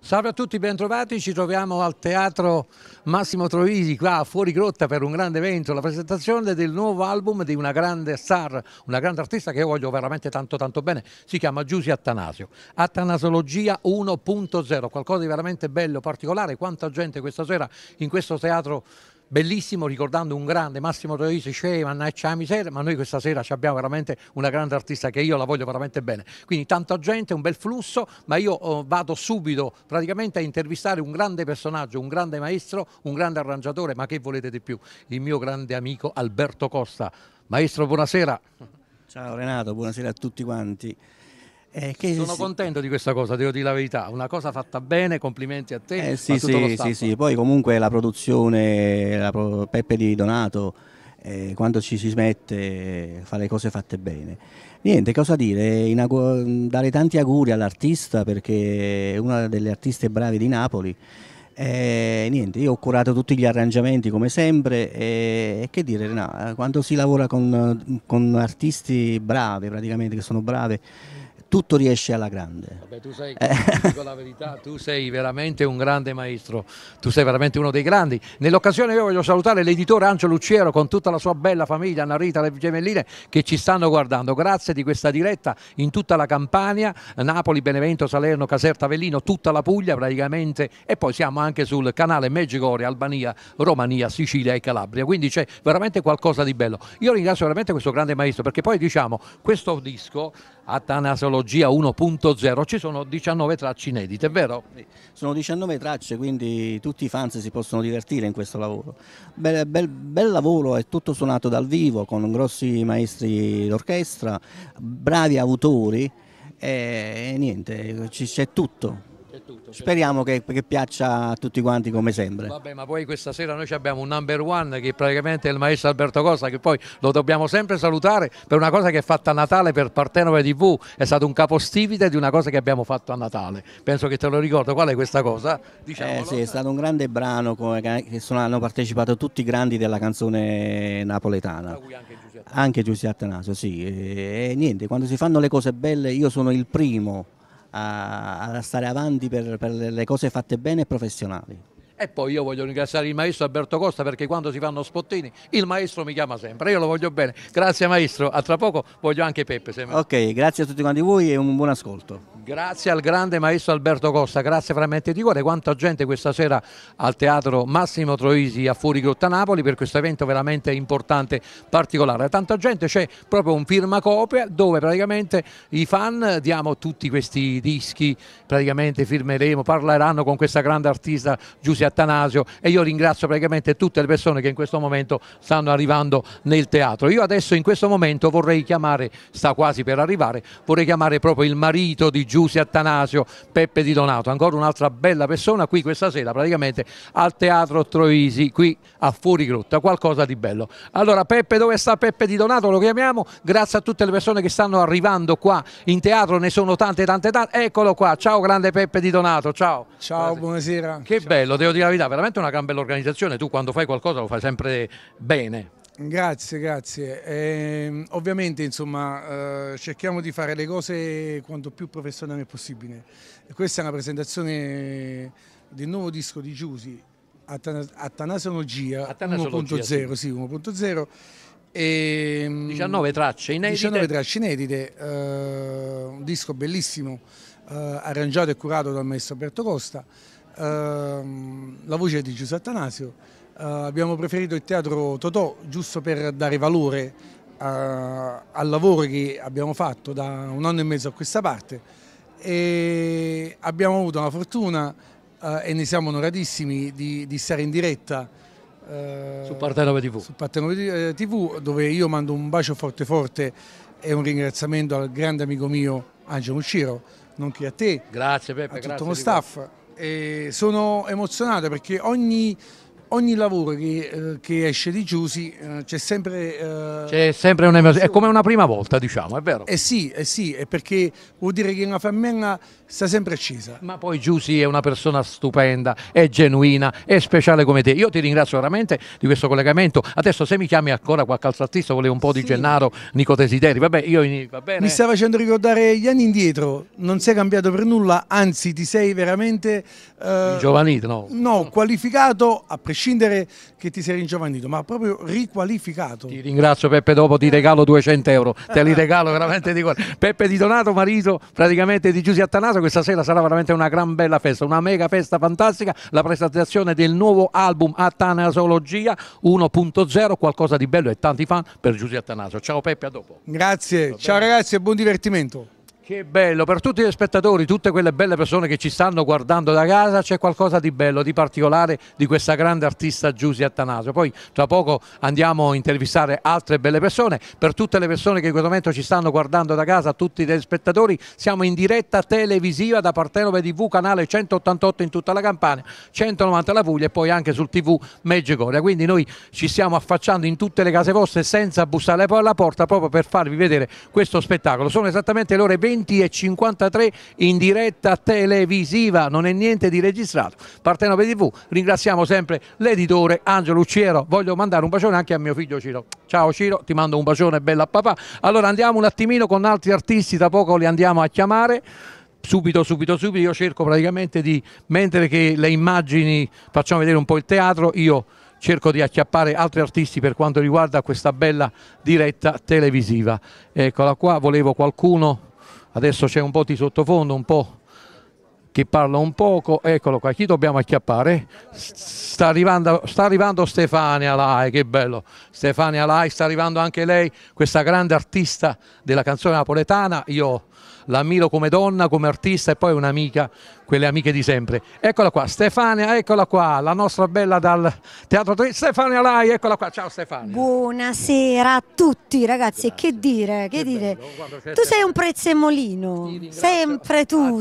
Salve a tutti, bentrovati, ci troviamo al Teatro Massimo Troisi, qua a Fuori Grotta per un grande evento, la presentazione del nuovo album di una grande star, una grande artista che io voglio veramente tanto bene, si chiama Giusy Attanasio. Attanasologia 1.0, qualcosa di veramente bello, particolare, quanta gente questa sera in questo teatro bellissimo, ricordando un grande Massimo Troisi, mannaggia la miseria, ma noi questa sera abbiamo veramente una grande artista che io la voglio veramente bene. Quindi tanta gente, un bel flusso, ma io vado subito praticamente a intervistare un grande personaggio, un grande maestro, un grande arrangiatore, ma che volete di più? Il mio grande amico Alberto Costa. Maestro, buonasera. Ciao Renato, buonasera a tutti quanti. Sono contento di questa cosa, devo dire la verità, una cosa fatta bene, complimenti a te, sì, a tutto lo sì, staff. sì, poi comunque la produzione, Peppe Di Donato, quando ci si mette fa le cose fatte bene. Niente, cosa dire, dare tanti auguri all'artista perché è una delle artiste bravi di Napoli. Niente, io ho curato tutti gli arrangiamenti come sempre e che dire, no, quando si lavora con artisti bravi, praticamente che sono brave, tutto riesce alla grande. Vabbè, tu sei, dico la verità, tu sei veramente un grande maestro, tu sei veramente uno dei grandi. Nell'occasione io voglio salutare l'editore Angelo Lucciero con tutta la sua bella famiglia, Anna Rita, le gemelline che ci stanno guardando. Grazie di questa diretta in tutta la Campania, Napoli, Benevento, Salerno, Caserta, Avellino, tutta la Puglia praticamente, e poi siamo anche sul canale Meggiugorje, Albania, Romania, Sicilia e Calabria, quindi c'è veramente qualcosa di bello. Io ringrazio veramente questo grande maestro perché poi diciamo questo disco Attanasologia 1.0 ci sono 19 tracce inedite, è vero? Sono 19 tracce, quindi tutti i fans si possono divertire in questo lavoro. Bel lavoro, è tutto suonato dal vivo con grossi maestri d'orchestra, bravi autori e niente, c'è tutto. Speriamo che piaccia a tutti quanti come sempre. Vabbè, ma poi questa sera noi abbiamo un number one che praticamente è il maestro Alberto Costa, che poi lo dobbiamo sempre salutare per una cosa che è fatta a Natale per Partenopea TV, è stato un capostipite di una cosa che abbiamo fatto a Natale. Penso che te lo ricordo, qual è questa cosa? Diciamolo. Sì, è stato un grande brano hanno partecipato tutti i grandi della canzone napoletana. Anche Giusy Attanasio, sì. E niente, quando si fanno le cose belle io sono il primo a stare avanti per le cose fatte bene e professionali. E poi io voglio ringraziare il maestro Alberto Costa perché quando si fanno spottini il maestro mi chiama sempre, io lo voglio bene. Grazie maestro, a tra poco voglio anche Peppe. Ok, grazie a tutti quanti voi e un buon ascolto. Grazie al grande maestro Alberto Costa, grazie veramente di cuore. Quanta gente questa sera al Teatro Massimo Troisi a Fuori Grotta Napoli per questo evento veramente importante, particolare. Tanta gente, c'è proprio un firmacopia dove praticamente i fan diamo tutti questi dischi, praticamente firmeremo, parleranno con questa grande artista Giusy Attanasio e io ringrazio praticamente tutte le persone che in questo momento stanno arrivando nel teatro. Io adesso in questo momento vorrei chiamare, sta quasi per arrivare, vorrei chiamare proprio il marito di Giusy Attanasio, Peppe Di Donato, ancora un'altra bella persona qui questa sera praticamente al Teatro Troisi, qui a Fuori Grotta, qualcosa di bello. Allora Peppe, dove sta Peppe Di Donato? Lo chiamiamo, grazie a tutte le persone che stanno arrivando qua in teatro, ne sono tante, eccolo qua, ciao grande Peppe Di Donato, ciao. Ciao, buonasera. Che ciao. Bello, devo dire la verità, veramente una gran bella organizzazione, tu quando fai qualcosa lo fai sempre bene. Grazie, grazie. Ovviamente insomma cerchiamo di fare le cose quanto più professionale possibile. Questa è una presentazione del nuovo disco di Giusy, Attanasologia 1.0, sì, 1.0. 19 tracce inedite. 19 tracce inedite, un disco bellissimo, arrangiato e curato dal maestro Alberto Costa. La voce è di Giusy Attanasio. Abbiamo preferito il teatro Totò giusto per dare valore al lavoro che abbiamo fatto da un anno e mezzo a questa parte e abbiamo avuto la fortuna e ne siamo onoratissimi di stare in diretta su Partenopea TV. Su Partenopea TV, dove io mando un bacio forte forte e un ringraziamento al grande amico mio Angelo Lucciero, nonché a te, grazie Peppe, a tutto lo staff. E sono emozionato perché ogni ogni lavoro che esce di Giusy c'è sempre... un'emozione, è come una prima volta, diciamo, è vero? sì, è perché vuol dire che una famiglia sta sempre accesa. Ma poi Giusy è una persona stupenda, è genuina, è speciale come te. Io ti ringrazio veramente di questo collegamento. Adesso se mi chiami ancora qualche altro artista, volevo un po' di Gennaro, Nico Desideri, vabbè, va bene. Mi stai facendo ricordare gli anni indietro, non sei cambiato per nulla, anzi ti sei veramente... Giovanito, no? No, qualificato, a prescindere che ti sei ringiovanito, ma proprio riqualificato. Ti ringrazio Peppe, dopo ti regalo 200 euro, te li regalo veramente di cuore. Peppe Di Donato, marito praticamente di Giusy Attanasio, questa sera sarà veramente una gran bella festa, una mega festa fantastica, la presentazione del nuovo album Attanasologia 1.0, qualcosa di bello e tanti fan per Giusy Attanasio. Ciao Peppe, a dopo. Grazie, ciao ragazzi e buon divertimento. Che bello, per tutti gli spettatori, tutte quelle belle persone che ci stanno guardando da casa, c'è qualcosa di bello, di particolare di questa grande artista Giusy Attanasio. Poi tra poco andiamo a intervistare altre belle persone. Per tutte le persone che in questo momento ci stanno guardando da casa, tutti gli spettatori, siamo in diretta televisiva da Partenope TV, canale 188 in tutta la Campania, 190 la Puglia e poi anche sul TV Meggicoria. Quindi noi ci stiamo affacciando in tutte le case vostre senza bussare alla porta, proprio per farvi vedere questo spettacolo. Sono esattamente le ore 20:53 in diretta televisiva, non è niente di registrato. Partenope TV, ringraziamo sempre l'editore Angelo Ucciero, voglio mandare un bacione anche a mio figlio Ciro. Ciao Ciro, ti mando un bacione bello a papà. Allora andiamo un attimino con altri artisti, tra poco li andiamo a chiamare. Subito, io cerco praticamente di, mentre che le immagini facciamo vedere un po' il teatro, io cerco di acchiappare altri artisti per quanto riguarda questa bella diretta televisiva. Eccola qua, volevo qualcuno. Adesso c'è un po' di sottofondo, un po' che parla un poco, eccolo qua, chi dobbiamo acchiappare? Sta arrivando Stefania Lai, che bello, Stefania Lai, sta arrivando anche lei, questa grande artista della canzone napoletana, io l'ammiro come donna, come artista e poi un'amica, quelle amiche di sempre. Eccola qua, Stefania, eccola qua, la nostra bella dal Teatro Stefania Lai, eccola qua, ciao Stefania. Buonasera a tutti ragazzi, grazie. Che dire? Tu sei un prezzemolino, sempre tu.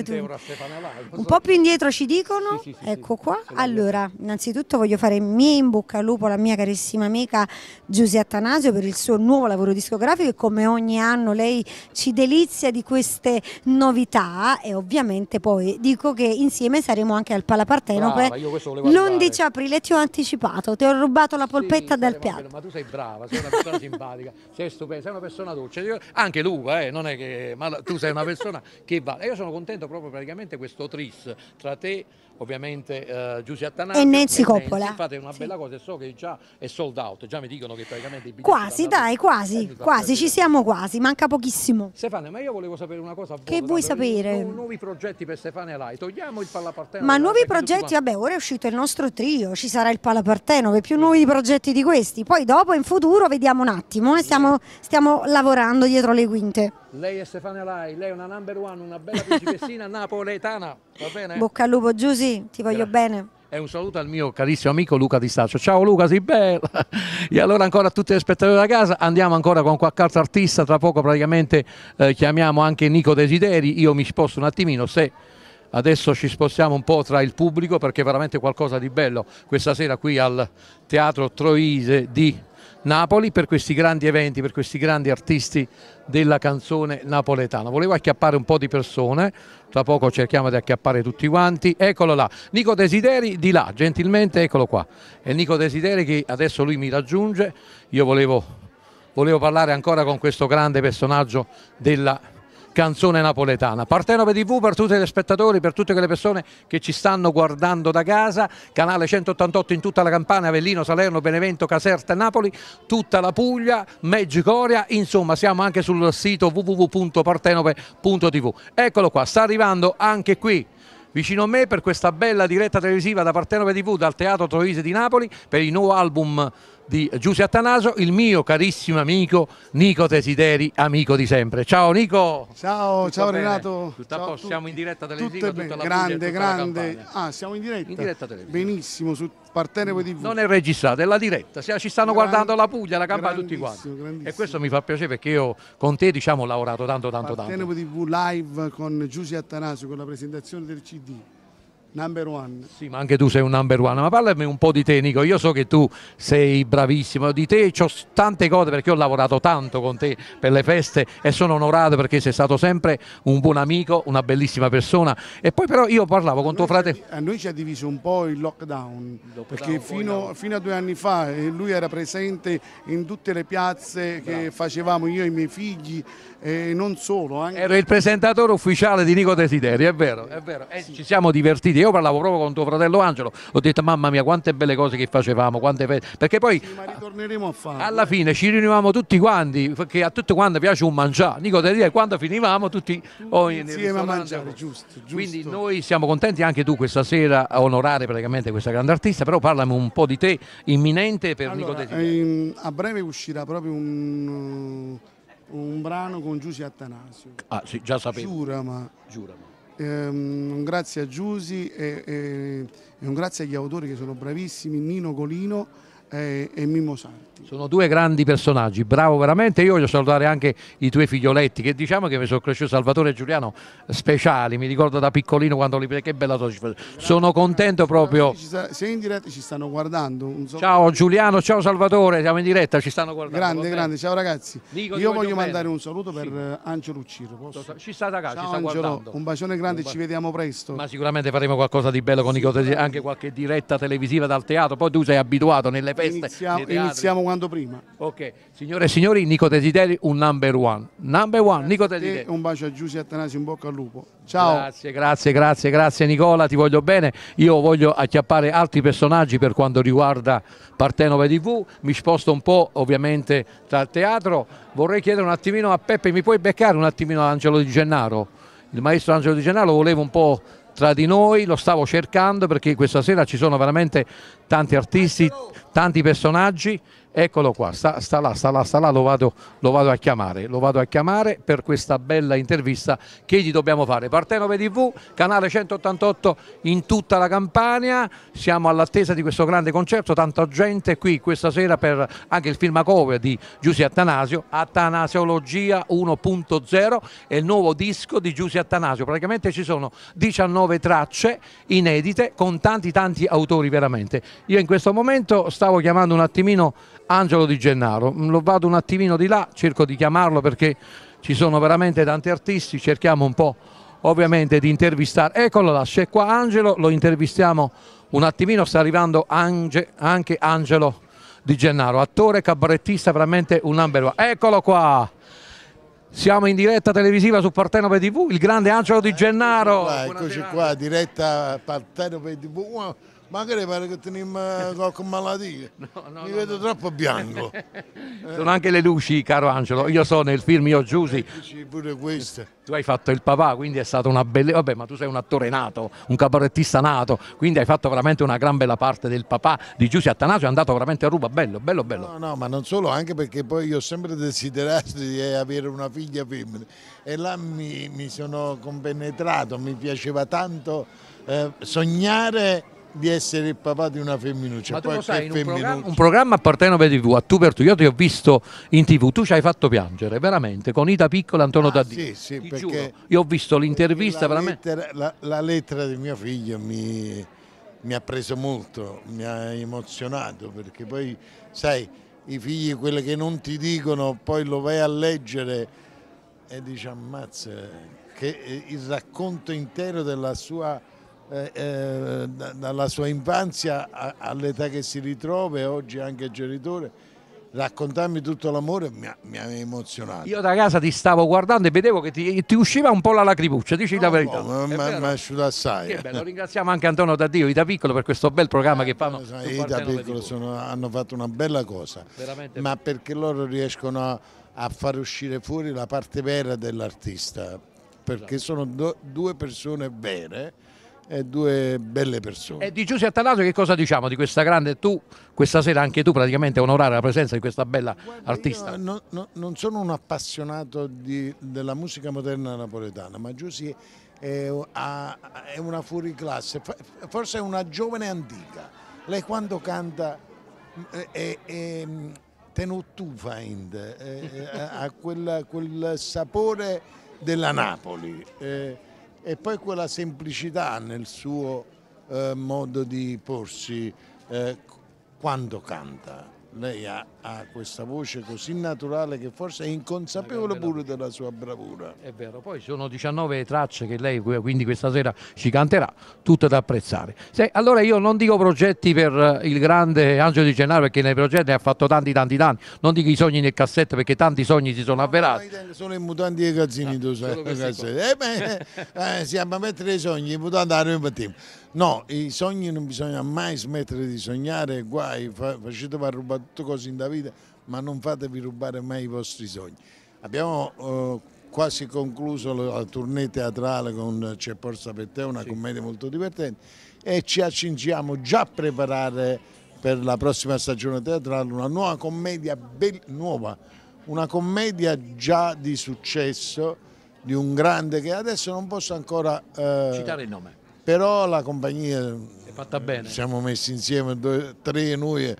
Un po' più indietro ci dicono, sì, ecco qua. Allora, innanzitutto voglio fare i miei in bocca al lupo alla mia carissima amica Giusy Attanasio per il suo nuovo lavoro discografico e come ogni anno lei ci delizia di queste novità e ovviamente poi dico che insieme saremo anche al Pala Partenope l'11 aprile, ti ho anticipato, ti ho rubato la polpetta dal piatto. Ma tu sei brava, sei una persona simpatica, sei stupenda, sei una persona dolce, anche Luca, non è che, ma tu sei una persona che va. E io sono contento proprio praticamente questo tris tra te, ovviamente Giusy Attanasio e Nancy Coppola. Fate una bella cosa e so che già è sold out, già mi dicono che praticamente i quasi, dai, quasi, ci siamo quasi, manca pochissimo. Stefania, ma io volevo sapere una cosa. Che vuoi sapere? Nuovi progetti per Stefania Lai, togliamo il Pala Partenope. Ma nuovi progetti, vabbè, ora è uscito il nostro trio, ci sarà il Pala Partenope, più nuovi progetti di questi, poi dopo in futuro vediamo un attimo, stiamo lavorando dietro le quinte. Lei è Stefania Lai, lei è una number one, una bella principessina napoletana, va bene? Bocca al lupo Giusy, ti voglio bene. E un saluto al mio carissimo amico Luca Di Staccio. Ciao Luca, sei bella! E allora ancora a tutti gli spettatori da casa, andiamo ancora con qualche altro artista, tra poco praticamente chiamiamo anche Nico Desideri, io mi sposto un attimino, se adesso ci spostiamo un po' tra il pubblico perché è veramente qualcosa di bello questa sera qui al Teatro Troise di Napoli per questi grandi eventi, per questi grandi artisti della canzone napoletana. Volevo acchiappare un po' di persone, tra poco cerchiamo di acchiappare tutti quanti. Eccolo là, Nico Desideri di là, gentilmente, eccolo qua. È Nico Desideri che adesso lui mi raggiunge. Io volevo parlare ancora con questo grande personaggio della canzone napoletana. Partenope TV per tutti gli spettatori, per tutte quelle persone che ci stanno guardando da casa, canale 188 in tutta la Campania, Avellino, Salerno, Benevento, Caserta e Napoli, tutta la Puglia, Meggicoria, insomma siamo anche sul sito www.partenope.tv. Eccolo qua, sta arrivando anche qui vicino a me per questa bella diretta televisiva da Partenope TV dal Teatro Troise di Napoli per il nuovo album di Giusy Attanasio, il mio carissimo amico Nico Desideri, amico di sempre. Ciao Nico! Ciao bene? Renato! Ciao, siamo in diretta televisiva, tutta la grande. Siamo in diretta? In diretta televisiva. Benissimo, su Partenope TV. Non è registrata, è la diretta, ci stanno guardando la Puglia, la Campania, tutti quanti. E questo mi fa piacere perché io con te ho lavorato tanto. Partenope TV live con Giusy Attanasio, con la presentazione del CD. number one. Sì, ma anche tu sei un number one, ma parlami un po' di te, Nico. Io so che tu sei bravissimo, di te ho tante cose perché ho lavorato tanto con te per le feste e sono onorato perché sei stato sempre un buon amico, una bellissima persona. E poi però io parlavo con tuo fratello. A noi ci ha diviso un po' il lockdown, perché fino a 2 anni fa lui era presente in tutte le piazze che facevamo io e i miei figli, e non solo. Ero il presentatore ufficiale di Nico Desideri, è vero, è vero. E ci siamo divertiti. Io parlavo proprio con tuo fratello Angelo, ho detto mamma mia quante belle cose che facevamo, quante perché poi Sì, ma ritorneremo a farlo. alla fine ci riunivamo tutti quanti, perché a tutti quanti piace un mangiare. Nico Desideri, quando finivamo tutti insieme a mangiare, giusto. Quindi noi siamo contenti anche tu questa sera a onorare praticamente questa grande artista, però parlami un po' di te imminente per Nico Allora, Desideri. a breve uscirà proprio un brano con Giusy Attanasio. Ah sì, già sapevo. Giura, ma un grazie a Giusy e un grazie agli autori che sono bravissimi, Nino Golino e Mimmo Sarti. Sono due grandi personaggi, bravo veramente. Io voglio salutare anche i tuoi figlioletti, che diciamo che mi sono cresciuto, Salvatore e Giuliano, speciali, mi ricordo da piccolino quando li che bella cosa. Sono contento proprio. Se in diretta ci stanno guardando. Ciao Giuliano, ciao Salvatore, siamo in diretta, ci stanno guardando. Grande, ciao ragazzi. Nico, io voglio voglio mandare bene. Un saluto per Angelo Ucciro. Posso? Ci sta da casa, Ciao ci sta Angelo, guardando. un bacione grande, ci vediamo presto. Ma sicuramente faremo qualcosa di bello con Nico Desideri, anche qualche diretta televisiva dal teatro, poi tu sei abituato nelle feste. Iniziamo quando prima. Ok, signore e signori, Nico Desideri, un number one. Number one, Nico Desideri. Un bacio a Giusy Attanasio, in bocca al lupo. Ciao. Grazie Nicola, ti voglio bene. Io voglio acchiappare altri personaggi per quanto riguarda Partenope TV, mi sposto un po' ovviamente tra il teatro. Vorrei chiedere un attimino a Peppe, mi puoi beccare un attimino Angelo Di Gennaro? Il maestro Angelo Di Gennaro lo volevo un po' tra di noi, lo stavo cercando perché questa sera ci sono veramente tanti artisti, tanti personaggi. Eccolo qua, sta là, lo vado a chiamare per questa bella intervista che gli dobbiamo fare. Partenope TV, canale 188 in tutta la Campania, siamo all'attesa di questo grande concerto, tanta gente qui questa sera per anche il filmacover di Giusy Attanasio, Attanasiologia 1.0 è il nuovo disco di Giusy Attanasio, praticamente ci sono 19 tracce inedite con tanti autori veramente. Io in questo momento stavo chiamando un attimino Angelo Di Gennaro, lo vado un attimino di là, cerco di chiamarlo perché ci sono veramente tanti artisti, cerchiamo un po' ovviamente di intervistare. Eccolo là, c'è qua Angelo, lo intervistiamo un attimino, sta arrivando anche Angelo Di Gennaro, attore, cabarettista, veramente un number one. Eccolo qua! Siamo in diretta televisiva su Partenope TV, il grande Angelo Di Gennaro. Eccoci qua, diretta Partenope TV. Magari pare che teniamo qualche malattia, mi vedo troppo bianco. Sono anche le luci, caro Angelo, io so nel film Io Giusy, pure queste. tu hai fatto il papà, quindi è stata una bella, vabbè ma tu sei un attore nato, un cabarettista nato, quindi hai fatto veramente una gran bella parte del papà di Giusy Attanasio, è andato veramente a ruba, bello. No, ma non solo, anche perché poi io ho sempre desiderato di avere una figlia femmina e là mi sono compenetrato, mi piaceva tanto sognare di essere il papà di una femminuccia. Ma tu lo sai, in un programma a Partenope TV, a tu per tu, io ti ho visto in TV, tu ci hai fatto piangere, veramente, con Ita Piccola e Antonio Daddio. Sì, ti perché giuro, io ho visto l'intervista veramente. La lettera di mio figlio mi ha preso molto, mi ha emozionato, perché poi, sai, i figli, quelli che non ti dicono, poi lo vai a leggere e dici, ammazza, che il racconto intero della sua... dalla sua infanzia all'età che si ritrova e oggi anche genitore, raccontarmi tutto l'amore mi ha emozionato. Io da casa ti stavo guardando e vedevo che ti usciva un po' la lacrimuccia, dici la verità. Mi ha asciugato assai. Che bello, ringraziamo anche Antonio Daddio, Ita Piccolo per questo bel programma che fanno. Ita Piccolo hanno fatto una bella cosa, veramente ma perché loro riescono a far uscire fuori la parte vera dell'artista, perché sono due persone vere e due belle persone. E di Giusy Attanasio che cosa diciamo di questa grande, tu questa sera anche tu praticamente onorare la presenza di questa bella artista? Non sono un appassionato della musica moderna napoletana, ma Giusy è una fuoriclasse, forse è una giovane antica. Lei quando canta ha quel sapore della Napoli. E poi quella semplicità nel suo modo di porsi quando canta. Lei ha questa voce così naturale che forse è inconsapevole pure della sua bravura. È vero, poi sono 19 tracce che lei quindi questa sera ci canterà, tutte da apprezzare. Allora io non dico progetti per il grande Angelo Di Gennaro, perché nei progetti ne ha fatto tanti, non dico i sogni nel cassetto, perché tanti sogni si sono avverati. Sono i mutanti e i cazzini, tu sai. Siamo a mettere i sogni, i mutanti a noi mettiamo. No, i sogni non bisogna mai smettere di sognare, guai, facetevi rubare tutte cose in da vita, ma non fatevi rubare mai i vostri sogni. Abbiamo quasi concluso la tournée teatrale con C'è Porta per te, una commedia molto divertente, e ci accingiamo già a preparare per la prossima stagione teatrale una nuova commedia, una commedia già di successo, di un grande che adesso non posso ancora citare il nome. Però la compagnia è fatta bene. Siamo messi insieme, 2-3 noi,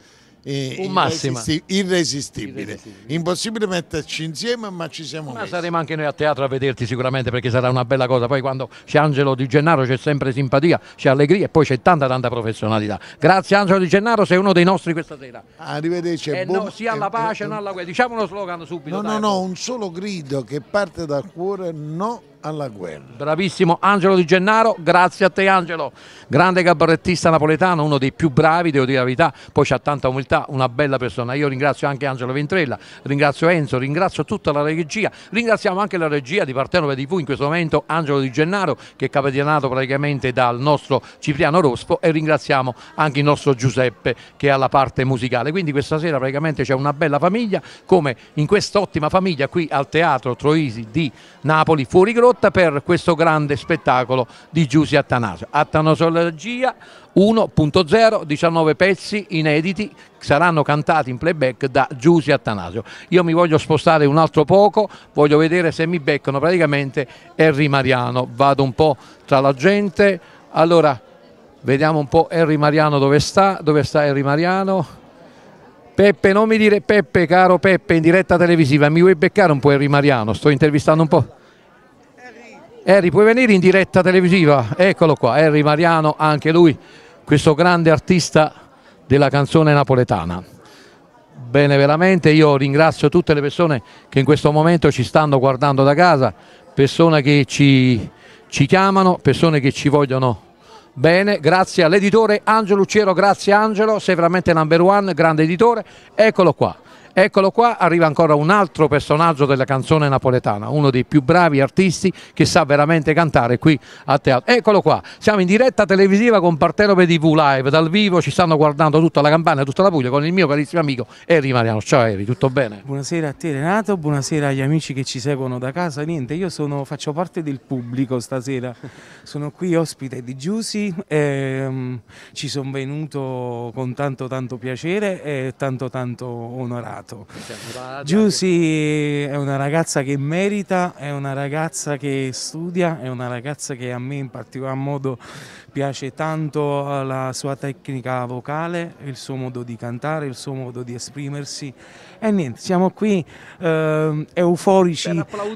irresistibile. Impossibile metterci insieme, ma ci siamo messi. Saremo anche noi a teatro a vederti sicuramente, perché sarà una bella cosa. Poi quando c'è Angelo Di Gennaro c'è sempre simpatia, c'è allegria e poi c'è tanta professionalità. Grazie Angelo Di Gennaro, sei uno dei nostri questa sera. Arrivederci. No, sia alla pace, non alla guerra. Diciamo uno slogan subito. No, un solo grido che parte dal cuore: no alla guerra. Bravissimo Angelo Di Gennaro, grazie a te Angelo, grande cabarettista napoletano, uno dei più bravi, devo dire la verità, poi c'ha tanta umiltà, una bella persona. Io ringrazio anche Angelo Ventrella, ringrazio Enzo, ringrazio tutta la regia, ringraziamo anche la regia di Partenopea TV, in questo momento Angelo Di Gennaro, che è capitanato praticamente dal nostro Cipriano Rospo, e ringraziamo anche il nostro Giuseppe che ha la parte musicale. Quindi questa sera praticamente c'è una bella famiglia, come in quest'ottima famiglia qui al Teatro Troisi di Napoli Fuori Grotta, per questo grande spettacolo di Giusy Attanasio. Attanasiologia 1.0, 19 pezzi inediti saranno cantati in playback da Giusy Attanasio. Io mi voglio spostare un altro poco, voglio vedere se mi beccano praticamente Henry Mariano. Vado un po' tra la gente, allora vediamo un po' Henry Mariano dove sta Henry Mariano. Peppe, non mi dire Peppe, caro Peppe, in diretta televisiva, mi vuoi beccare un po' Henry Mariano? Sto intervistando un po'. Henry, puoi venire in diretta televisiva? Eccolo qua, Henry Mariano, anche lui, questo grande artista della canzone napoletana. Bene, veramente io ringrazio tutte le persone che in questo momento ci stanno guardando da casa, persone che ci chiamano, persone che ci vogliono bene. Grazie all'editore Angelo Lucero, grazie Angelo, sei veramente number one, grande editore. Eccolo qua, arriva ancora un altro personaggio della canzone napoletana, uno dei più bravi artisti che sa veramente cantare qui a teatro. Eccolo qua, siamo in diretta televisiva con Partenopea TV live, dal vivo, ci stanno guardando tutta la Campania, tutta la Puglia, con il mio carissimo amico Henry Mariano. Ciao Henry, tutto bene? Buonasera a te Renato, buonasera agli amici che ci seguono da casa. Niente, io faccio parte del pubblico stasera, sono qui ospite di Giusy, ci sono venuto con tanto piacere e tanto onorato. Giusy è una ragazza che merita, è una ragazza che studia, è una ragazza che a me in particolar modo piace tanto la sua tecnica vocale, il suo modo di cantare, il suo modo di esprimersi. E niente, siamo qui euforici,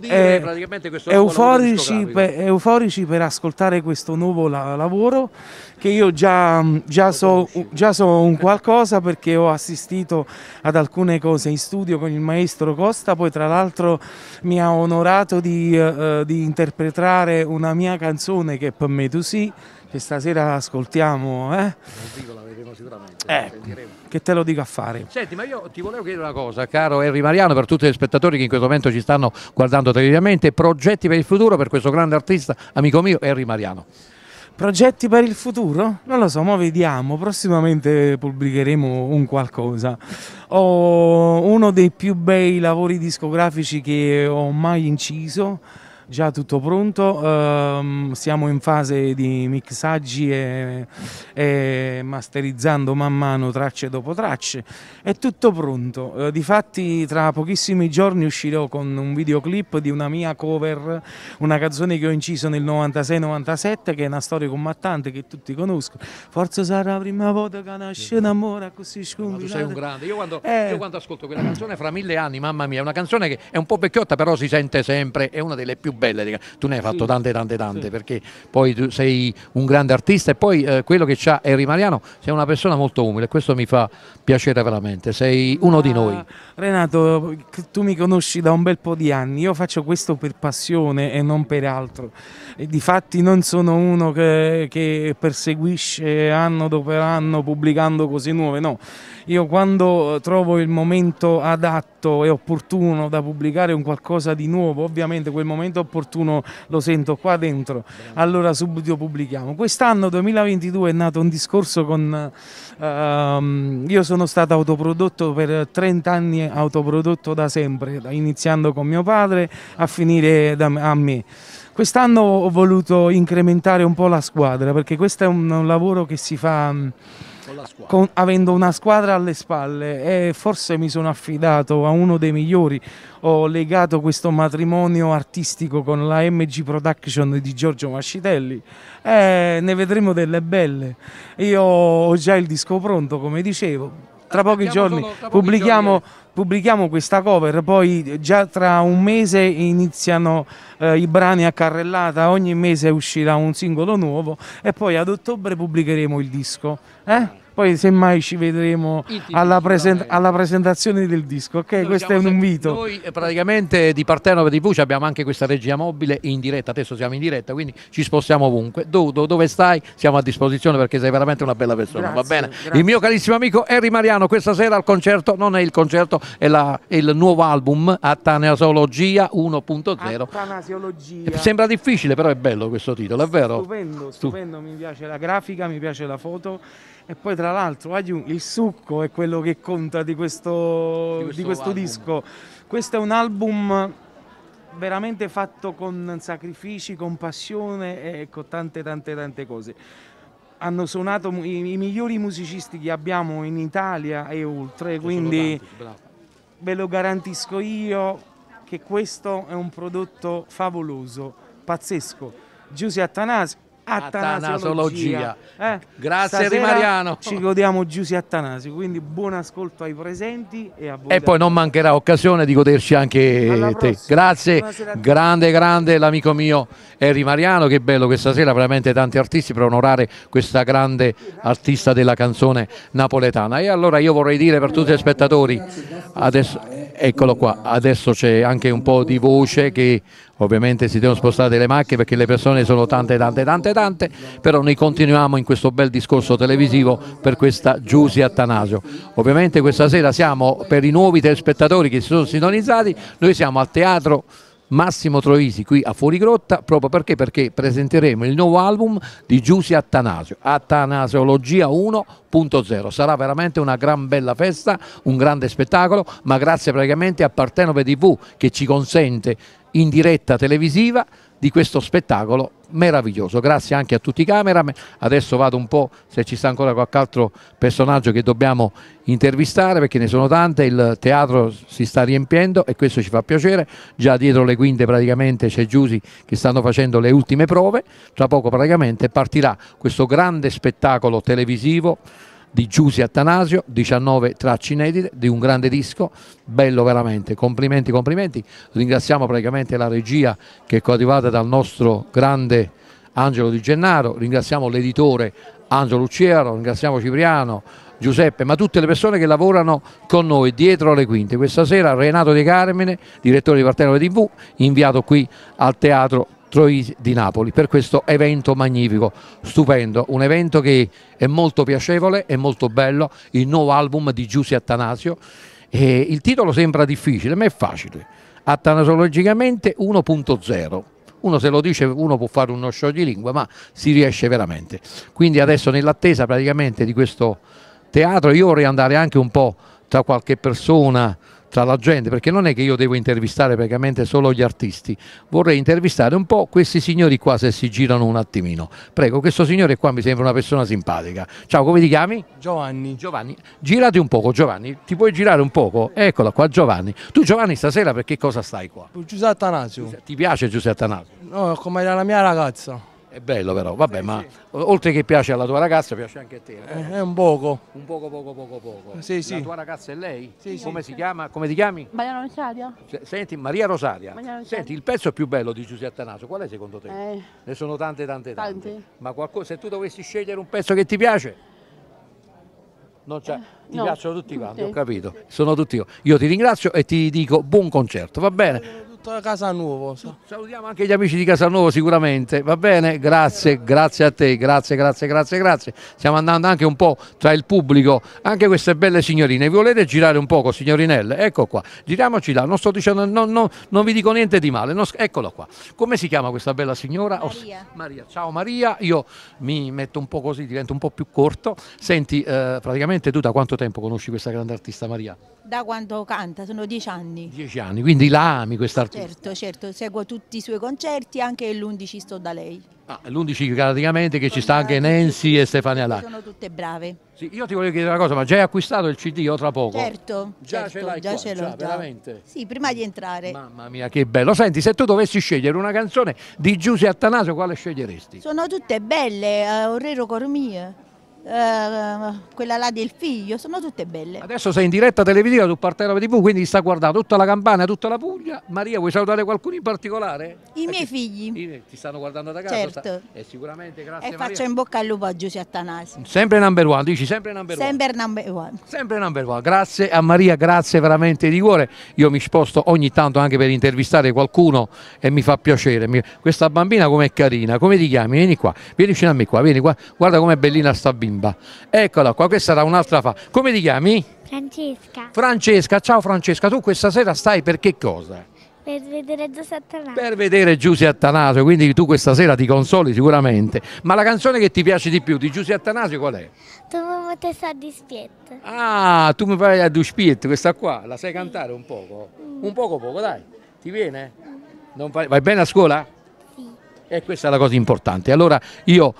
euforici per ascoltare questo nuovo lavoro, che io già so un qualcosa, perché ho assistito ad alcune cose in studio con il maestro Costa. Poi tra l'altro mi ha onorato di interpretare una mia canzone, che è Per me tu sì, che stasera ascoltiamo. La vedremo sicuramente. Che te lo dico a fare. Senti, ma io ti volevo chiedere una cosa, caro Henry Mariano, per tutti gli spettatori che in questo momento ci stanno guardando televisivamente: progetti per il futuro per questo grande artista, amico mio, Henry Mariano. Progetti per il futuro? Non lo so, ma vediamo, prossimamente pubblicheremo un qualcosa. Ho uno dei più bei lavori discografici che ho mai inciso, già tutto pronto, siamo in fase di mixaggi e masterizzando man mano tracce dopo tracce, è tutto pronto. Difatti tra pochissimi giorni uscirò con un videoclip di una mia cover, una canzone che ho inciso nel 96-97, che è una storia combattante che tutti conoscono. Forse sarà la prima volta che nasce un amore così scombinato. Tu sei un grande, io quando ascolto quella canzone, Fra mille anni, mamma mia, è una canzone che è un po' vecchiotta, però si sente sempre, è una delle più belle belle, tu ne hai fatto tante, perché poi tu sei un grande artista e poi quello che c'ha Henry Mariano, sei una persona molto umile, questo mi fa piacere veramente, sei uno di noi. Renato, tu mi conosci da un bel po' di anni, io faccio questo per passione e non per altro. E difatti non sono uno che perseguisce anno dopo anno pubblicando cose nuove, no. Io quando trovo il momento adatto e opportuno da pubblicare un qualcosa di nuovo, ovviamente quel momento opportuno lo sento qua dentro, allora subito pubblichiamo. Quest'anno 2022 è nato un discorso con... io sono stato autoprodotto per 30 anni, autoprodotto da sempre, iniziando con mio padre a finire a me. Quest'anno ho voluto incrementare un po' la squadra, perché questo è un lavoro che si fa avendo una squadra alle spalle, e forse mi sono affidato a uno dei migliori. Ho legato questo matrimonio artistico con la MG Production di Giorgio Mascitelli e ne vedremo delle belle. Io ho già il disco pronto, come dicevo. Tra pochi giorni pubblichiamo questa cover, poi già tra un mese iniziano i brani a carrellata, ogni mese uscirà un singolo nuovo e poi ad ottobre pubblicheremo il disco. Poi semmai ci vedremo alla presentazione del disco, ok? Noi questo è un invito. Noi praticamente di Partenope TV abbiamo anche questa regia mobile in diretta, adesso siamo in diretta, quindi ci spostiamo ovunque. Dove stai? Siamo a disposizione perché sei veramente una bella persona, va bene? Grazie. Il mio carissimo amico Henry Mariano questa sera al concerto, non è il concerto, è il nuovo album Attanasiologia 1.0. Attanasiologia. Sembra difficile, però è bello questo titolo, è vero? Stupendo, mi piace la grafica, mi piace la foto. E poi tra l'altro il succo è quello che conta di questo disco. Questo è un album veramente fatto con sacrifici, con passione e con tante cose. Hanno suonato i migliori musicisti che abbiamo in Italia e oltre, quindi ve lo garantisco io che questo è un prodotto favoloso, pazzesco. Giusy Attanasio. Attanasiologia. Grazie Henry Mariano. Ci godiamo Giusy Attanasio, quindi buon ascolto ai presenti e a voi. E poi non mancherà occasione di goderci anche te. Grazie, grande l'amico mio Henry Mariano, che bello questa sera, veramente tanti artisti per onorare questa grande artista della canzone napoletana. E allora io vorrei dire per tutti gli spettatori, adesso, eccolo qua, adesso c'è anche un po' di voce che ovviamente si devono spostare delle macchine perché le persone sono tante, però noi continuiamo in questo bel discorso televisivo per questa Giusy Attanasio. Ovviamente questa sera siamo, per i nuovi telespettatori che si sono sintonizzati, noi siamo al Teatro Massimo Troisi qui a Fuorigrotta, proprio perché presenteremo il nuovo album di Giusy Attanasio, Attanasiologia 1.0. Sarà veramente una gran bella festa, un grande spettacolo, ma grazie praticamente a Partenope TV che ci consente in diretta televisiva di questo spettacolo meraviglioso. Grazie anche a tutti i cameraman. Adesso vado un po' se ci sta ancora qualche altro personaggio che dobbiamo intervistare, perché ne sono tante, il teatro si sta riempiendo e questo ci fa piacere. Già dietro le quinte praticamente c'è Giusy che stanno facendo le ultime prove, tra poco praticamente partirà questo grande spettacolo televisivo di Giusy Attanasio, 19 tracce inedite di un grande disco, bello veramente, complimenti. Ringraziamo praticamente la regia che è coadiuvata dal nostro grande Angelo Di Gennaro, ringraziamo l'editore Angelo Lucciero, ringraziamo Cipriano, Giuseppe, ma tutte le persone che lavorano con noi dietro le quinte. Questa sera Renato De Carmine, direttore di Partenope TV, inviato qui al Teatro Troisi di Napoli per questo evento magnifico, stupendo, un evento che è molto piacevole, è molto bello, il nuovo album di Giusy Attanasio. E il titolo sembra difficile, ma è facile, Attanasiologicamente 1.0. Uno se lo dice, uno può fare uno scioglilingua, ma si riesce veramente. Quindi adesso nell'attesa praticamente di questo teatro io vorrei andare anche un po' tra qualche persona, tra la gente, perché non è che io devo intervistare praticamente solo gli artisti, vorrei intervistare un po' questi signori qua, se si girano un attimino. Prego, questo signore qua mi sembra una persona simpatica. Ciao, come ti chiami? Giovanni. Giovanni, girati un poco Giovanni, ti puoi girare un poco? Eccola qua Giovanni. Tu Giovanni stasera per che cosa stai qua? Giusy Attanasio. Ti piace Giusy Attanasio? No, come la mia ragazza. È bello però, vabbè, ma oltre che piace alla tua ragazza, piace anche a te. È un poco. Un poco. Sì, sì. La tua ragazza è lei? Sì, sì. Come si chiama? Come ti chiami? Maria Rosaria? Senti, Maria Rosaria. Maria Rosaria. Senti, il pezzo più bello di Giuseppe Attanasio, qual è secondo te? Ne sono tante. Tanti. Ma se tu dovessi scegliere un pezzo che ti piace? Non c'è. Ti no. piacciono tutti quanti, ho capito. Sono tutti io. Io ti ringrazio e ti dico buon concerto, va bene? Tutta Casanuovo. Salutiamo anche gli amici di Casalnuovo sicuramente, va bene? Grazie a te, grazie. Stiamo andando anche un po' tra il pubblico, anche queste belle signorine. Vi volete girare un poco, signorinelle? Ecco qua, giriamoci là, non sto dicendo, non vi dico niente di male, eccola qua. Come si chiama questa bella signora? Maria. Ciao Maria, io mi metto un po' così, divento un po' più corto. Senti, praticamente tu da quanto tempo conosci questa grande artista Maria? Da quando canta, sono 10 anni. 10 anni, quindi la ami questa artista? Certo, seguo tutti i suoi concerti, anche l'11 sto da lei. L'11 praticamente che ci sta anche Nancy e Stefania Lai. Sono tutte brave. Sì, io ti volevo chiedere una cosa, ma già hai acquistato il CD o tra poco? Certo, ce l'hai qua, ce l'ho già. Veramente? Sì, prima di entrare. Mamma mia, che bello. Senti, se tu dovessi scegliere una canzone di Giuseppe Attanasio, quale sceglieresti? Sono tutte belle, Orrero Cormie, quella là del figlio, sono tutte belle. Adesso sei in diretta televisiva su Partenopea TV, quindi ti sta guardando tutta la Campania, tutta la Puglia. Maria, vuoi salutare qualcuno in particolare? I miei figli. Ti stanno guardando da casa? Certo. E sicuramente grazie E Maria. faccio in bocca al lupo a Giuseppe Attanasio. Sempre number one, dici sempre number one. Sempre number one. Sempre number one. Grazie a Maria, grazie veramente di cuore. Io mi sposto ogni tanto anche per intervistare qualcuno e mi fa piacere. Questa bambina com'è carina, come ti chiami? Vieni qua, vieni vicino a me qua, vieni qua. Guarda com'è bellina sta bimba. Eccola qua, questa era un'altra fa. Come ti chiami? Francesca, ciao Francesca, tu questa sera stai per che cosa? Per vedere Giuseppe Attanasio. Per vedere Giuseppe Attanasio, quindi tu questa sera ti consoli sicuramente. Ma la canzone che ti piace di più di Giuseppe Attanasio qual è? Tu mi te sa di spietto. Ah, tu mi fai a due spiet, questa qua, la sai cantare un poco? Un poco, dai, ti viene? Vai bene a scuola? Sì. E questa è la cosa importante. Allora io...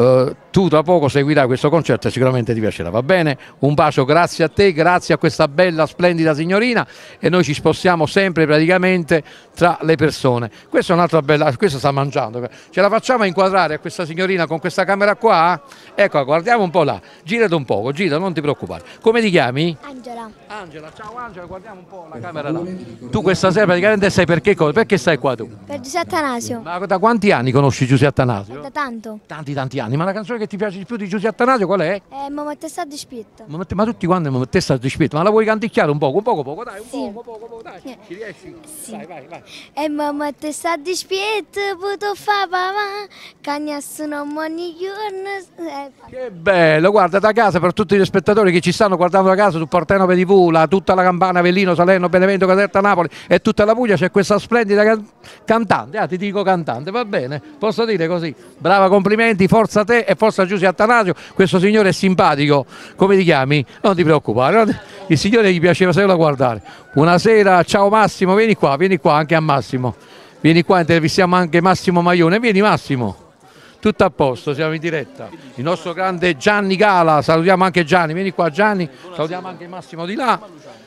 tu tra poco seguirai questo concerto e sicuramente ti piacerà, va bene? Un bacio, grazie a te, grazie a questa bella, splendida signorina e noi ci spostiamo sempre praticamente tra le persone. Questa è un'altra bella, questa sta mangiando, ce la facciamo inquadrare a questa signorina con questa camera qua? Ecco, guardiamo un po' là, girati un poco, gira, non ti preoccupare. Come ti chiami? Angela, ciao Angela, guardiamo un po' la camera là. Tu questa sera praticamente sai per che cosa? Perché stai qua tu? per Giuseppe Attanasio. Ma da quanti anni conosci Giuseppe Attanasio? Da tanto. Tanti anni, ma la canzone che ti piace di più di Giuseppe Attanasio qual è? Mamma te sa di spietto. Ma tutti quanti mi mettessero di spirito, ma la vuoi canticchiare un poco, dai, un poco, dai, ci riesci? Sì. Vai. Mamma te sa di spietto, puto fa papà, cagnassano ogni giorno. Che bello, guarda da casa per tutti gli spettatori che ci stanno guardando da casa su Partenopea TV, tutta la Campania, Avellino, Salerno, Benevento, Caserta, Napoli e tutta la Puglia c'è questa splendida cantante, ti dico cantante, va bene? Posso dire così? Brava, complimenti, forza a te e forza a Giuseppe Attanasio, questo signore è simpatico, come ti chiami? Non ti preoccupare, il signore gli piaceva solo guardare. Buonasera, ciao Massimo, vieni qua anche a Massimo, vieni qua, intervistiamo anche Massimo Maione, vieni Massimo. Tutto a posto, siamo in diretta. Il nostro grande Gianni Gala, salutiamo anche Gianni, vieni qua Gianni, salutiamo anche Massimo di là.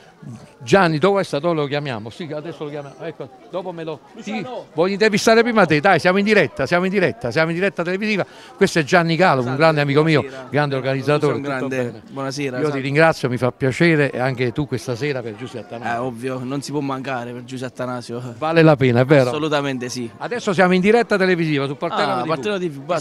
Gianni, dove è stato? Lo chiamiamo? Sì, adesso lo chiamiamo. Ecco, dopo voglio intervistare prima te, dai, siamo in diretta televisiva. Questo è Gianni Galo, un grande amico mio, grande organizzatore. Buonasera. Io ti ringrazio, mi fa piacere e anche tu questa sera per Giuseppe Attanasio. Ovvio, non si può mancare per Giuseppe Attanasio. Vale la pena, è vero? Assolutamente sì. Adesso siamo in diretta televisiva su Partenopea TV.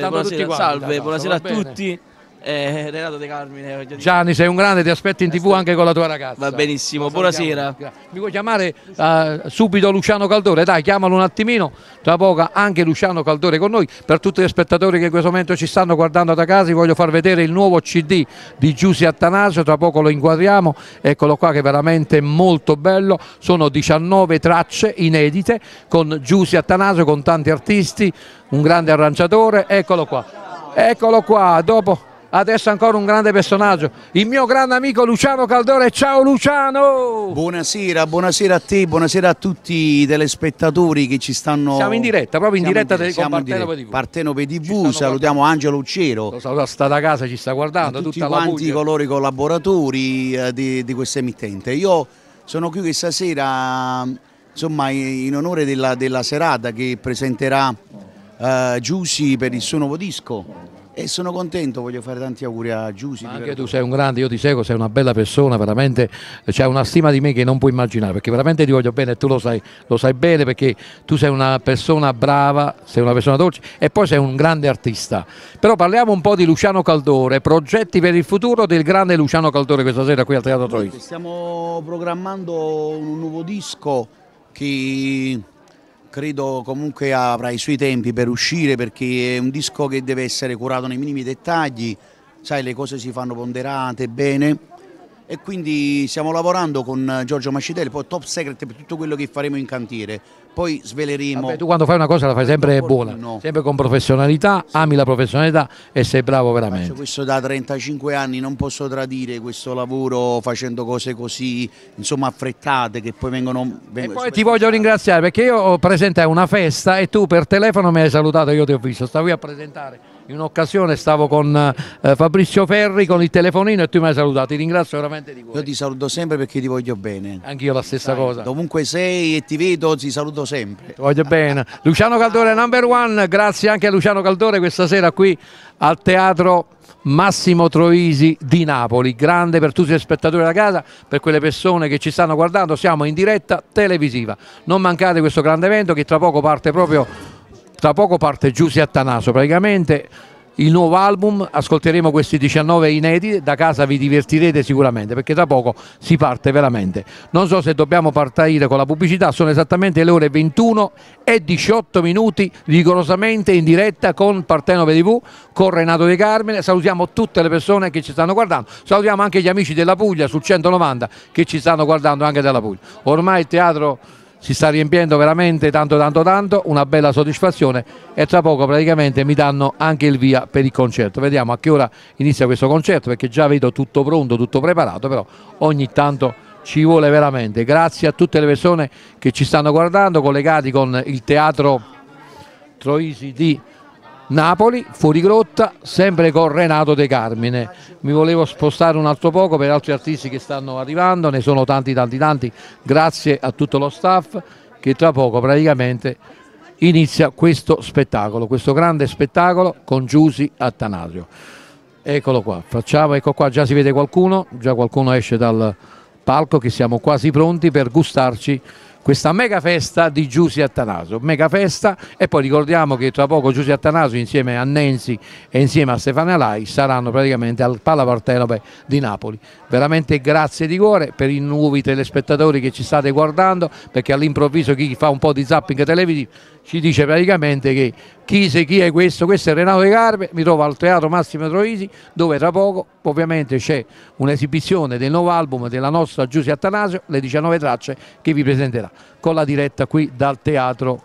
Salve, buonasera a tutti. Renato De Carmine. Gianni, sei un grande, ti aspetto in TV anche con la tua ragazza. Va benissimo, buonasera. Mi vuoi chiamare subito Luciano Caldore? Dai, chiamalo un attimino, tra poco anche Luciano Caldore con noi. Per tutti gli spettatori che in questo momento ci stanno guardando da casa, vi voglio far vedere il nuovo CD di Giuseppe Attanasio, tra poco lo inquadriamo, eccolo qua che è veramente molto bello, sono 19 tracce inedite con Giuseppe Attanasio, con tanti artisti, un grande arrangiatore, eccolo qua, dopo... Adesso ancora un grande personaggio, il mio grande amico Luciano Caldore. Ciao Luciano! Buonasera a te, buonasera a tutti i telespettatori che ci stanno... Siamo in diretta, proprio in diretta con Partenopea TV. Partenopea TV, salutiamo Angelo Ucciero. Sta da casa, ci sta guardando, tutti tutta quanti la Puglia. coloro i collaboratori di questa emittente. Io sono qui questa sera insomma in onore della serata che presenterà Giusy per il suo nuovo disco. E sono contento, voglio fare tanti auguri a Giusy. Anche tu sei un grande, io ti seguo, sei una bella persona, veramente c'hai una stima di me che non puoi immaginare, perché veramente ti voglio bene e tu lo sai bene, perché tu sei una persona brava, sei una persona dolce e poi sei un grande artista. Però parliamo un po' di Luciano Caldore, progetti per il futuro del grande Luciano Caldore questa sera qui al Teatro Troisi. Stiamo programmando un nuovo disco che credo comunque avrà i suoi tempi per uscire, perché è un disco che deve essere curato nei minimi dettagli, sai, le cose si fanno ponderate bene, e quindi stiamo lavorando con Giorgio Mascitelli, poi top secret per tutto quello che faremo in cantiere, poi sveleremo. Vabbè, tu quando fai una cosa la fai sempre buona, sempre con professionalità, ami la professionalità e sei bravo veramente. Faccio questo da 35 anni, non posso tradire questo lavoro facendo cose così, insomma, affrettate, che poi vengono. E poi ti voglio ringraziare perché io ho presentato una festa e tu per telefono mi hai salutato, io ti ho visto, stavi a presentare. In un'occasione stavo con Fabrizio Ferri con il telefonino e tu mi hai salutato, ti ringrazio veramente di cuore. Io ti saluto sempre perché ti voglio bene. Anch'io la stessa cosa. Dovunque sei e ti vedo, ti saluto sempre. Ti voglio bene. Luciano Caldore number one, grazie anche a Luciano Caldore questa sera qui al Teatro Massimo Troisi di Napoli. Grande per tutti gli spettatori da casa, per quelle persone che ci stanno guardando, siamo in diretta televisiva. Non mancate questo grande evento che tra poco parte Giusy Attanasio, praticamente il nuovo album, ascolteremo questi 19 inediti, da casa vi divertirete sicuramente perché tra poco si parte veramente. Non so se dobbiamo partire con la pubblicità, sono esattamente le ore 21:18 rigorosamente in diretta con Partenope TV, con Renato De Carmine. Salutiamo tutte le persone che ci stanno guardando, salutiamo anche gli amici della Puglia sul 190 che ci stanno guardando anche dalla Puglia. Ormai il teatro si sta riempiendo veramente tanto, una bella soddisfazione e tra poco praticamente mi danno anche il via per il concerto. Vediamo a che ora inizia questo concerto perché già vedo tutto pronto, tutto preparato, però ogni tanto ci vuole veramente. Grazie a tutte le persone che ci stanno guardando, collegati con il Teatro Troisi di Napoli, fuori grotta, sempre con Renato De Carmine. Mi volevo spostare un altro poco per altri artisti che stanno arrivando, ne sono tanti, grazie a tutto lo staff che tra poco praticamente inizia questo spettacolo, questo grande spettacolo con Giusy Attanasio. Eccolo qua, ecco qua, già si vede qualcuno, già qualcuno esce dal palco, che siamo quasi pronti per gustarci questa mega festa di Giusy Attanasio, mega festa. E poi ricordiamo che tra poco Giusy Attanasio insieme a Nancy e insieme a Stefania Lai saranno praticamente al Pala Partenope di Napoli. Veramente grazie di cuore per i nuovi telespettatori che ci state guardando, perché all'improvviso chi fa un po' di zapping televisivo ci dice praticamente che chi è questo è Renato De Carmine. Mi trovo al Teatro Massimo Troisi, dove tra poco ovviamente c'è un'esibizione del nuovo album della nostra Giusy Attanasio, le 19 tracce che vi presenterà con la diretta qui dal Teatro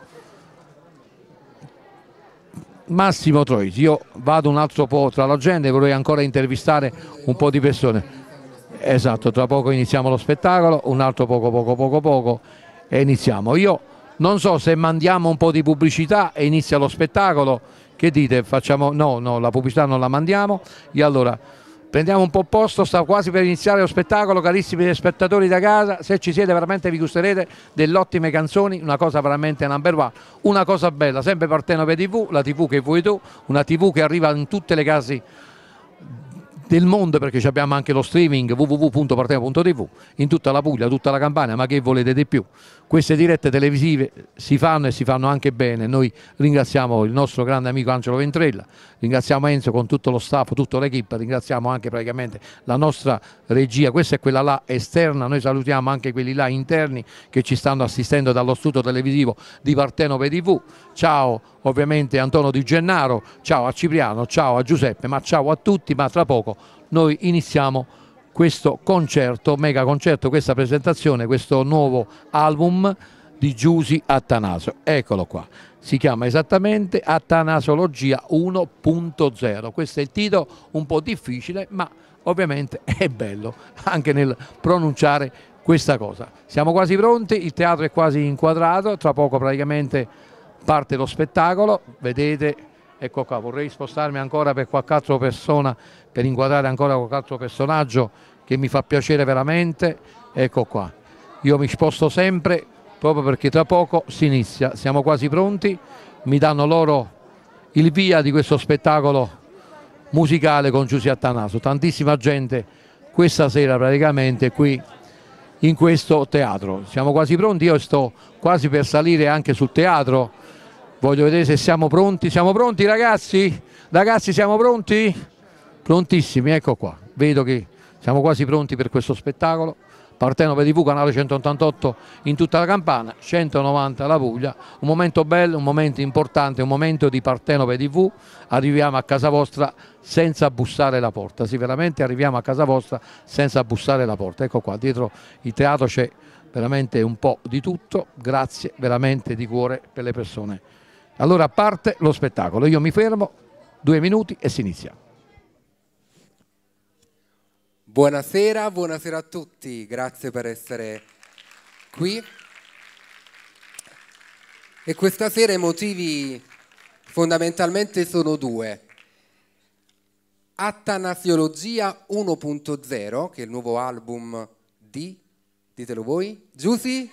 Massimo Troisi. Io vado un altro po' tra la gente, vorrei ancora intervistare un po' di persone. Esatto, tra poco iniziamo lo spettacolo, un altro poco e iniziamo. Io non so se mandiamo un po' di pubblicità e inizia lo spettacolo, che dite? Facciamo? No, la pubblicità non la mandiamo. E allora prendiamo un po' posto, sta quasi per iniziare lo spettacolo, carissimi spettatori da casa. Se ci siete veramente vi gusterete delle ottime canzoni, una cosa veramente number one, una cosa bella, sempre Partenope TV, la TV che vuoi tu, una TV che arriva in tutte le case del mondo, perché abbiamo anche lo streaming www.partenope.tv in tutta la Puglia, tutta la Campania, ma che volete di più? Queste dirette televisive si fanno e si fanno anche bene. Noi ringraziamo il nostro grande amico Angelo Ventrella, ringraziamo Enzo con tutto lo staff, tutta l'equipe, ringraziamo anche praticamente la nostra regia, questa è quella là esterna, noi salutiamo anche quelli là interni che ci stanno assistendo dallo studio televisivo di Partenope TV. Ciao ovviamente Antonio Di Gennaro, ciao a Cipriano, ciao a Giuseppe, ma ciao a tutti. Ma tra poco noi iniziamo questo concerto, mega concerto, questa presentazione, questo nuovo album di Giusy Attanasio. Eccolo qua, si chiama esattamente Attanasiologia 1.0. Questo è il titolo, un po' difficile, ma ovviamente è bello anche nel pronunciare questa cosa. Siamo quasi pronti, il teatro è quasi inquadrato, tra poco praticamente parte lo spettacolo, vedete. Ecco qua, vorrei spostarmi ancora per qualche altra persona, per inquadrare ancora qualche altro personaggio che mi fa piacere veramente. Ecco qua, io mi sposto sempre proprio perché tra poco si inizia, siamo quasi pronti, mi danno loro il via di questo spettacolo musicale con Giusy Attanasio. Tantissima gente questa sera praticamente qui in questo teatro. Siamo quasi pronti, io sto quasi per salire anche sul teatro, voglio vedere se siamo pronti. Siamo pronti ragazzi? Ragazzi, siamo pronti? Prontissimi, ecco qua, vedo che siamo quasi pronti per questo spettacolo. Partenope TV, canale 188 in tutta la Campania, 190 la Puglia. Un momento bello, un momento importante, un momento di Partenope TV. Arriviamo a casa vostra senza bussare la porta. Sì, veramente arriviamo a casa vostra senza bussare la porta. Ecco qua, dietro il teatro c'è veramente un po' di tutto. Grazie veramente di cuore per le persone. Allora parte lo spettacolo. Io mi fermo, 2 minuti e si inizia. Buonasera, buonasera a tutti, grazie per essere qui. E questa sera i motivi fondamentalmente sono 2. Attanasiologia 1.0, che è il nuovo album di, ditelo voi, Giusy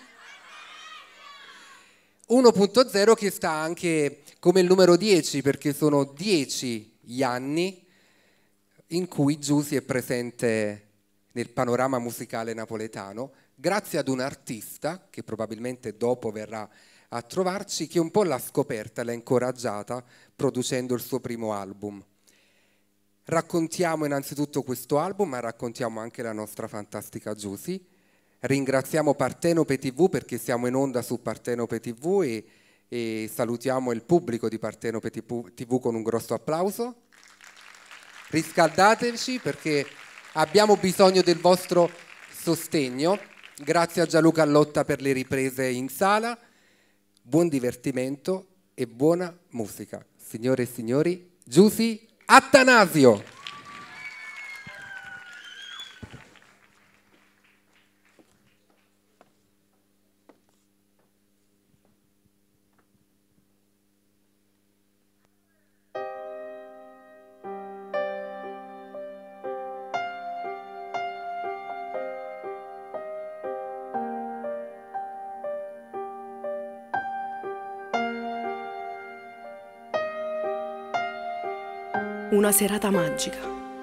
1.0, che sta anche come il numero 10, perché sono 10 gli anni in cui Giusy è presente nel panorama musicale napoletano, grazie ad un artista che probabilmente dopo verrà a trovarci, che un po' l'ha scoperta, l'ha incoraggiata producendo il suo primo album. Raccontiamo innanzitutto questo album, ma raccontiamo anche la nostra fantastica Giusy. Ringraziamo Partenope TV perché siamo in onda su Partenope TV e salutiamo il pubblico di Partenope TV con un grosso applauso. Riscaldateci perché abbiamo bisogno del vostro sostegno. Grazie a Gianluca Allotta per le riprese in sala. Buon divertimento e buona musica. Signore e signori, Giusy Attanasio. Una serata magica.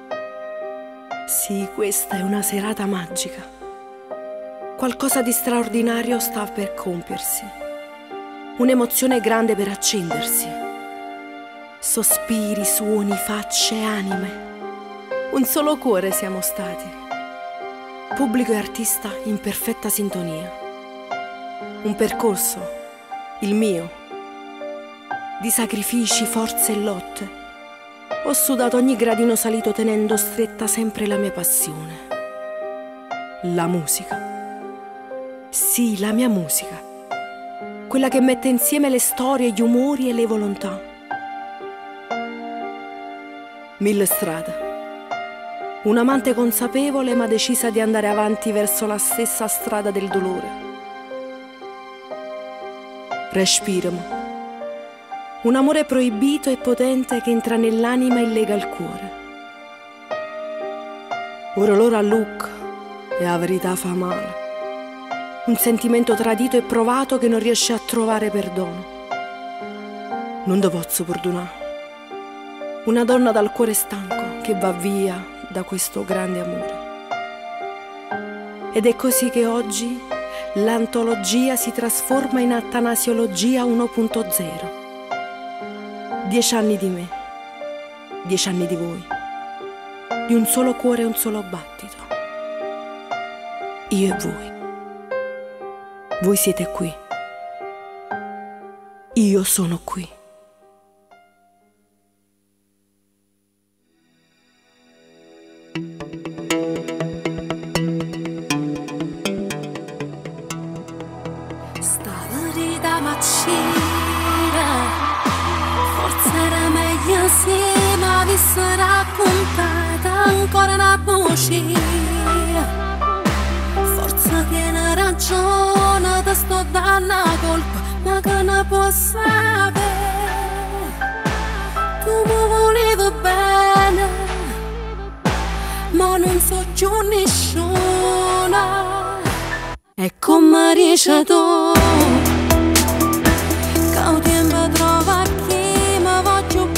Sì, questa è una serata magica. Qualcosa di straordinario sta per compiersi. Un'emozione grande per accendersi. Sospiri, suoni, facce, anime. Un solo cuore siamo stati. Pubblico e artista in perfetta sintonia. Un percorso, il mio, di sacrifici, forze e lotte. Ho sudato ogni gradino salito tenendo stretta sempre la mia passione. La musica. Sì, la mia musica. Quella che mette insieme le storie, gli umori e le volontà. 1000 strade. Un'amante consapevole ma decisa di andare avanti verso la stessa strada del dolore. Respiramo. Un amore proibito e potente che entra nell'anima e lega il cuore. Ora l'ora look e la verità fa male. Un sentimento tradito e provato che non riesce a trovare perdono. Non ti posso perdonare. Una donna dal cuore stanco che va via da questo grande amore. Ed è così che oggi l'antologia si trasforma in Attanasiologia 1.0. 10 anni di me, 10 anni di voi, di un solo cuore e un solo battito. Io e voi. Voi siete qui. Io sono qui. Stavo di da macina. Forse era meglio se mi avessi raccontata ancora una voce. Forse tiene ragione, ti sto dando la colpa, ma che ne posso sapere? Tu mi volevi bene, ma non so più nessuna. E come dici tu, che il tempo trova chi mi voglio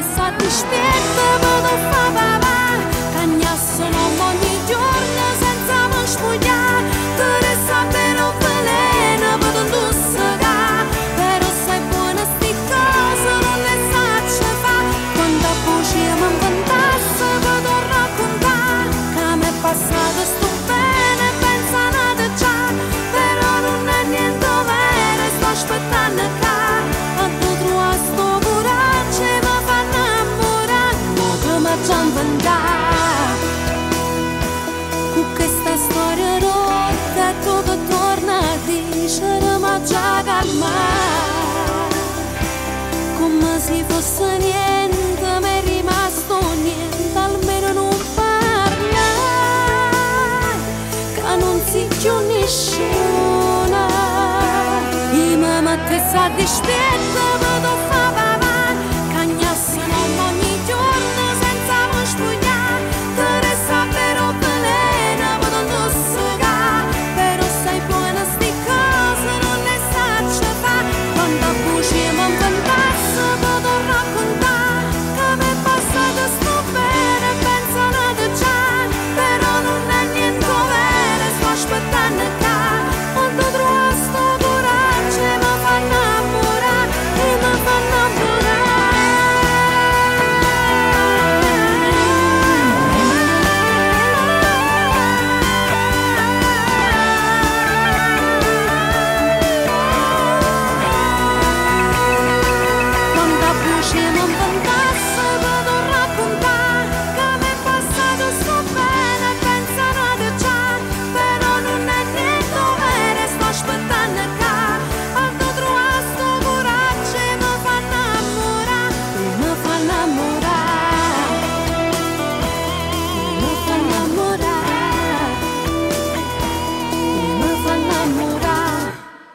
passa dispietto vedo fa papà cagnassano ogni giorno senza non spugliare te resta vero veleno vedo lussega però sei buona sti cose non le sacce fa quando voce mi inventassi vedo raccontare che mi è passato sto bene pensate già però non è niente vero sto aspettando che quando trovo sto coraggio mi fa innamorare come ci inventare con questa storia rotta e tu che torna a dicere ma già calmare come se fosse niente mi è rimasto niente almeno non parlare che non si più nessuna i mamma te sa dispietto vedo fa papà cagnassano ogni giorno senza non spugliare te resta vero veleno vedo lussega però sei buona sti cose non le sacce fa quando voce mi inventassi vedo raccontare che mi è passato sto bene pensate già però non è niente vero sto aspettando che quando trovo sto coraggio mi fa innamorare e mi fa quando voce mi inventassi vedo raccontare che mi è passato sto bene pensate già però non è niente vero sto aspettando che quando trovo sto coraggio mi fa innamorare mi fa innamorare mi fa innamorare mi fa innamorare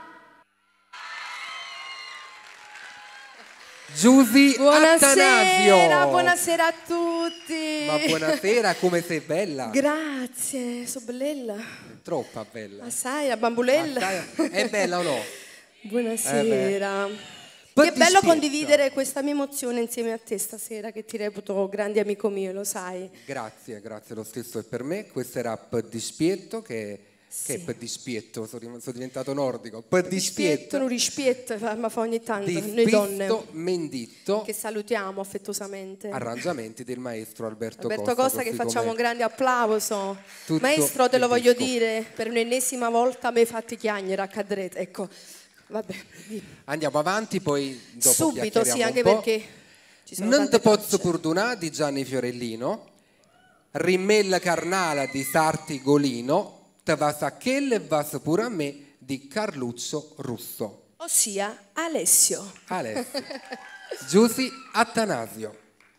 Giusy Buonasera, Attanasio. buonasera a tutti. Ma buonasera, come sei bella? Grazie, so bella. Troppa bella. Assai, la bambulella. È bella o no? Buonasera. Poi Che ti bello spiego. condividere questa mia emozione insieme a te stasera, che ti reputo grande amico mio, lo sai. Grazie, lo stesso è per me. Questo era Per Dispietto, che è Per Dispietto, sono diventato nordico. Per Dispietto, non rispetto, ma fa ogni tanto, di noi donne. Spisto Menditto, Che salutiamo affettuosamente. arrangiamenti del maestro Alberto Costa, che così facciamo un come grande applauso. tutto Maestro, te lo il voglio disco. dire, per un'ennesima volta mi hai fatti chiagnere a cadrete. Ecco, vabbè. Andiamo avanti, poi dopo Subito, sì, chiacchieriamo anche un po'. perché ci sono Non tante te pozzo perdonare di Gianni Fiorellino, Rimmella Carnala di Sarti Golino, Te vas a che e vas pure a me di Carluccio Russo. ossia Alessio. Alessio. Giusy Attanasio.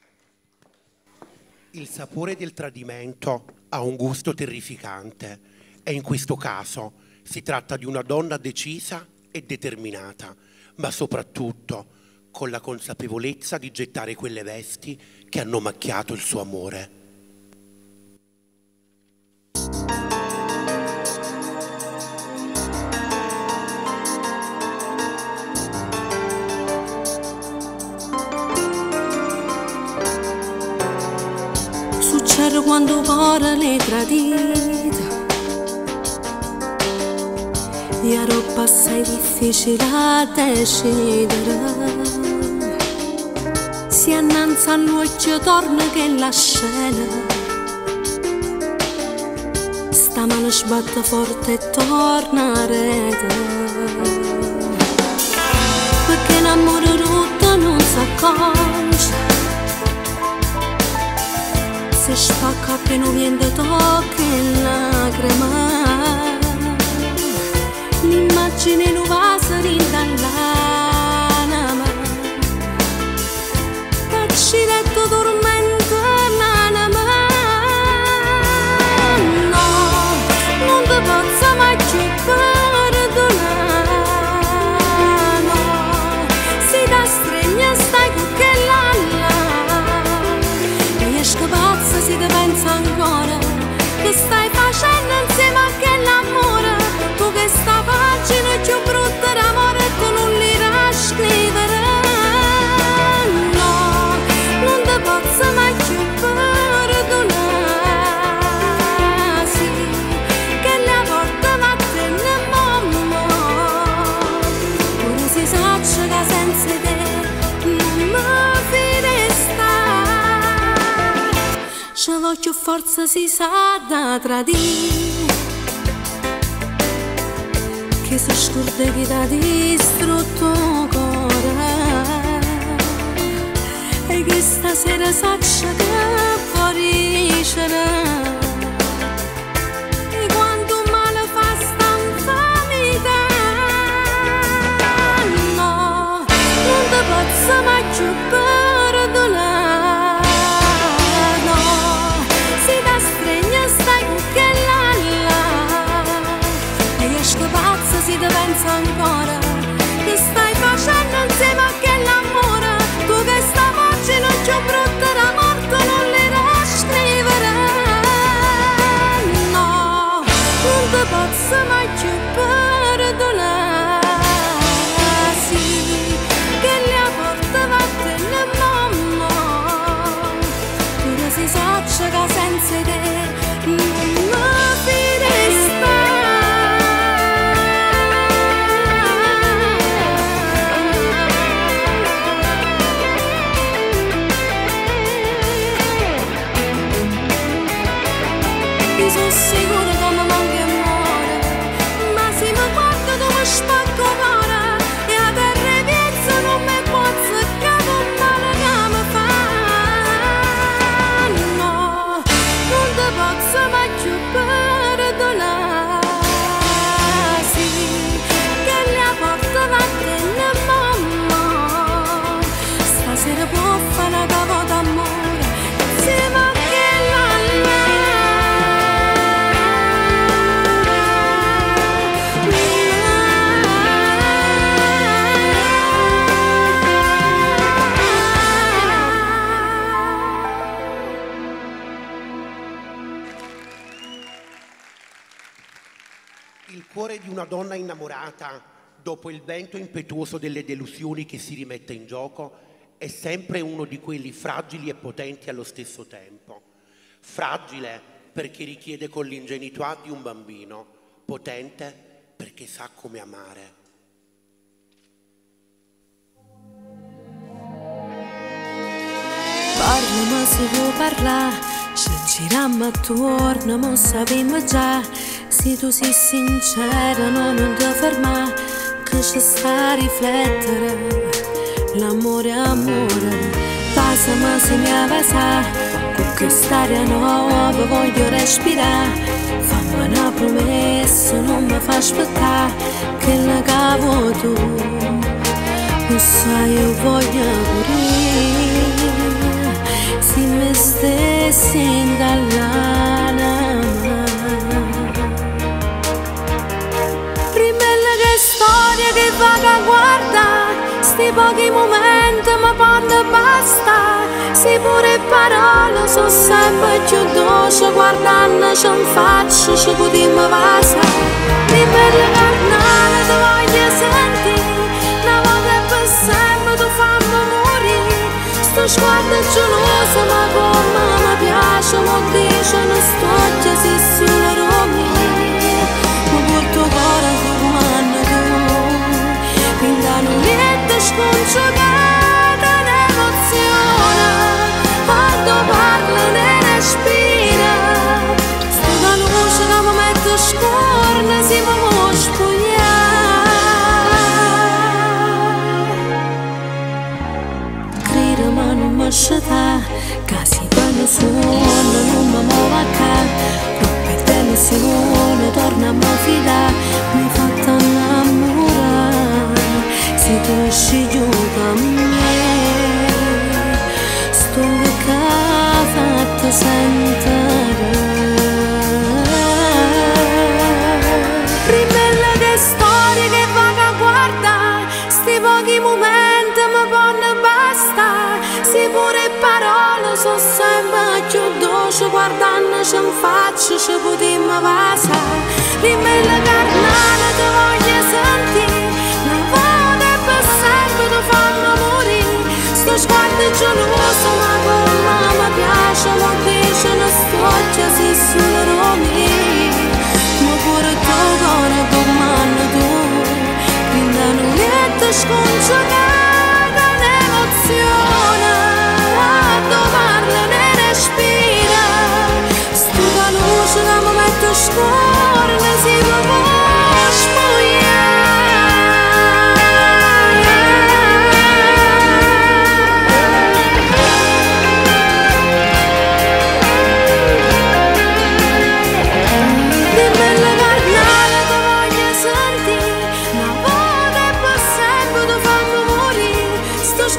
Il sapore del tradimento ha un gusto terrificante e in questo caso si tratta di una donna decisa e determinata, ma soprattutto con la consapevolezza di gettare quelle vesti che hanno macchiato il suo amore. Succede quando cuore le tradita e la roba assai difficile a decidere. Si annanza a noi ci torna che la scena sta mano sbatte forte e torna a rete, perché l'amore rotto non si accorge, se spacca appena viene tocca e lacrima, l'immagine non va a dall'anima, accidente tormento l'anima. No, non ti posso mai più perdonare, no, si da stregna stai con che l'alla e esco pazza si ti pensa ancora che stai facendo insieme a che l'amore, tu che sta pagina più brutta d'amore e tu non li l'occhio forza si sa da tradire, che si scorda che t'ha distrutto il cuore, e che stasera saccia che fuoricerà. E quanto male fa sta infamità, no, non ti posso mai più perdonare, no, si da stregna stai con che là, e io esco pazza si ti penso ancora, che stai facendo insieme a che l'amore, tu che stavolta non c'ho brutta da morto, non le da scrivere, no, non ti posso mai più perdonare, sì, che le porte vattene mamma, tu che si saccia che senza te non mi fideresti. Sono sicura che mi manca amore, ma se mi guarda tu mi spacco cuore, e a terra e piazza non mi può azzeccare un male che mi fa, no, non ti posso mai più perdonare, sì, che le porte vattene mamma, stasera può fare una cava d'amore, insieme a che la Il cuore di una donna innamorata, dopo il vento impetuoso delle delusioni che si rimette in gioco, è sempre uno di quelli fragili e potenti allo stesso tempo. Fragile perché richiede con l'ingenuità di un bambino, potente perché sa come amare. Parlami se vuoi parlare, ci giriamo attorno, ma sappiamo già, se tu sei sincera non ti fermare, che ci sta a riflettere, l'amore è amore, passami se mi avasa, con quest'aria nuova voglio respirare, fammi una promessa, non mi fa aspettare, che la cavo tu, lo sai io voglio morire, se mi stessi in dall'anima. Rimella che storia che vaga guarda, sti pochi momenti ma quando basta, se pure parole sono sempre più dolci, guardandoci in faccia ci potremmo passare. Rimella carnale ti voglio sentire, una volta per sempre tu fammi morire, sto sguardo geloso ma come mi piace, mi dice una storia se sulla Roma, ma porto cuore come tu, quindi non niente scongiurata un'emozione, quando parlo ne respira, sto da luce che mi metto scorna, si mi può spogliare, crede ma non mi sceta, casi quando suono non mi muovo a ca, troppe tensione torna a mi fidare, mi fa innamorare, se tu esci giù da me, sto che ha fatto sentire, rimella che storie che vaga guarda, sti pochi momenti mi vanno basta, se pure parole sono sempre più dolci, guardandoci in faccia ci potremmo passare, rimella carnale ti voglio sentire, una volta per sempre ti fanno morire, sto sguardo geloso ma come mi piace, mi dice una storia se sulla Roma, ma pure il tuo cuore come tu, quindi non niente scongiurata un'emozione, quando parlo ne respira,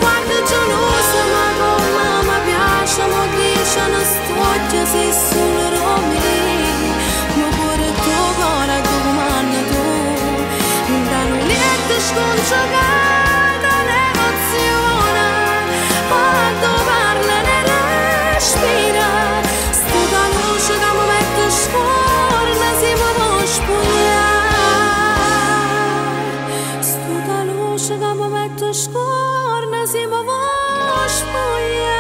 guardo gelosa, ma come mi piace, mi dice una storia, sei solo Romeo, ma pure tuo cuore a domani tu, da lunetta scongiugata l'emozione, quando parla ne respira, sto da luce che mi mette scorna, si mi può spogliare, sto da luce che mi mette scorna, si mi può spogliare.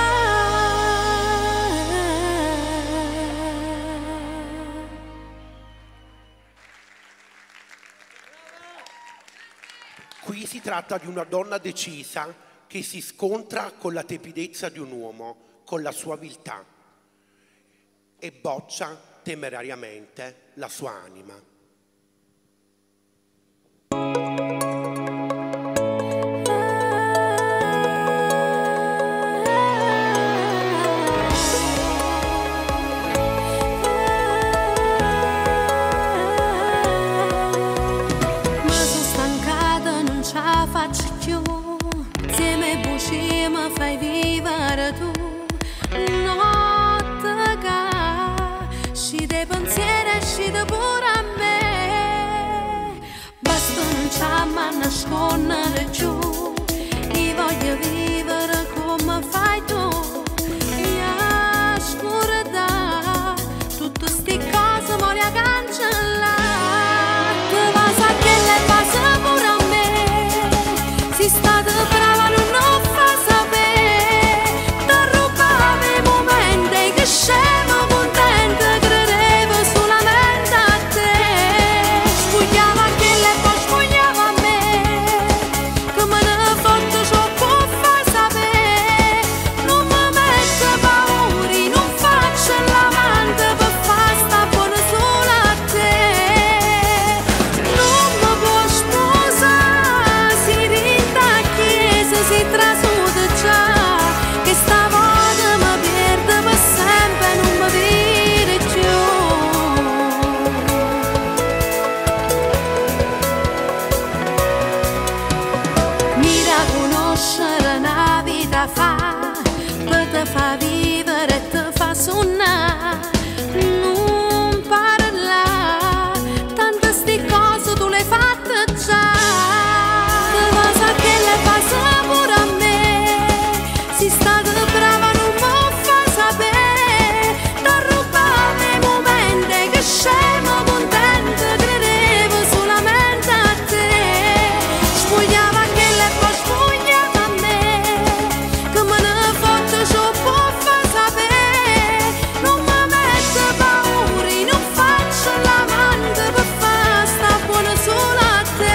Qui si tratta di una donna decisa che si scontra con la tepidezza di un uomo, con la sua viltà, e boccia temerariamente la sua anima. Insieme buci mi fai vivere tu, notte che scide pensieri, scide pure a me, basta non c'è ma nascondere giù, io voglio vivere come fai tu, mia scura, tutte sti cose voglio cancellare, tu vas a che le passa pure a me, si sta brava non fa sapere, ti rubava i momenti che scemo contenta, credevo solamente a te, spugliava che le poi spugliava a me, che me ne fotte ciò può fa sapere, non mi mette paura, non faccio l'amante per far sta buona sola a te, non mi può sposare, si rinda si trasuda già, che stavolta mi perde per sempre, non mi vede più. Mira a conoscere una vita fa, che ti fa vivere e ti fa suonare, non parlare, tante sti cose tu le hai fatte già, che cosa che le passa pure a me, si sta brava non mi fa sapere, ti rubava i momenti che scemo contenta, credevo solamente a te, spugliava che le poi spugliava a me, che me ne fotte ciò può fa sapere, non mi mette paura, non faccio l'amante per far sta buona sola a te,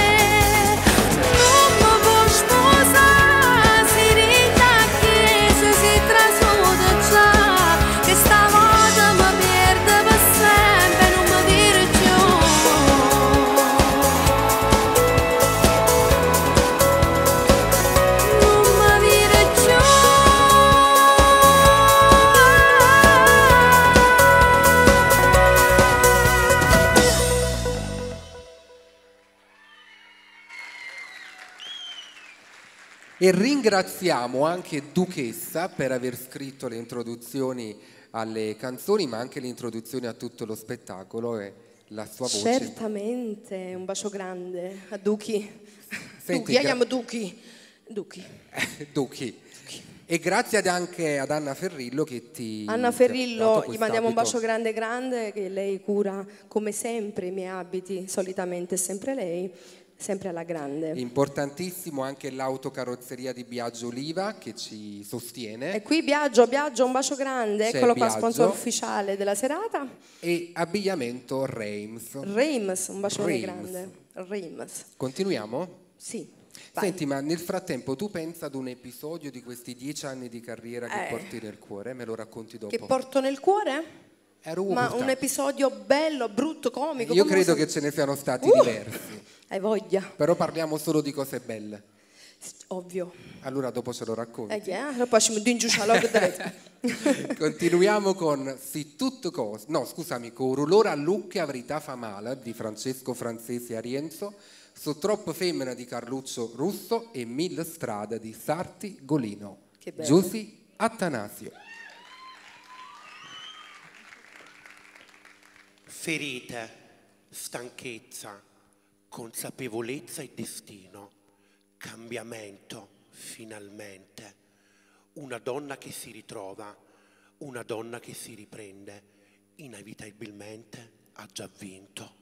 non mi può sposare, si rinda a chiesa, si trasuda già, che stavolta mi perde per sempre, non mi vede più. Non mi vede più. E ringraziamo anche Duchessa per aver scritto le introduzioni alle canzoni, ma anche le introduzioni a tutto lo spettacolo e la sua voce. Certamente, un bacio grande a Duchi. Senti, Duchi, io chiamo Duchi. Duchi. Duchi. E grazie anche ad Anna Ferrillo che ti Anna ha Ferrillo, dato gli mandiamo un quest'abito. bacio grande grande, che lei cura come sempre i miei abiti, solitamente è sempre lei, sempre alla grande. Importantissimo anche l'autocarrozzeria di Biagio Oliva che ci sostiene. E qui Biagio, un bacio grande, C'è eccolo qua, Biagio. sponsor ufficiale della serata. E abbigliamento Reims. Reims, un bacione Reims. grande. Reims. Continuiamo? Sì. Vai. Senti, ma nel frattempo tu pensa ad un episodio di questi 10 anni di carriera che porti nel cuore? Me lo racconti dopo. Che porto nel cuore? Ma urta. un episodio bello, brutto, comico? Io come credo lo che so? ce ne siano stati diversi. Hai voglia. Però parliamo solo di cose belle. Ovvio. Allora dopo ce lo racconti. Poi ci metto in giù Continuiamo con Si tutto cose. No, scusami, con Rulora a Lucche a verità fa male di Francesco Francesi a Rienzo, So troppo femmina di Carluccio Russo e Mille strade di Sarti Golino. Giusy Attanasio. Ferite, stanchezza, consapevolezza e destino, cambiamento, finalmente. Una donna che si ritrova, una donna che si riprende, inevitabilmente ha già vinto.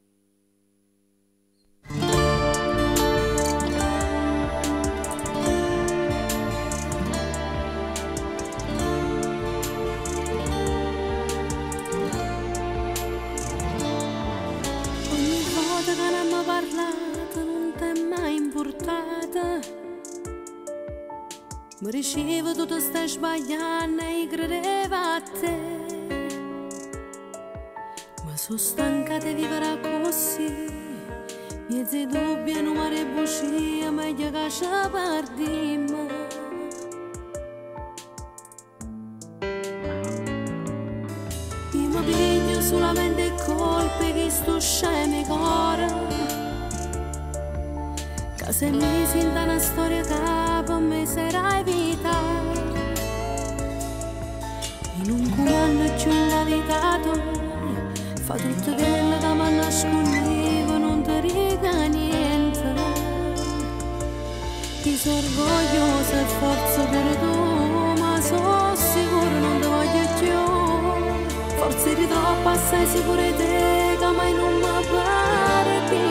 Ogni volta che ne abbiamo parlato non ti è mai importata. Mi ricevo tutto stai sbagliando e credevo a te. Ma sono stanca di vivere così. Miezzi dubbi e numeri e bugie, meglio che ci perdiamo. Io mi piglio solamente colpe che sto scemi cuore. Che se mi sento una storia che per me sarà vita. In un comando ci ho invitato, fa tutto quello che mi nascondevo, non ti riga niente. Ti sono orgogliosa e forza per tu, ma sono sicuro non ti voglio più. Forse di troppo assai sicura di te, che mai non mi pare di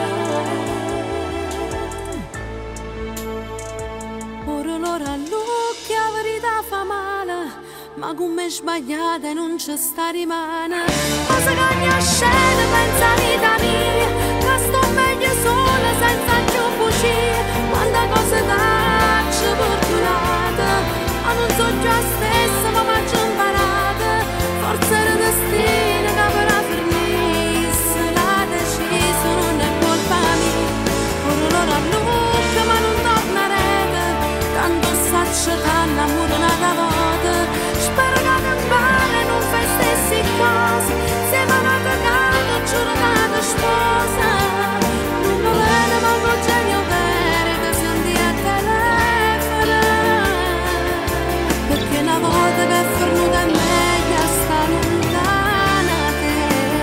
te. Ora l'ora l'occhio, la verità fa male, ma come sbagliata e non ci sta rimane. Cosa cagna scena, pensa vita mia, che sto meglio sola senza più bugie. Quante cose faccio fortunata, ma non so già stessa, ma faccio imparata. Forza del destino che per finisse, l'ha deciso, non è colpa mia. Ora l'ora lucca, ma non tornerete, tanto saccio che l'amore nata volta. Spero che campare non fai stessi cose, siamo nata canta, giuro nata sposa. Non mi vede manco il genio vero che si andì a telefono, perché una volta che è fornuta è meglio sta lontana te.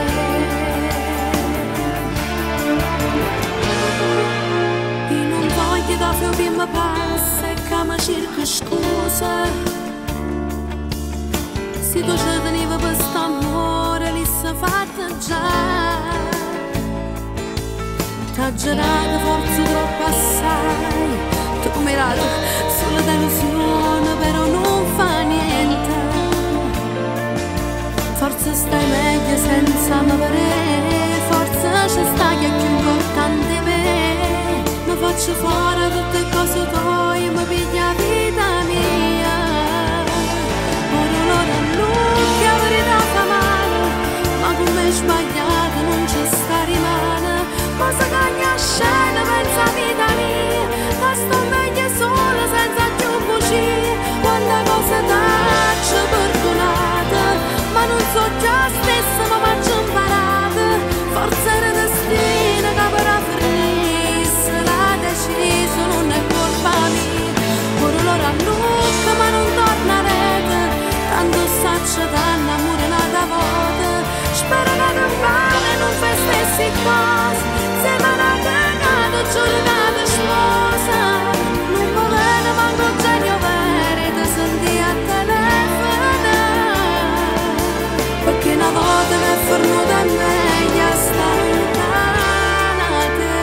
Io non voglio che più mi passa e che mi cerca scusa. Se tu ci tenevi per st'amore, lì si fatta già. T'ha girato forse troppo assai, tu mirato sulla delusione, però non fa niente. Forse stai meglio senza me vedere, forse ci stai che è più importante me. Mi faccio fuori tutte cose tue, mi piglia vita mia. L'ucchia verità fa male, ma come sbagliato non ci sta rimane. Cosa cagna scena, pensa vita mia, ma sto meglio sola senza più bugie. Quante cose faccio perdonate, ma non so già stessa, ma faccio imparate. Forza del destino che per finisse, l'ha deciso, non è colpa mia. Ora l'ora lucca, ma non tornerete, tanto saccio dall'amore nata volta. Spero che campane non fai stessi cose, siamo nata cagata, giornata sposa. Non mi vede manco il genio vero, ti senti a telefono, perché una volta che è fornuta è meglio sta lontana te.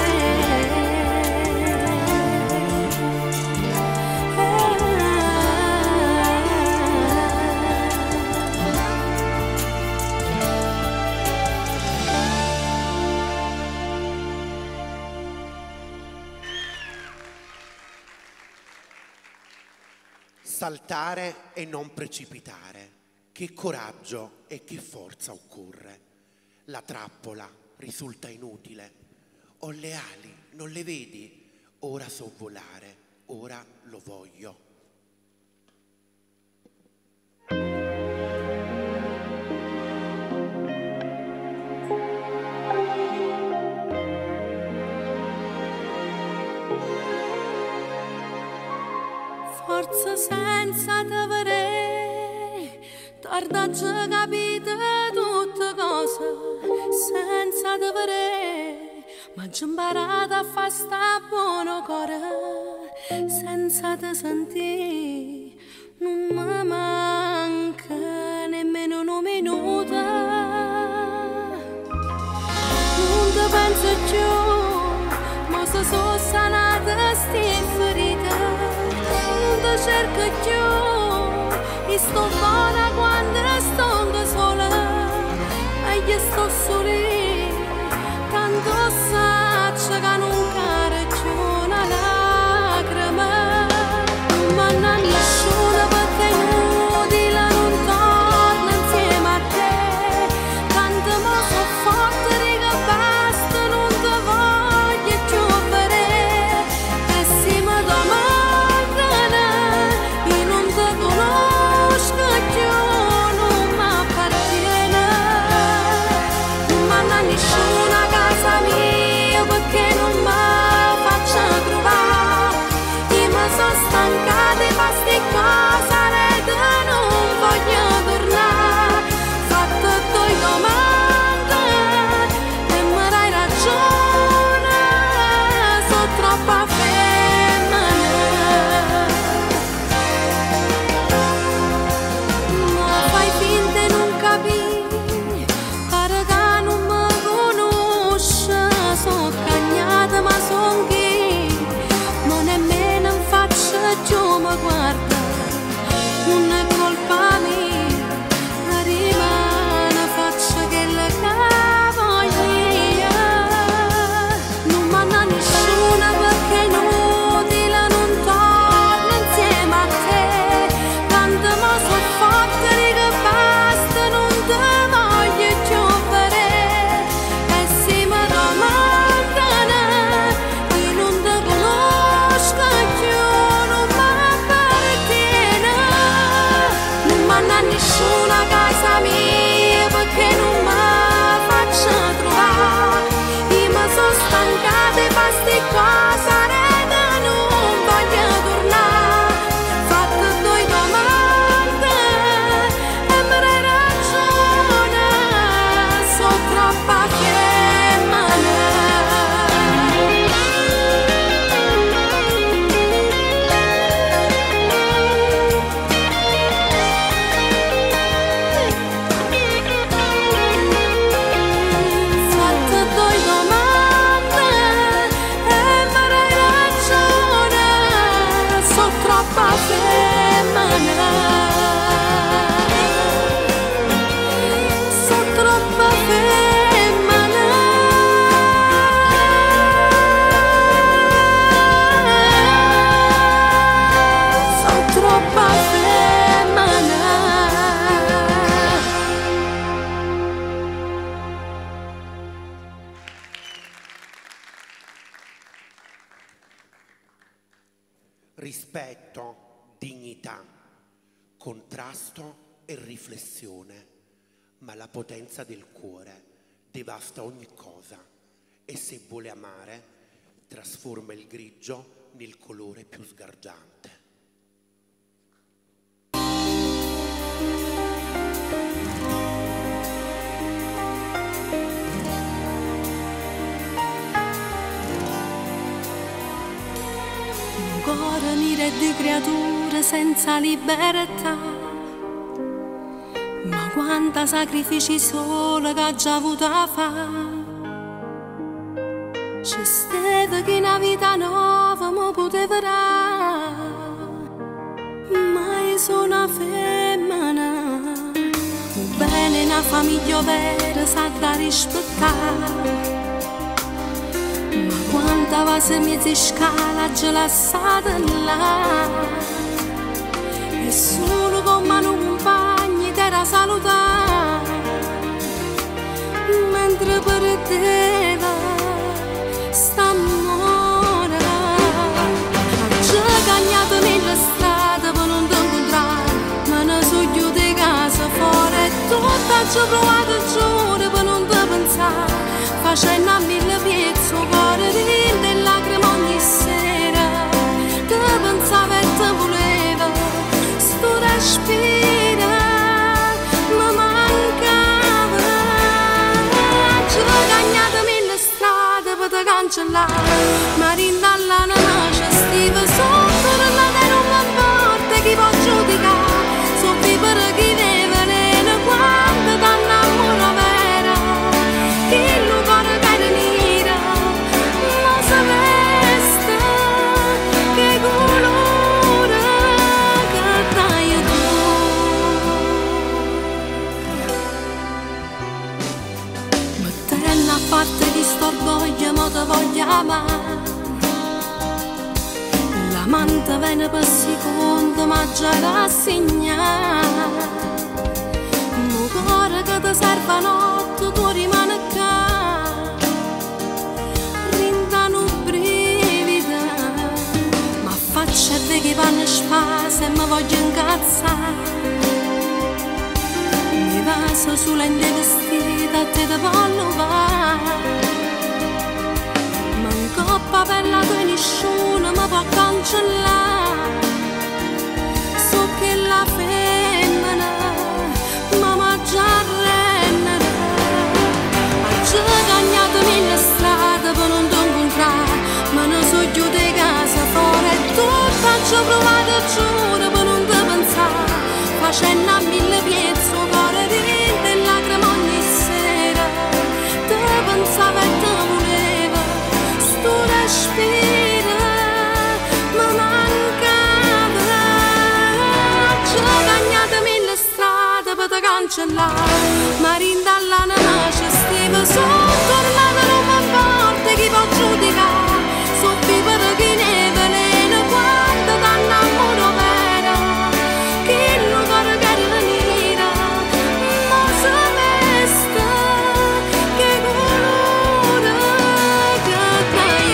Saltare e non precipitare. Che coraggio e che forza occorre. La trappola risulta inutile. Ho le ali, non le vedi? Ora so volare, ora lo voglio. forza senza t'avere, tarda già capite tutte cose, senza t'avere, ma già imparato a fare sta buono cuore, senza te sentire, non mi manca nemmeno un minuto, non te penso più, ma se sono sanata sti ferite, non te cerco più, e sto buona quando sto sola, e io sto sola, tanto saccio che non cade più una lacrima, ma non nessuno perché è inutile non torna insieme a te, tanto mi so forte che basta, non ti voglio più vedere, e se mi domandano io non ti conosco più, non mi appartiene, ma non nessuna casa mia perché non mi faccio trovare, io mi sono stancata di fare ste cose e non voglio tornare, fatto due domande e mi dai ragione, sono troppa femmina, ma fai finta e non capi, pare che non mi conosce, sono cagnata ma son chi, ma nemmeno in faccia giù mi guarda, non è colpa mia, rimane faccia che la voglio, non manna nessuna perché è inutile non torna insieme a te, tanto mi so forte che basta, non ti voglio più vedere, e se mi domandano io non ti conosco più, non mi appartiene, non manna nessuna casa mia perché non mi faccio trovare, io mi sono stancata di fare ste cose e non voglio tornare, fatto due domande e mi dai ragione, sono troppa fatte due domande e mi dai ragione, sono troppa femmina, sono troppa femmina, sono troppa femmina. Rispetto, dignità, contrasto e riflessione, ma la potenza del cuore devasta ogni cosa e se vuole amare trasforma il grigio nel colore più sgargiante. Un cuore nero di creature senza libertà, ma quanta sacrifici solo che ha già avuto a fare, c'è stata che una vita nuova mi poteva dare, ma io sono una femmina, un bene una famiglia vera sa da rispettare, ma quanta vase mezza scala già lasciata là, e solo con mano compagni t'era salutare, mentre perdeva st'amore, ha già cagnato nella strada per non t'incontrare, ma ne so chiude casa fuori e tutto ha già provato il giorno per non te pensare, facendo a mille pezzi cuore di lacrime ogni sera, te pensavo e te volevo. là, marinda là nasce stiva sotto la che non mi importa chi può giudicare, so vivere chi deve nera quando t'annamoro vera, chi lo vuole bene nera, ma sapeste che colore che dai tu. Mettendo a parte chi storgoglio ma te voglio amare, l'amante viene per secondo ma già rassegnato, il cuore che ti serve a notte tu rimane qua, rindano brivida, ma faccia e vedi che vanno spase e mi voglio incazzare, mi vaso sulla in dei vestiti a te te voglio va. Coppa per la tua nessuno mi può cancellare, so che la femmina ma già renderà, ha già cagnato mille strade per non ti incontrare, ma non so chiuso di casa fuori e tutto ci ho provato giuro per non ti pensare, facendo a mille piezze un cuore rinde e lacrime ogni sera, te pensava e te voleva, tu respira, ma mancava, ci ho cagnato mille strade per te cancellare, ma rindalla nasce stiva sotto la non mi importa chi può giudicare, so vivere chi ne veleno quando t'annamoro vera, chi lo vuole che nera, ma sapeste che colore che dai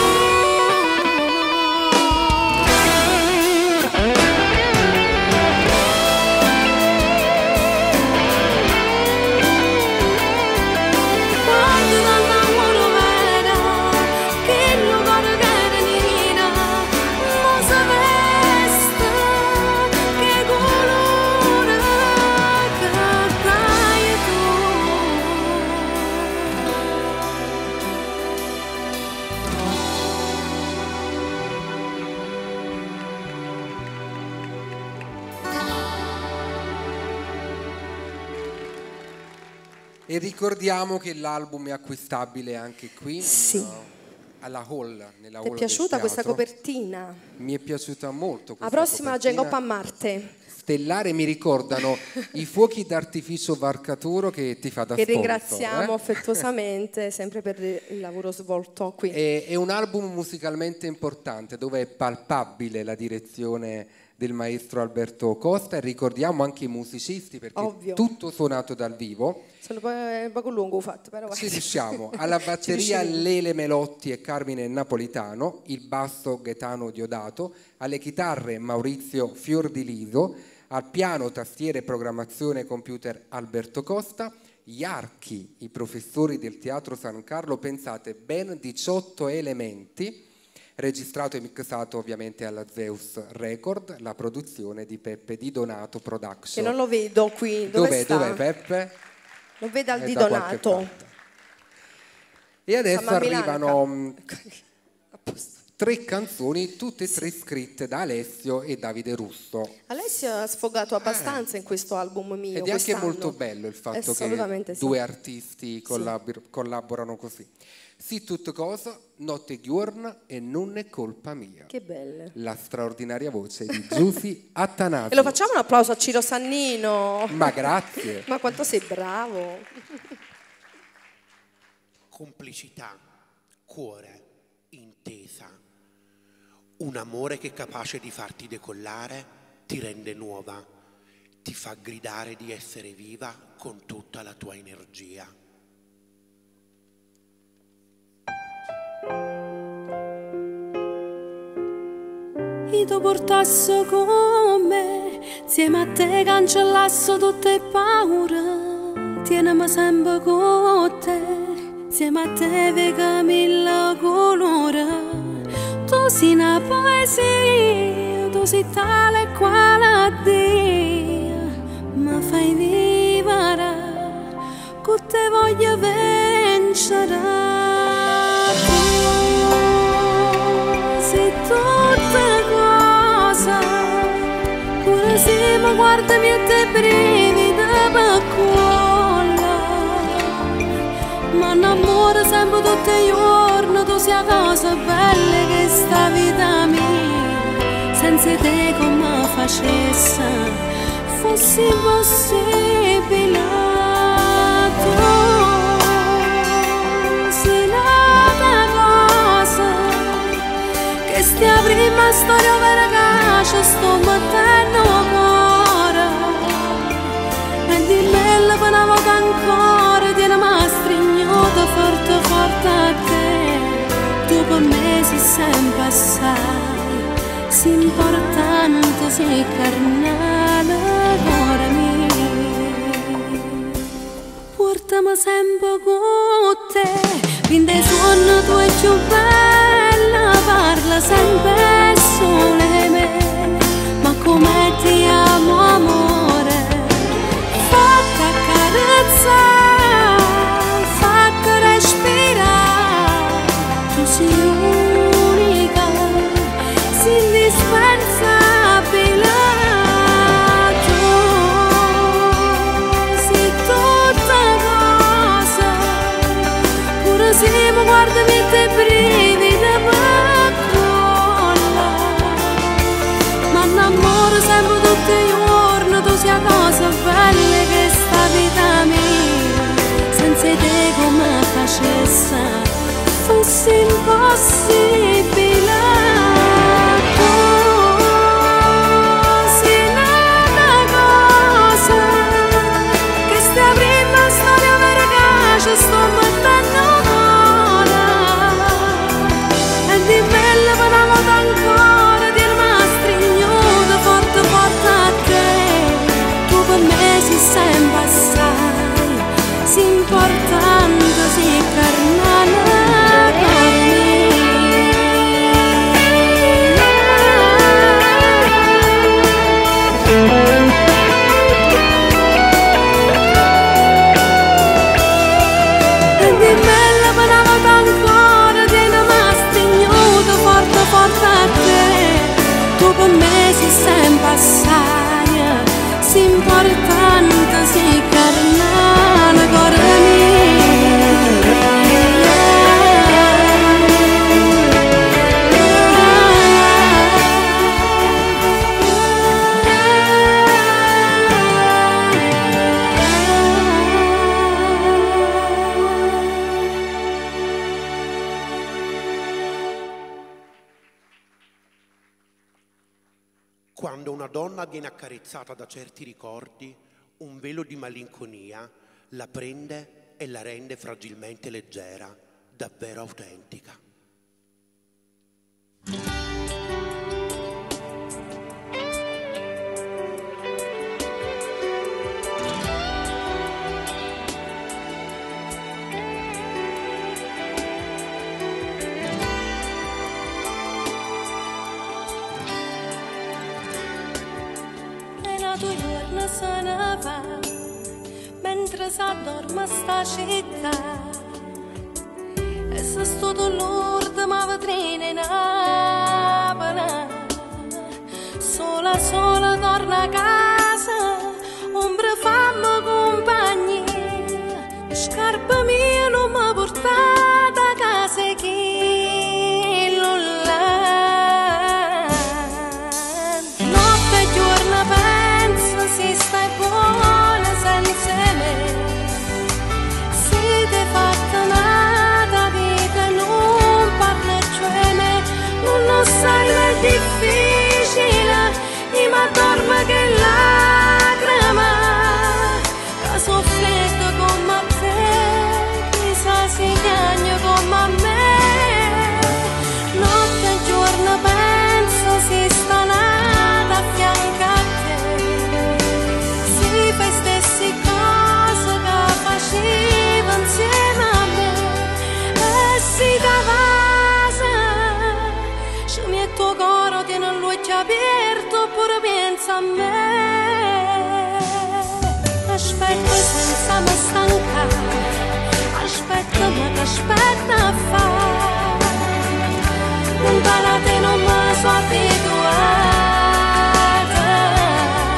quando t'annamoro vera, chi lo vuole che nera, ma sapeste che colore che dai tu. E ricordiamo che l'album è acquistabile anche qui, Sì. alla Hall, nella Ti Hall è piaciuta del questa teatro. copertina? Mi è piaciuta molto La questa prossima copertina. Gengoppa a Marte, Stellare mi ricordano i fuochi d'artificio Varcaturo che ti fa da che sponsor, ringraziamo affettuosamente sempre per il lavoro svolto qui. È un album musicalmente importante dove è palpabile la direzione del maestro Alberto Costa e ricordiamo anche i musicisti perché Ovvio. tutto suonato dal vivo. Sono un po' lungo fatto, però Ci riusciamo. Alla batteria riusciremo. Lele Melotti e Carmine Napolitano, il basso Gaetano Diodato, alle chitarre Maurizio Fiordiliso, al piano, tastiere e programmazione computer Alberto Costa, gli archi, i professori del Teatro San Carlo, pensate, ben 18 elementi, registrato e mixato ovviamente alla Zeus Record, la produzione di Peppe Di Donato Production. Che non lo vedo qui, dove sta? Dov'è Peppe? Lo vedo al È Di da qualche Donato. parte. E adesso Siamo a Milano, arrivano 3 canzoni, tutte e 3 scritte da Alessio e Davide Russo. Alessio ha sfogato abbastanza in questo album mio. Ed è anche quest'anno. molto bello il fatto che Assolutamente sì. 2 artisti collaborano così. Sì, tutto cosa, notte giorno e non è colpa mia. Che belle. La straordinaria voce di Giussi Attanasio. E lo facciamo un applauso a Ciro Sannino. Ma grazie. Ma quanto sei bravo. Complicità, cuore, intesa. Un amore che è capace di farti decollare, ti rende nuova, ti fa gridare di essere viva con tutta la tua energia. Io ti portasso con me, insieme a te cancellasso tutte le paure, tienimi sempre con te, insieme a te vega mille colori, tu sei una poesia, tu sei tale quale Dio, mi fai vivere, con te voglio vincere. se mi guarda mi te brivida per cuore. Ma innamoro sempre tutti i giorni, tu sia cosa bella che sta vita mia. Senza te come facesse, fosse impossibile. Tu sei nata cosa, che stia prima storia vera che sto mettendo cuore. E di bella per una volta ancora, tiene ma stringnuta forte forte a te. Tu per me sei sempre assai, sei importante, sei carnale, cuore mio. Portami sempre con te, fin dei suoni tuoi più bella, parla sempre sole me. Ma come ti amo amore, fatta carezza, fatta respirare. Tu sei unica, sei indispensabile. Tu sei tutta cosa, pure se mi guardi mi te brivida per cuore. Ma innamoro sempre tutti i giorni, tu sia cosa bella che sta vita mia. Senza te come facesse, fosse impossibile. Tu sei nata cosa, che stia prima storia vera che sto mettendo cuore. E di bella per una volta ancora, dir ma stringnuta forte forte a te. Tu per me sei sempre assai, sei importante, sei carnale. Sempre assai, sei importante, sei carnale, cuore mio. Quando una donna viene accarezzata da certi ricordi, un velo di malinconia la prende e la rende fragilmente leggera, davvero autentica. Se ne va, mentre s'addorma sta città. E se sto l'ultima vetrina in Napoli, sola sola torna a casa, ombra fammi compagnia. Scarpa mia non mi portata a casa chi là. Notte e giorno penso si stai buona senza me. Siete fatta nata vita e non parla cioè me. Non lo sai è difficile, io mi addormo che lacrima, che soffretto come te, chissà si piagne come me. Notte e giorno penso si sta nata a fianco a te. Si fa stesse cose che faceva insieme a me. E si cavasa, ci metto coro, tiene l'occhio aperto oppure pensa a me. Aspetta senza mi stancare, aspetta ma che aspetta a fare. Non parate non mi sono abituata.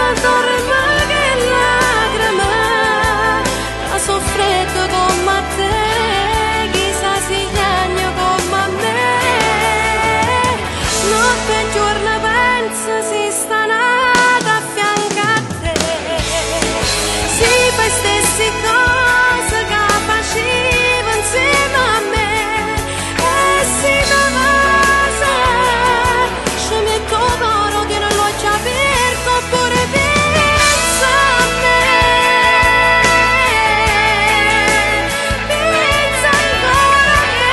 torna che lacrime, la soffretto come te, chissà si piagne come me. Notte e giorno penso si sta nata a fianco a te. Si fa stessi cose che facevo insieme a me. E si da casa ci metto d'oro che non l'ho già aperto, oppure pensa a me. Pensa ancora a me.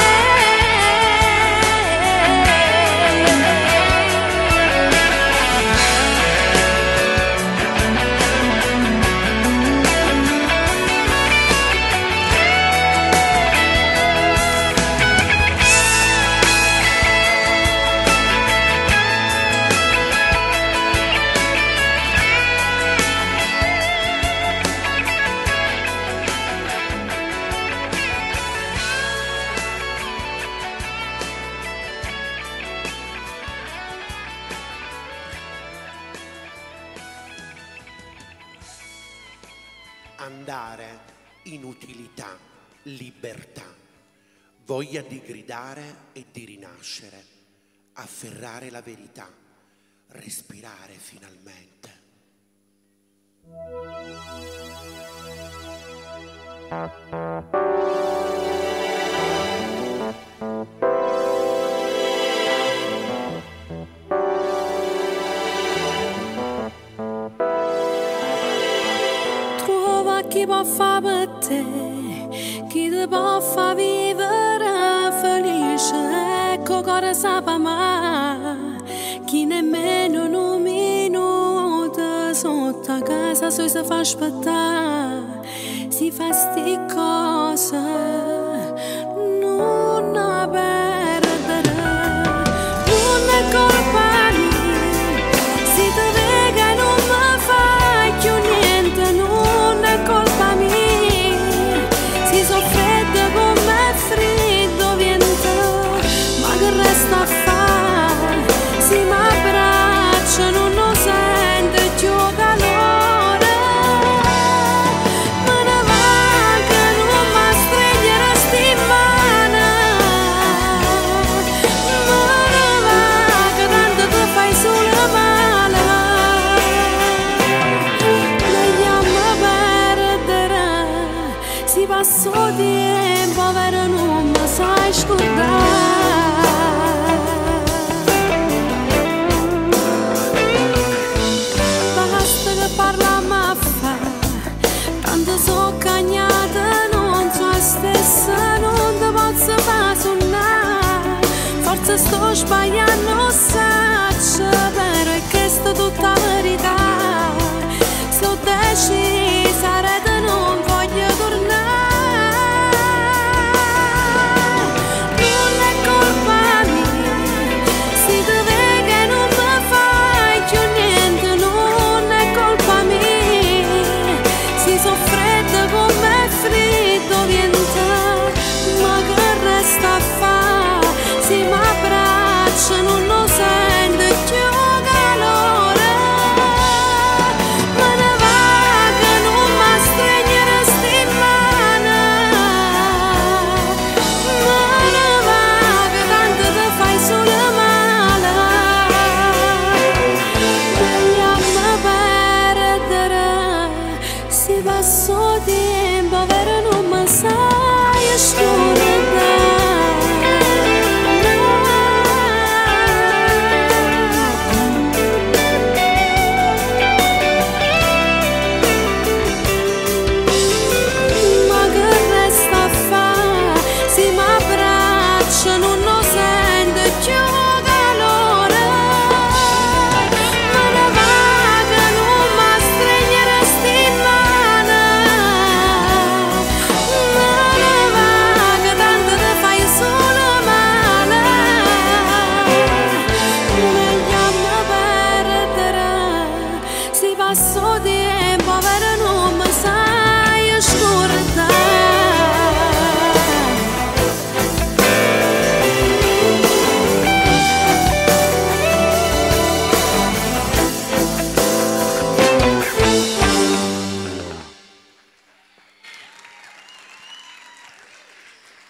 Andare, inutilità, libertà, voglia di gridare e di rinascere, afferrare la verità, respirare finalmente. Trova chi può fare per te, chi ti può far vivere felice, ecco cosa sa mai, chi nemmeno in un minuto sotto a casa sua si fa aspettare, si fa sti cose, non la perdere, non è colpa mia, si ti vega e non mi fai più niente, non è colpa mia, si soffredda come freddo vento, ma che resta a fare, si m'abbraccia, non lo sente più calore, me ne va che non mi stringere sti mani, me ne va che tanto tu fai solo male, lasciamo perdere, si passa il tempo, vero non mi sai scordare. Basta che parliamo a fare, tanto so cagnata, non so stessa, non ti posso far suonare, forse sto sbagliando, saccio, però è questa tutta la verità, sto decisa, rete non voglio tornare. Non è colpa mia, si ti vega e non mi fai più niente, non è colpa mia, si soffredda come freddo vento, ma che resta a fare, si m'abbraccia, non lo sente più calore, me ne va che non mi stringere sti mani, me ne va che tanto ti fai solo male, lasciamo perdere, si passa il tempo, vero non mi sai scordare. Ma che resta a fare, si m'abbraccia, non lo sente più calore, me ne va che non mi stringere sti mani, me ne va che tanto ti fai solo male, lasciamo perdere, si passa il tempo, vero non mi sai scordare.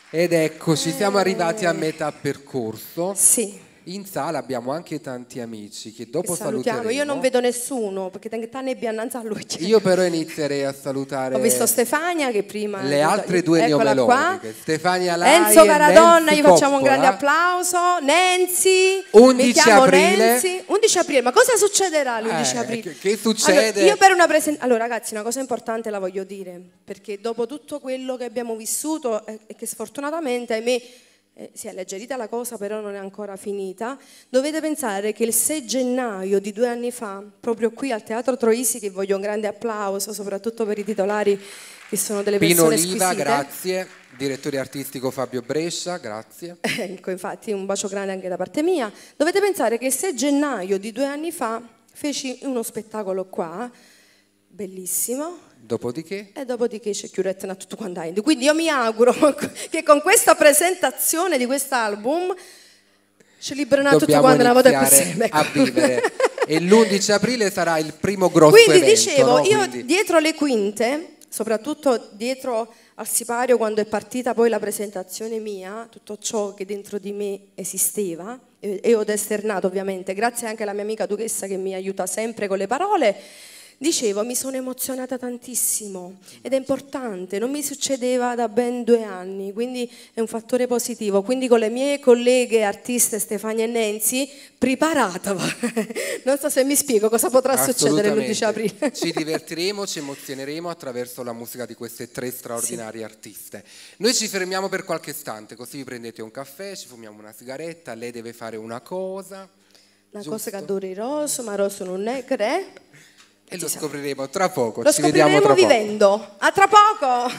Ed eccoci, siamo arrivati a metà percorso. Sì. In sala abbiamo anche tanti amici che dopo salutiamo. saluteremo. Io non vedo nessuno perché te ne abbia annanzi a lui. Io però inizierei a salutare. Ho visto Stefania che prima. Le altre due neomelodiche. Stefania Lai Enzo Caradonna, Nancy gli facciamo un Coppola. grande applauso. Nancy. 11 mi chiamo aprile. Nancy. 11 aprile, ma cosa succederà l'11 aprile? Che succede? Allora, io per una presentazione. Allora, ragazzi, una cosa importante la voglio dire, perché dopo tutto quello che abbiamo vissuto e che sfortunatamente, ahimè, si è alleggerita la cosa, però non è ancora finita. Dovete pensare che il 6 gennaio di 2 anni fa, proprio qui al Teatro Troisi, che voglio un grande applauso soprattutto per i titolari che sono delle Pino persone Oliva, squisite. grazie. Direttore artistico Fabio Brescia, grazie. Ecco, infatti un bacio grande anche da parte mia. Dovete pensare che il 6 gennaio di 2 anni fa feci uno spettacolo qua, bellissimo. Dopodiché? E dopodiché c'è chiudetta tutto quanto. Quindi io mi auguro che con questa presentazione di quest'album ci liberano tutti quanti una volta per sempre. A vivere. E l'11 aprile sarà il primo grosso Quindi evento. dicevo, no? io Quindi... dietro le quinte, soprattutto dietro al sipario quando è partita poi la presentazione mia, tutto ciò che dentro di me esisteva e ho esternato ovviamente, grazie anche alla mia amica Duchessa che mi aiuta sempre con le parole. Dicevo, mi sono emozionata tantissimo ed è importante, non mi succedeva da ben 2 anni, quindi è un fattore positivo. Quindi con le mie colleghe artiste Stefania e Nancy, preparatevi. Non so se mi spiego cosa potrà succedere l'11 aprile. Ci divertiremo, ci emozioneremo attraverso la musica di queste 3 straordinarie artiste. Noi ci fermiamo per qualche istante, così vi prendete un caffè, ci fumiamo una sigaretta, lei deve fare una cosa. Una cosa che adoro rosso, ma rosso non è, che E lo scopriremo tra poco. Lo ci vediamo tra scopriremo poco. vivendo. A tra poco!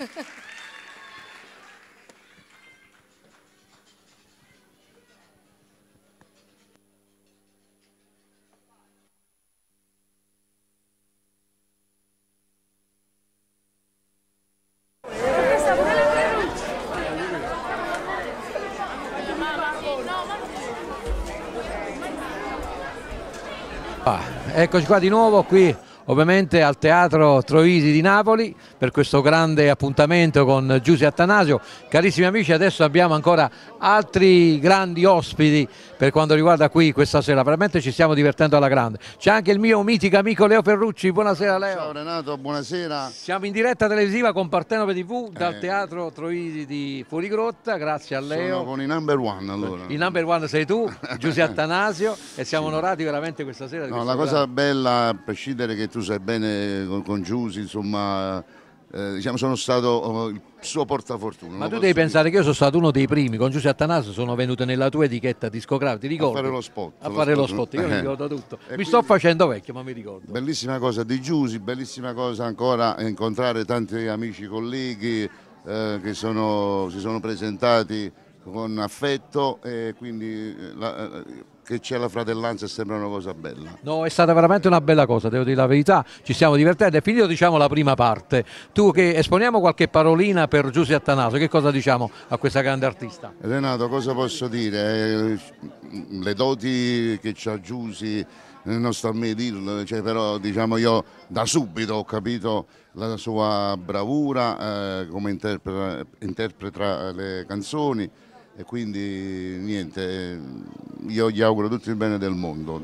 Eccoci qua di nuovo qui ovviamente al Teatro Troisi di Napoli per questo grande appuntamento con Giusy Attanasio. Carissimi amici, adesso abbiamo ancora altri grandi ospiti per quanto riguarda qui questa sera, veramente ci stiamo divertendo alla grande. C'è anche il mio mitico amico Leo Ferrucci, buonasera Leo. Ciao Renato, buonasera. Siamo in diretta televisiva con Partenope TV dal Teatro Troisi di Fuorigrotta, grazie a Leo. Sono con i number one allora. Il number one sei tu, Giusy Attanasio, e siamo onorati veramente questa sera. Di No, questo la cosa grande... bella, a prescindere che tu sai bene con Giusy, insomma, diciamo sono stato il suo portafortuna. Ma tu devi pensare che io sono stato uno dei primi, con Giusy Attanasio sono venuto nella tua etichetta discografica, ti ricordi? A fare lo spot. A fare lo spot, io mi ricordo tutto. Mi quindi, sto facendo vecchio, ma mi ricordo. Bellissima cosa di Giusy, bellissima cosa ancora incontrare tanti amici, colleghi che si sono presentati con affetto e quindi che c'è la fratellanza sembra una cosa bella. No, è stata veramente una bella cosa, devo dire la verità, ci stiamo divertendo. È finito diciamo la prima parte, tu che esponiamo qualche parolina per Giusy Attanasio, che cosa diciamo a questa grande artista? Renato, cosa posso dire? Le doti che c'ha Giusy non sto a me dirlo, cioè, però diciamo io da subito ho capito la sua bravura come interpreta le canzoni e quindi niente, io gli auguro tutto il bene del mondo,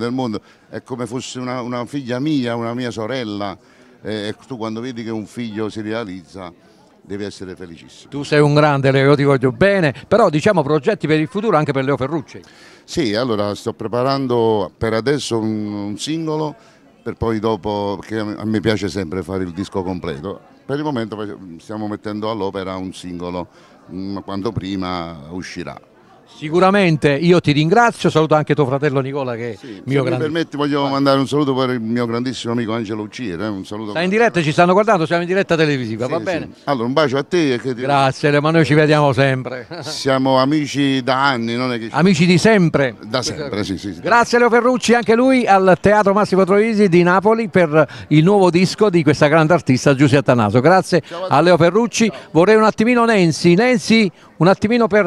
è come fosse una figlia mia, una mia sorella, e tu quando vedi che un figlio si realizza devi essere felicissimo. Tu sei un grande Leo, io ti voglio bene, però diciamo progetti per il futuro anche per Leo Ferrucci. Sì, allora sto preparando per adesso un singolo, per poi dopo, perché a me piace sempre fare il disco completo, per il momento stiamo mettendo all'opera un singolo, quando prima uscirà. Sicuramente io ti ringrazio, saluto anche tuo fratello Nicola che è mio grande... Se mi permetti voglio mandare un saluto per il mio grandissimo amico Angelo Ucciere. Un saluto. Stai in diretta, ci stanno guardando, siamo in diretta televisiva, va bene? Sì. Allora un bacio a te. Grazie, ma noi ci vediamo sempre. Siamo amici da anni, non è che... Amici di sempre. Da sempre, sì. Grazie Leo Ferrucci, anche lui al Teatro Massimo Troisi di Napoli per il nuovo disco di questa grande artista Giusy Attanasio. Grazie a Leo Ferrucci. Vorrei un attimino Nancy, un attimino per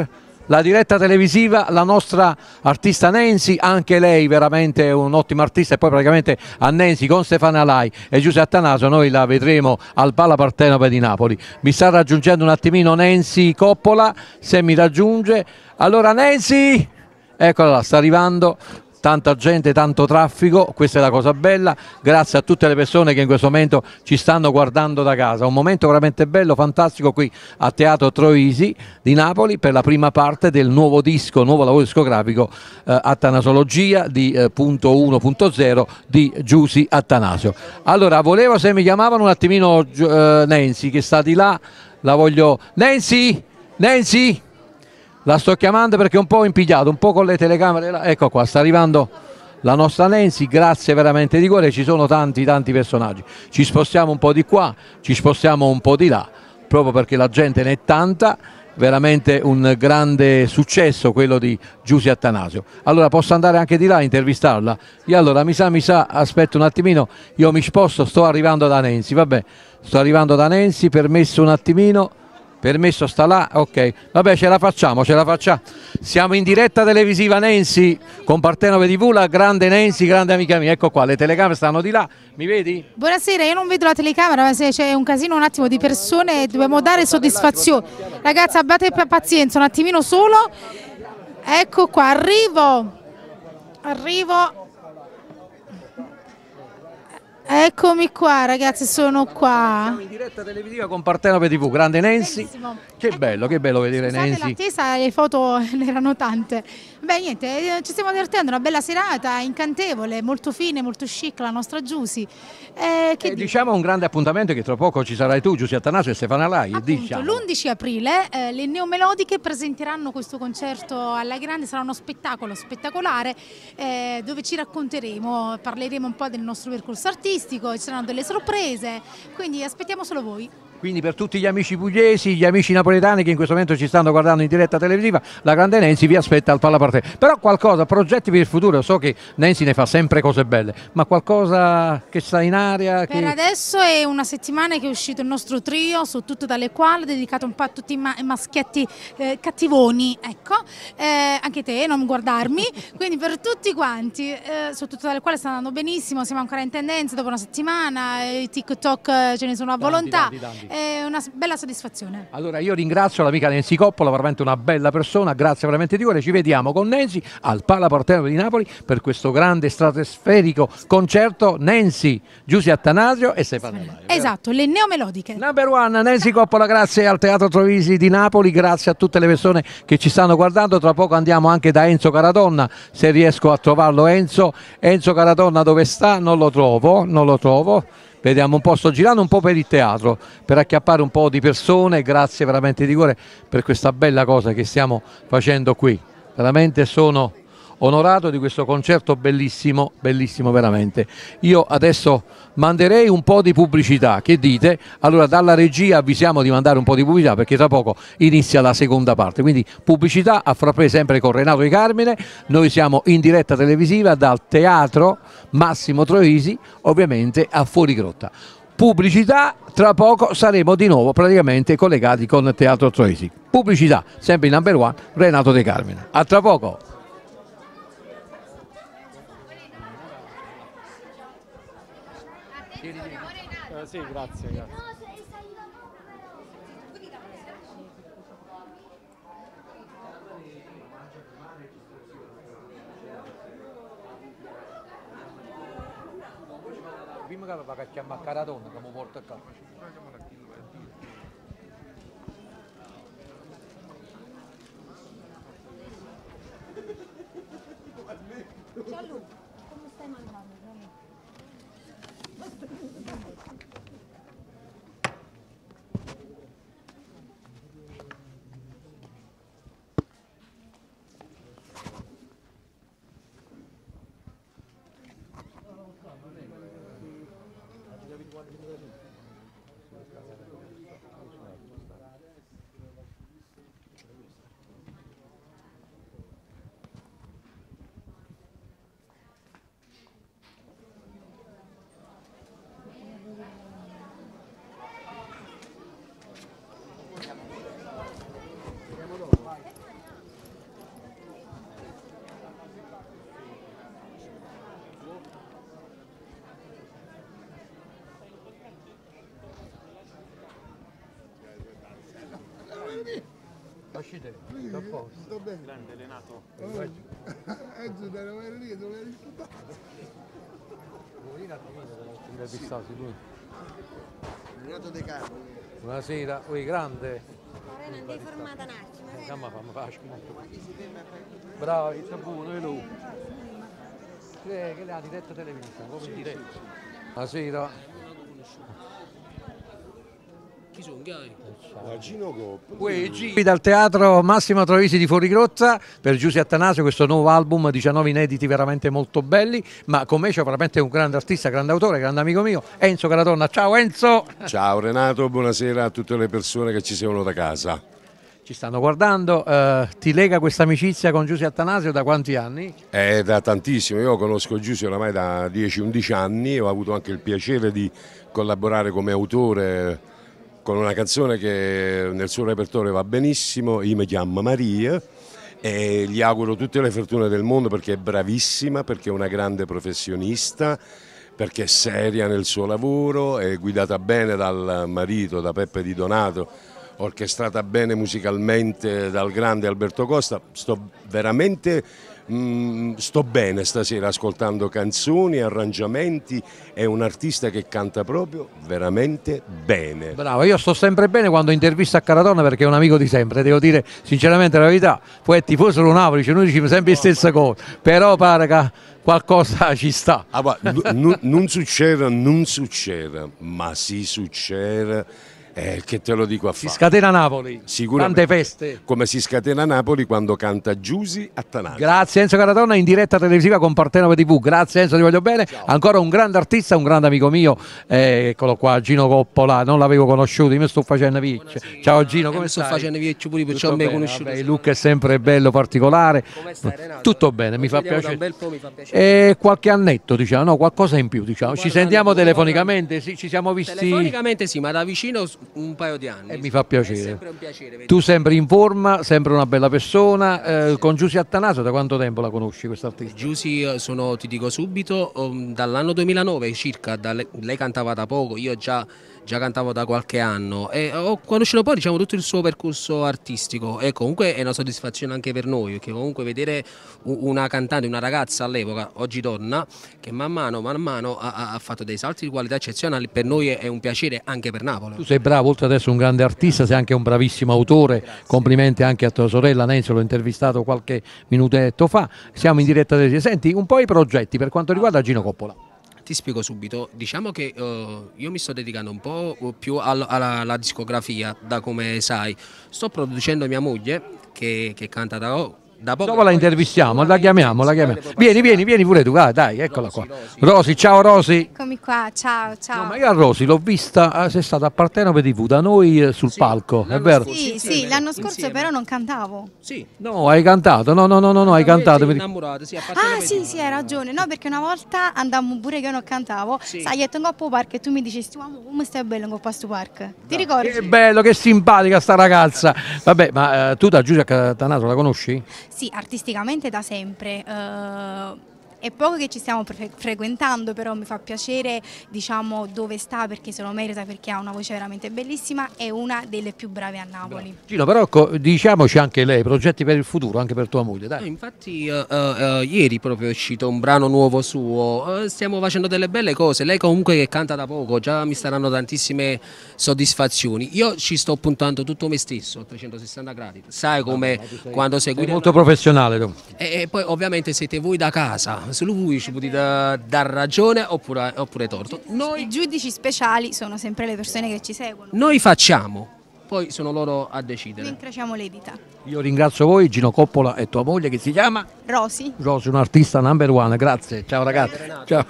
la diretta televisiva, la nostra artista Nancy, anche lei veramente un ottimo artista, e poi praticamente a Nancy con Stefano Lai e Giuseppe Attanasio noi la vedremo al Pala Partenope di Napoli. Mi sta raggiungendo un attimino Nancy Coppola, se mi raggiunge. Allora Nancy, eccola là, sta arrivando. Tanta gente, tanto traffico, questa è la cosa bella, grazie a tutte le persone che in questo momento ci stanno guardando da casa, un momento veramente bello, fantastico qui a Teatro Troisi di Napoli per la prima parte del nuovo disco, nuovo lavoro discografico Attanasologia di .1.0 di Giusy Attanasio. Allora, volevo, se mi chiamavano un attimino Nancy che sta di là, la voglio... Nancy! Nancy! La sto chiamando perché è un po' impigliato, un po' con le telecamere. Ecco qua, sta arrivando la nostra Nancy, grazie veramente di cuore, ci sono tanti personaggi. Ci spostiamo un po' di qua, ci spostiamo un po' di là, proprio perché la gente ne è tanta, veramente un grande successo quello di Giusy Attanasio. Allora posso andare anche di là a intervistarla? E allora mi sa, aspetta un attimino, io mi sposto, sto arrivando da Nancy, vabbè, sto arrivando da Nancy, permesso un attimino. Permesso sta là, ok, vabbè ce la facciamo, siamo in diretta televisiva Nancy con Partenope TV, la grande Nancy, grande amica mia, ecco qua, le telecamere stanno di là, mi vedi? Buonasera, io non vedo la telecamera, ma se c'è un casino un attimo di persone dobbiamo dare soddisfazione, ragazzi abbiate pazienza un attimino solo, ecco qua, arrivo. Eccomi qua ragazzi, sono qua. Siamo in diretta televisiva con Partenope TV, grande Nancy. Bellissimo. Che bello vedere Nancy. L'attesa, le foto ne erano tante. Beh niente, ci stiamo divertendo, una bella serata, incantevole, molto fine, molto chic la nostra Giusy. Diciamo un grande appuntamento che tra poco ci sarai tu, Giusy Attanasio e Stefano Lai. Diciamo. L'11 aprile le Neomelodiche presenteranno questo concerto alla grande, sarà uno spettacolo spettacolare dove ci racconteremo, parleremo un po' del nostro percorso artistico, ci saranno delle sorprese, quindi aspettiamo solo voi. Quindi per tutti gli amici pugliesi, gli amici napoletani che in questo momento ci stanno guardando in diretta televisiva, la grande Nancy vi aspetta al Pala Partenope. Però qualcosa, progetti per il futuro, so che Nancy ne fa sempre cose belle, ma qualcosa che sta in aria? Per adesso è una settimana che è uscito il nostro trio, su tutto dalle quali, dedicato un po' a tutti i maschietti cattivoni, ecco, anche te, non guardarmi, quindi per tutti quanti, su tutto dalle quali sta andando benissimo, siamo ancora in tendenza dopo una settimana, i TikTok ce ne sono a volontà. Tanti. È una bella soddisfazione. Allora io ringrazio l'amica Nancy Coppola, veramente una bella persona, grazie veramente di cuore, ci vediamo con Nancy al Pala Partenope di Napoli per questo grande stratosferico concerto Nancy, Giusy Attanasio e Stefano Lai. Esatto, le Neomelodiche. Number one, Nancy Coppola, grazie al Teatro Troisi di Napoli, grazie a tutte le persone che ci stanno guardando, tra poco andiamo anche da Enzo Caradonna, se riesco a trovarlo Enzo Caradonna dove sta? Non lo trovo. Vediamo un po', sto girando un po' per il teatro per acchiappare un po' di persone, grazie veramente di cuore per questa bella cosa che stiamo facendo qui. Veramente sono onorato di questo concerto bellissimo, bellissimo veramente. Io adesso manderei un po' di pubblicità, che dite? Allora dalla regia avvisiamo di mandare un po' di pubblicità perché tra poco inizia la seconda parte, quindi pubblicità a frappè sempre con Renato Di Carmine. Noi siamo in diretta televisiva dal Teatro Massimo Troisi, ovviamente a Fuorigrotta. Pubblicità, tra poco saremo di nuovo praticamente collegati con Teatro Troisi. Pubblicità, sempre in number one, Renato Di Carmine. A tra poco. Sì, grazie. Prima che va a chiamare Caradonna che mi porta a casa. Gianluca, come stai mangiando? conosci te? Sto a posto. Sto bene. Grande Renato. Renato De Carlo. Buonasera, oi grande. Non ti formata un attimo. Bravo, è buono, e lui. Che le ha diretta televisione, come in diretta. Buonasera. Chi sono? Qui dal teatro Massimo Troisi di Fuorigrotta per Giusy Attanasio, questo nuovo album, 19 inediti veramente molto belli, ma con me c'è veramente un grande artista, grande autore, grande amico mio, Enzo Caradonna. Ciao Enzo! Ciao Renato, buonasera a tutte le persone che ci seguono da casa. Ci stanno guardando, ti lega questa amicizia con Giusy Attanasio da quanti anni? Da tantissimo, io conosco Giusy oramai da 10-11 anni, ho avuto anche il piacere di collaborare come autore con una canzone che nel suo repertorio va benissimo, Io mi chiamo Maria, e gli auguro tutte le fortune del mondo perché è bravissima, perché è una grande professionista, perché è seria nel suo lavoro, è guidata bene dal marito, da Peppe Di Donato, orchestrata bene musicalmente dal grande Alberto Costa. Sto bene stasera ascoltando canzoni, arrangiamenti, è un artista che canta proprio veramente bene. Bravo, io sto sempre bene quando intervisto a Caradonna perché è un amico di sempre, devo dire sinceramente la verità, poi è tifoso dello Napoli, cioè noi diciamo sempre la stessa cosa, però pare che qualcosa ci sta. Non succede, ma si succede. Che te lo dico a fare. Si scatena Napoli, sicuramente, tante feste. Come si scatena Napoli quando canta Giusy Attanasio. Grazie Enzo Caradonna in diretta televisiva con Partenopea TV. Grazie Enzo, ti voglio bene. Ciao. Ancora un grande artista, un grande amico mio, eccolo qua, Gino Coppola, non l'avevo conosciuto, io mi sto facendo vecchio. Ciao Gino, come stai? Sto facendo vecchio pure perciò non mi hai conosciuto. Il look è sempre bello, particolare. Come stai Renato? Tutto bene, mi fa piacere. Un bel po' mi fa piacere. Qualche annetto, diciamo, no, qualcosa in più, diciamo. Ci sentiamo telefonicamente, sì, ci siamo visti. Telefonicamente sì, ma da vicino un paio di anni. Mi fa piacere. È sempre un piacere. Tu sempre in forma, sempre una bella persona. Con Giusy Attanasio da quanto tempo la conosci questa artista? Giusy ti dico subito, dall'anno 2009 circa, lei cantava da poco, io già cantavo da qualche anno e ho conosciuto poi diciamo tutto il suo percorso artistico e comunque è una soddisfazione anche per noi perché comunque vedere una cantante, una ragazza all'epoca, oggi donna, che man mano ha fatto dei salti di qualità eccezionali, per noi è un piacere anche per Napoli. Tu sei bravo, oltre ad essere un grande artista sei anche un bravissimo autore. Grazie. Complimenti anche a tua sorella Nancy, l'ho intervistato qualche minutetto fa, siamo in diretta. Senti un po' i progetti per quanto riguarda Gino Coppola. Ti spiego subito, diciamo che io mi sto dedicando un po' più alla discografia, da come sai, sto producendo mia moglie che canta da poco. Dopo la intervistiamo, la chiamiamo. Vieni pure tu, dai, eccola qua. Rosy, ciao Rosy. Eccomi qua, ciao. No, ma io a Rosy l'ho vista, sei stata a Partenopea TV da noi sul palco, è vero? Sì, l'anno scorso però non cantavo. Sì. No, hai cantato, no, hai cantato. Sì, hai ragione, no, perché una volta andammo pure che io non cantavo, sai, io tengo a Coppo Park e tu mi dicesti, uomo, come stai bello in Coppa stu Park, ti ricordi? Che bello, che simpatica sta ragazza. Vabbè, ma tu da Giusy Attanasio la conosci? Sì, artisticamente da sempre, è poco che ci stiamo frequentando, però mi fa piacere diciamo dove sta perché se lo merita, perché ha una voce veramente bellissima, è una delle più brave a Napoli. Bravo. Gino, però diciamoci anche lei, progetti per il futuro, anche per tua moglie, dai. No, infatti ieri proprio è uscito un brano nuovo suo, stiamo facendo delle belle cose, lei comunque che canta da poco, già mi staranno tantissime soddisfazioni, io ci sto puntando tutto me stesso a 360 gradi, sai come quando segui... Sei molto professionale tu. E poi ovviamente siete voi da casa, se lui ci potete dar ragione oppure torto. I giudici speciali sono sempre le persone che ci seguono. Noi facciamo, poi sono loro a decidere. Noi incrociamo le dita. Io ringrazio voi, Gino Coppola e tua moglie che si chiama? Rosy. Rosy, un artista number one, grazie. Ciao ragazzi. Ciao.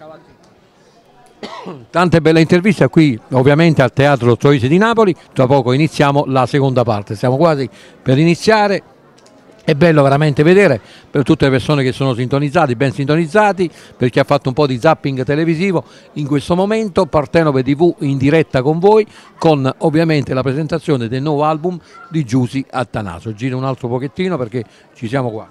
Tante belle interviste qui ovviamente al Teatro Troisi di Napoli, tra poco iniziamo la seconda parte, siamo quasi per iniziare. È bello veramente vedere per tutte le persone che sono sintonizzati, ben sintonizzati, per chi ha fatto un po' di zapping televisivo in questo momento, Partenopea TV in diretta con voi, con ovviamente la presentazione del nuovo album di Giusy Attanasio. Giro un altro pochettino perché ci siamo qua.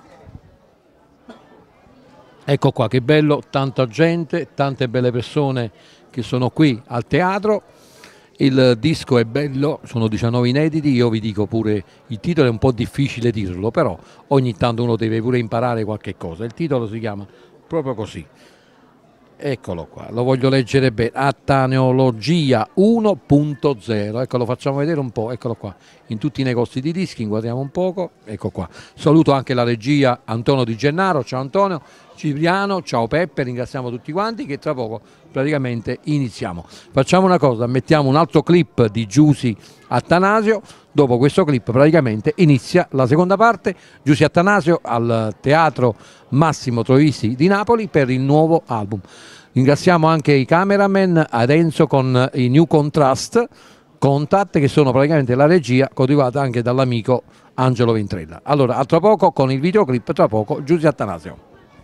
Ecco qua, che bello, tanta gente, tante belle persone che sono qui al teatro. Il disco è bello, sono 19 inediti, io vi dico pure, il titolo è un po' difficile dirlo, però ogni tanto uno deve pure imparare qualche cosa. Il titolo si chiama proprio così. Eccolo qua, lo voglio leggere bene, Attaneologia 1.0, ecco, lo facciamo vedere un po', eccolo qua, in tutti i negozi di dischi, inquadriamo un poco, ecco qua. Saluto anche la regia Antonio Di Gennaro, ciao Antonio, Cipriano, ciao Peppe, ringraziamo tutti quanti che tra poco praticamente iniziamo. Facciamo una cosa, mettiamo un altro clip di Giusy Attanasio, dopo questo clip praticamente inizia la seconda parte, Giusy Attanasio al Teatro Massimo Troisi di Napoli per il nuovo album. Ringraziamo anche i cameraman, ad Enzo con i New Contrast, Contact, che sono praticamente la regia coadiuvata anche dall'amico Angelo Ventrella. Allora, a tra poco con il videoclip, tra poco Giusy Attanasio.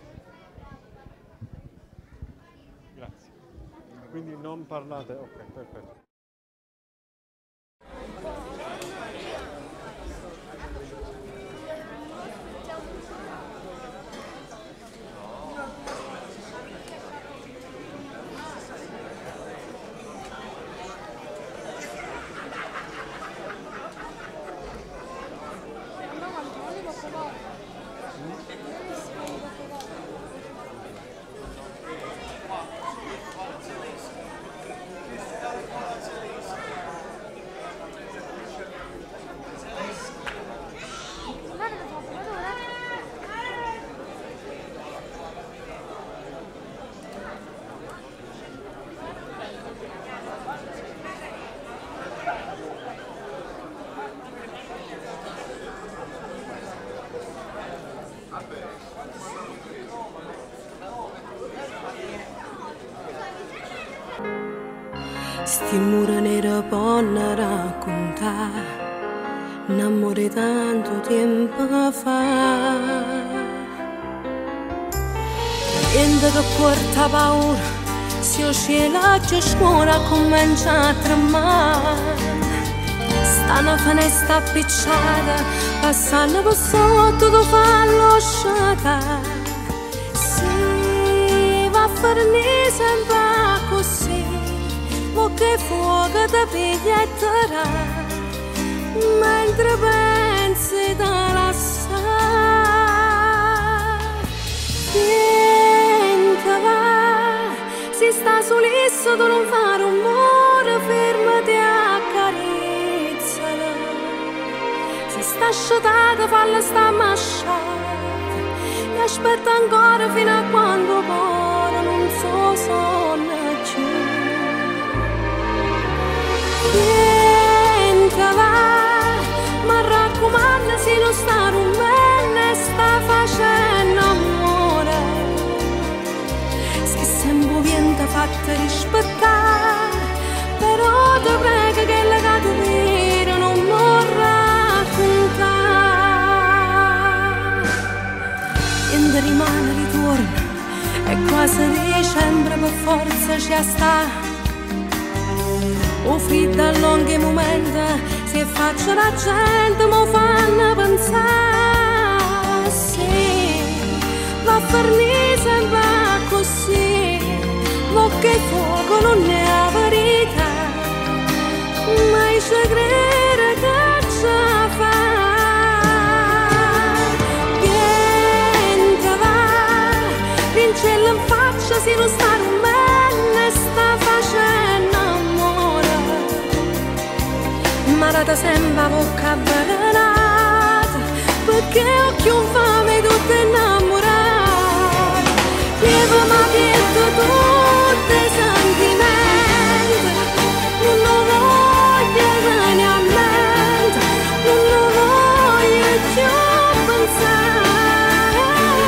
Grazie. Quindi non parlate, ok, perfetto. Sti mura nere possono raccontare un amore tanto tempo fa. Niente che porta paura, se il cielo ci scuola comincia a tremare. Sta una finestra appicciata, passando per sotto tu fa l'osciata. Si va a farne sempre così, che fuoco ti piglia e ti dà, mentre pensi da lasciare. Niente va, si sta solissimo, tu non fai rumore, fermati a carizzala. Si sta asciutata, falla sta masciata, e aspetta ancora fino a quando poi non so sonno più. Niente va, ma raccomanda se non sta rumendo, sta facendo amore. Se sempre viene fatta rispettare, però ti prego che la cattività non mi raccontare. Niente rimane ritorno, e quasi dicembre per forza ci sta. O freddo a lunghi momenti, se faccio la gente mi fanno pensare. Sì, va a farne sempre così, ma che fuoco non è la verità, mai ci credere che ce fa. Niente va, rincello in faccia se non sta rumendo, sta facendo. Marata sembra bocca avvelenata, perché occhi un fame tutti innamorati. Lievo ma pietto tutti i sentimenti, non lo voglio bene a mente, non lo voglio più pensare.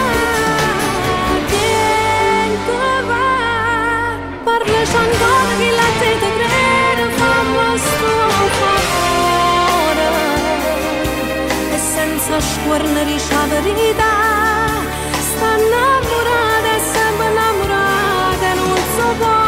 Niente va, parlaci ancora che la te te crede, fammi sto senza scuornare la verità. Sta innamorata e sempre innamorata, non si può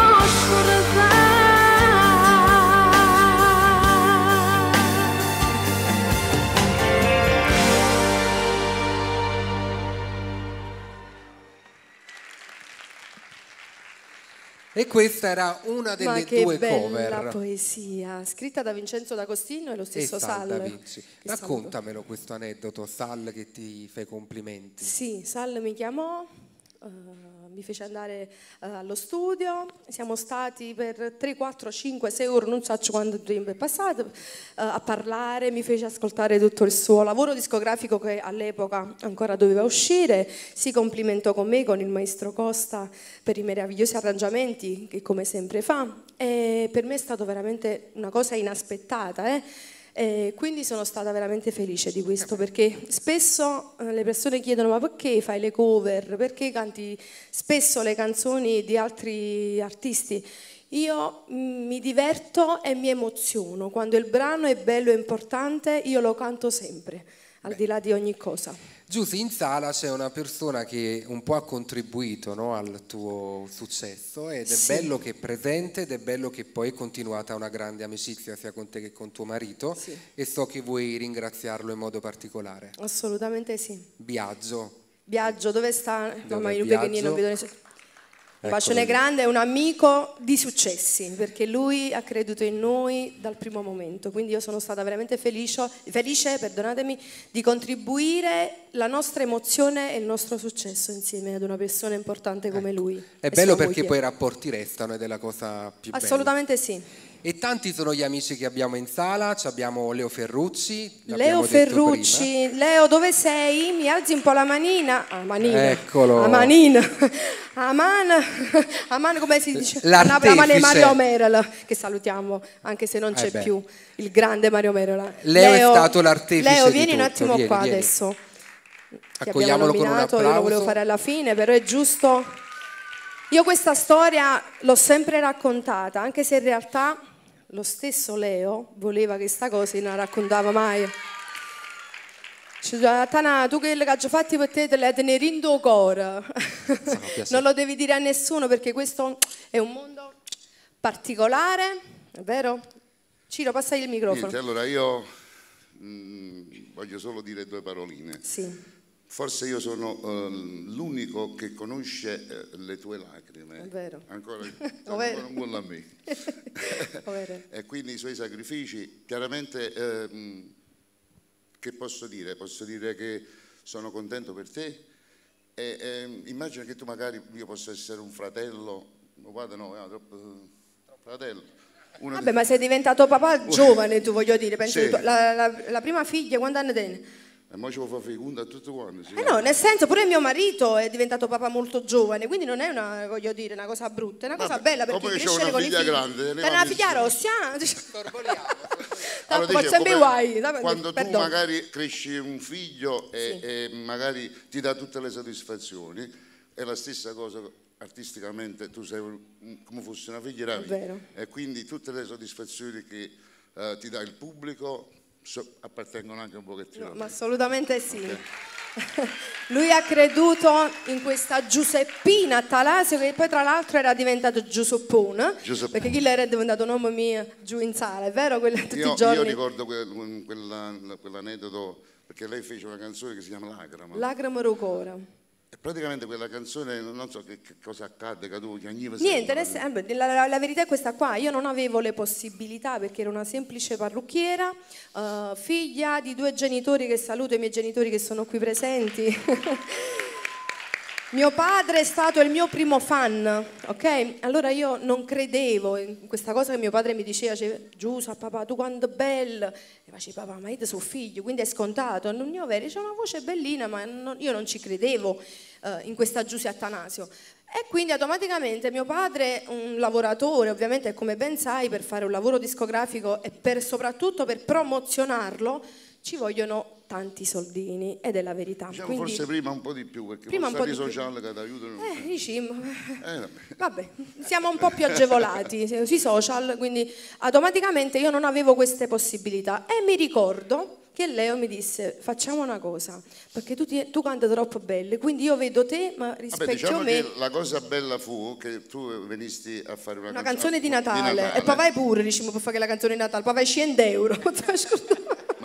E questa era una delle due cover. Ma che bella poesia, scritta da Vincenzo D'Agostino e lo stesso Sal. Raccontamelo questo aneddoto, Sal che ti fa i complimenti. Sì, Sal mi chiamò, mi fece andare allo studio, siamo stati per 3, 4, 5, 6 ore, non so quanto tempo è passato, a parlare, mi fece ascoltare tutto il suo lavoro discografico che all'epoca ancora doveva uscire, si complimentò con me, con il maestro Costa, per i meravigliosi arrangiamenti che come sempre fa, e per me è stato veramente una cosa inaspettata, quindi sono stata veramente felice di questo, perché spesso le persone chiedono ma perché fai le cover, perché canti spesso le canzoni di altri artisti. Io mi diverto e mi emoziono, quando il brano è bello e importante io lo canto sempre, al di là di ogni cosa. Giusy, in sala c'è una persona che un po' ha contribuito, no, al tuo successo, ed è bello che è presente, ed è bello che poi è continuata una grande amicizia sia con te che con tuo marito, e so che vuoi ringraziarlo in modo particolare. Assolutamente sì. Biagio. Biagio, dove sta? Dove No, Biagio? non vedo nessuno. Un bacione grande, è un amico di successi, perché lui ha creduto in noi dal primo momento, quindi io sono stata veramente felice, perdonatemi, di contribuire la nostra emozione e il nostro successo insieme ad una persona importante come lui. È bello perché poi i rapporti restano, ed è la cosa più bella. Assolutamente sì. E tanti sono gli amici che abbiamo in sala, abbiamo Leo Ferrucci. Leo Ferrucci, Leo dove sei? Mi alzi un po' la manina. Ah, manina. Eccolo. La manina. Aman, come si dice? L'artefice. Aman è Mario Merola, che salutiamo, anche se non c'è più, il grande Mario Merola. Leo è stato l'artefice. Leo, di vieni un tutto. attimo Vieni, qua vieni. adesso. Accogliamolo con un applauso. Io lo volevo fare alla fine, però è giusto. Io questa storia l'ho sempre raccontata, anche se in realtà lo stesso Leo voleva che sta cosa non la raccontava mai. Tana, tu che le caccio fatti per te le tenere in tuo cuore. Non lo devi dire a nessuno, perché questo è un mondo particolare, è vero? Ciro, passagli il microfono. Niente, allora io voglio solo dire 2 paroline. Sì. Forse io sono l'unico che conosce le tue lacrime. È vero. Ancora Ovvero. non vuole a me. E quindi i suoi sacrifici, chiaramente, che posso dire? Posso dire che sono contento per te. E immagina che tu magari, io possa essere un fratello, guarda no, fratello. Vabbè, ma sei diventato papà giovane, tu, voglio dire. Penso che la prima figlia, quanti anni tiene? E mo ci vuoi fare feconda a tutti quanti. No, nel senso, pure mio marito è diventato papà molto giovane, quindi non è una, voglio dire, una cosa brutta, è una cosa bella, perché crescere con i figli. Grande, per una figlia rossa, allora, dice, quando tu magari cresci un figlio e magari ti dà tutte le soddisfazioni, è la stessa cosa artisticamente, tu sei come fosse una figlia ravi, e quindi tutte le soddisfazioni che ti dà il pubblico appartengono anche un pochettino. No, ma assolutamente sì. Okay. Lui ha creduto in questa Giuseppina Talasio, che poi tra l'altro era diventato Giuseppone, perché chi era diventato nome mio giù in sala, è vero? Tutti i giorni. Io ricordo quell'aneddoto, perché lei fece una canzone che si chiama Lagrama. Lagrama Rucora. E praticamente quella canzone, non so che cosa accadde, che tu piangevi. Niente, la verità è questa qua, io non avevo le possibilità, perché ero una semplice parrucchiera, figlia di 2 genitori, che saluto i miei genitori che sono qui presenti. Mio padre è stato il mio primo fan, ok? Allora io non credevo in questa cosa che mio padre mi diceva, Giusa, papà, tu quanto è bella. E facevo, papà, ma io sono figlio, quindi è scontato. Non io vero, c'è una voce bellina, ma io non ci credevo in questa Giusy Attanasio. E quindi automaticamente mio padre, un lavoratore, ovviamente come ben sai, per fare un lavoro discografico e soprattutto per promozionarlo, ci vogliono tanti soldini, ed è la verità. Diciamo, quindi, forse prima un po' di più, perché prima stati social che ti aiutano. Vabbè, siamo un po' più agevolati sui social, quindi automaticamente io non avevo queste possibilità. E mi ricordo che Leo mi disse, facciamo una cosa, perché tu canti troppo belle, quindi io vedo te, ma rispecchio diciamo me. Che la cosa bella fu che tu venisti a fare una canzone di Natale. E poi vai pure, diciamo, per fare la canzone di Natale, poi vai 100 euro. Ma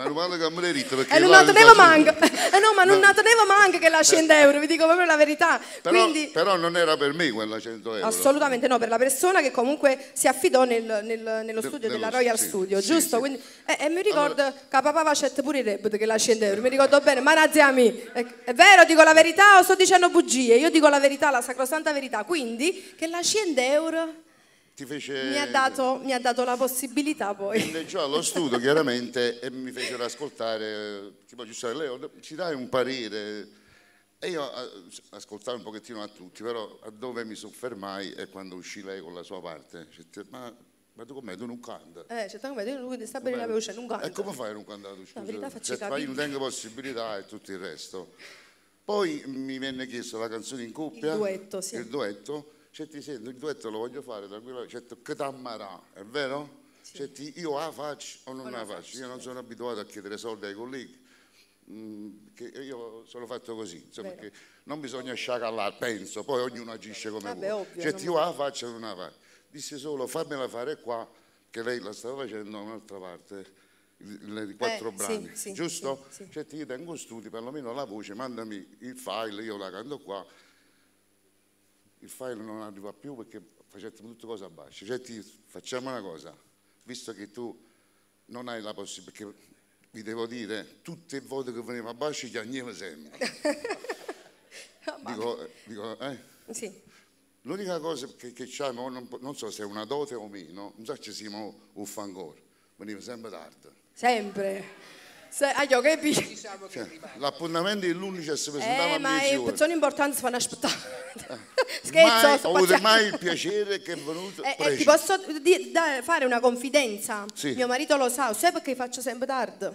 Ma non vale che me le rite perché... E non tenevo manco, no, ma non tenevo manco che la 100 euro, vi dico proprio la verità. Però non era per me quella 100 euro. Assolutamente no, per la persona che comunque si affidò nello studio della Royal Studio, giusto? Quindi, e mi ricordo che papà facette pure il report che la 100 euro, mi ricordo bene, ma razzi a me, è vero, dico la verità o sto dicendo bugie? Io dico la verità, la sacrosanta verità, quindi che la 100 euro... mi ha dato la possibilità poi. Già allo studio chiaramente e mi fecero ascoltare, tipo Giuseppe Leo, ci dai un parere? E io ascoltavo un pochettino a tutti, però a dove mi soffermai è quando uscì lei con la sua parte. Ma tu com'è? Tu non canti? Certamente, lui sta bene la voce, non canta. E come fai a non cantare? La verità faccio Se fai non tengo possibilità e tutto il resto. Poi mi venne chiesto la canzone in coppia. Il duetto, sì. Il duetto. Cioè, ti sento, il duetto lo voglio fare tranquillo, cioè, che t'ammarà, è vero? Sì. Cioè, io la faccio o non la faccio? Io non sono abituato a chiedere soldi ai colleghi, che io sono fatto così, insomma, perché non bisogna sciacallare, penso, poi ognuno agisce come vuole. Ovvio, cioè, io la faccio o non la faccio? Disse solo fammela fare qua, che lei la stava facendo da un'altra parte, i 4 brani, sì, giusto? Sì. Cioè, io tengo studi, perlomeno la voce, mandami il file, io la canto qua. Il file non arriva più perché facciamo tutte cose a basso. Cioè, facciamo una cosa, visto che tu non hai la possibilità, perché vi devo dire, tutte le volte che veniva a basso chiagniamo sempre. dico, Sì. L'unica cosa che c'è, non so se è una dote o meno, non so se siamo un fangor, veniva sempre tardi. Sempre. Io capisco. Diciamo cioè, l'appuntamento è l'11 si presentava a ma le 10 ore. persone importanti si fanno aspettare. Scherzo, ho avuto mai il piacere che è venuto ti posso fare una confidenza? Sì. Mio marito lo sa, sai perché faccio sempre tardi?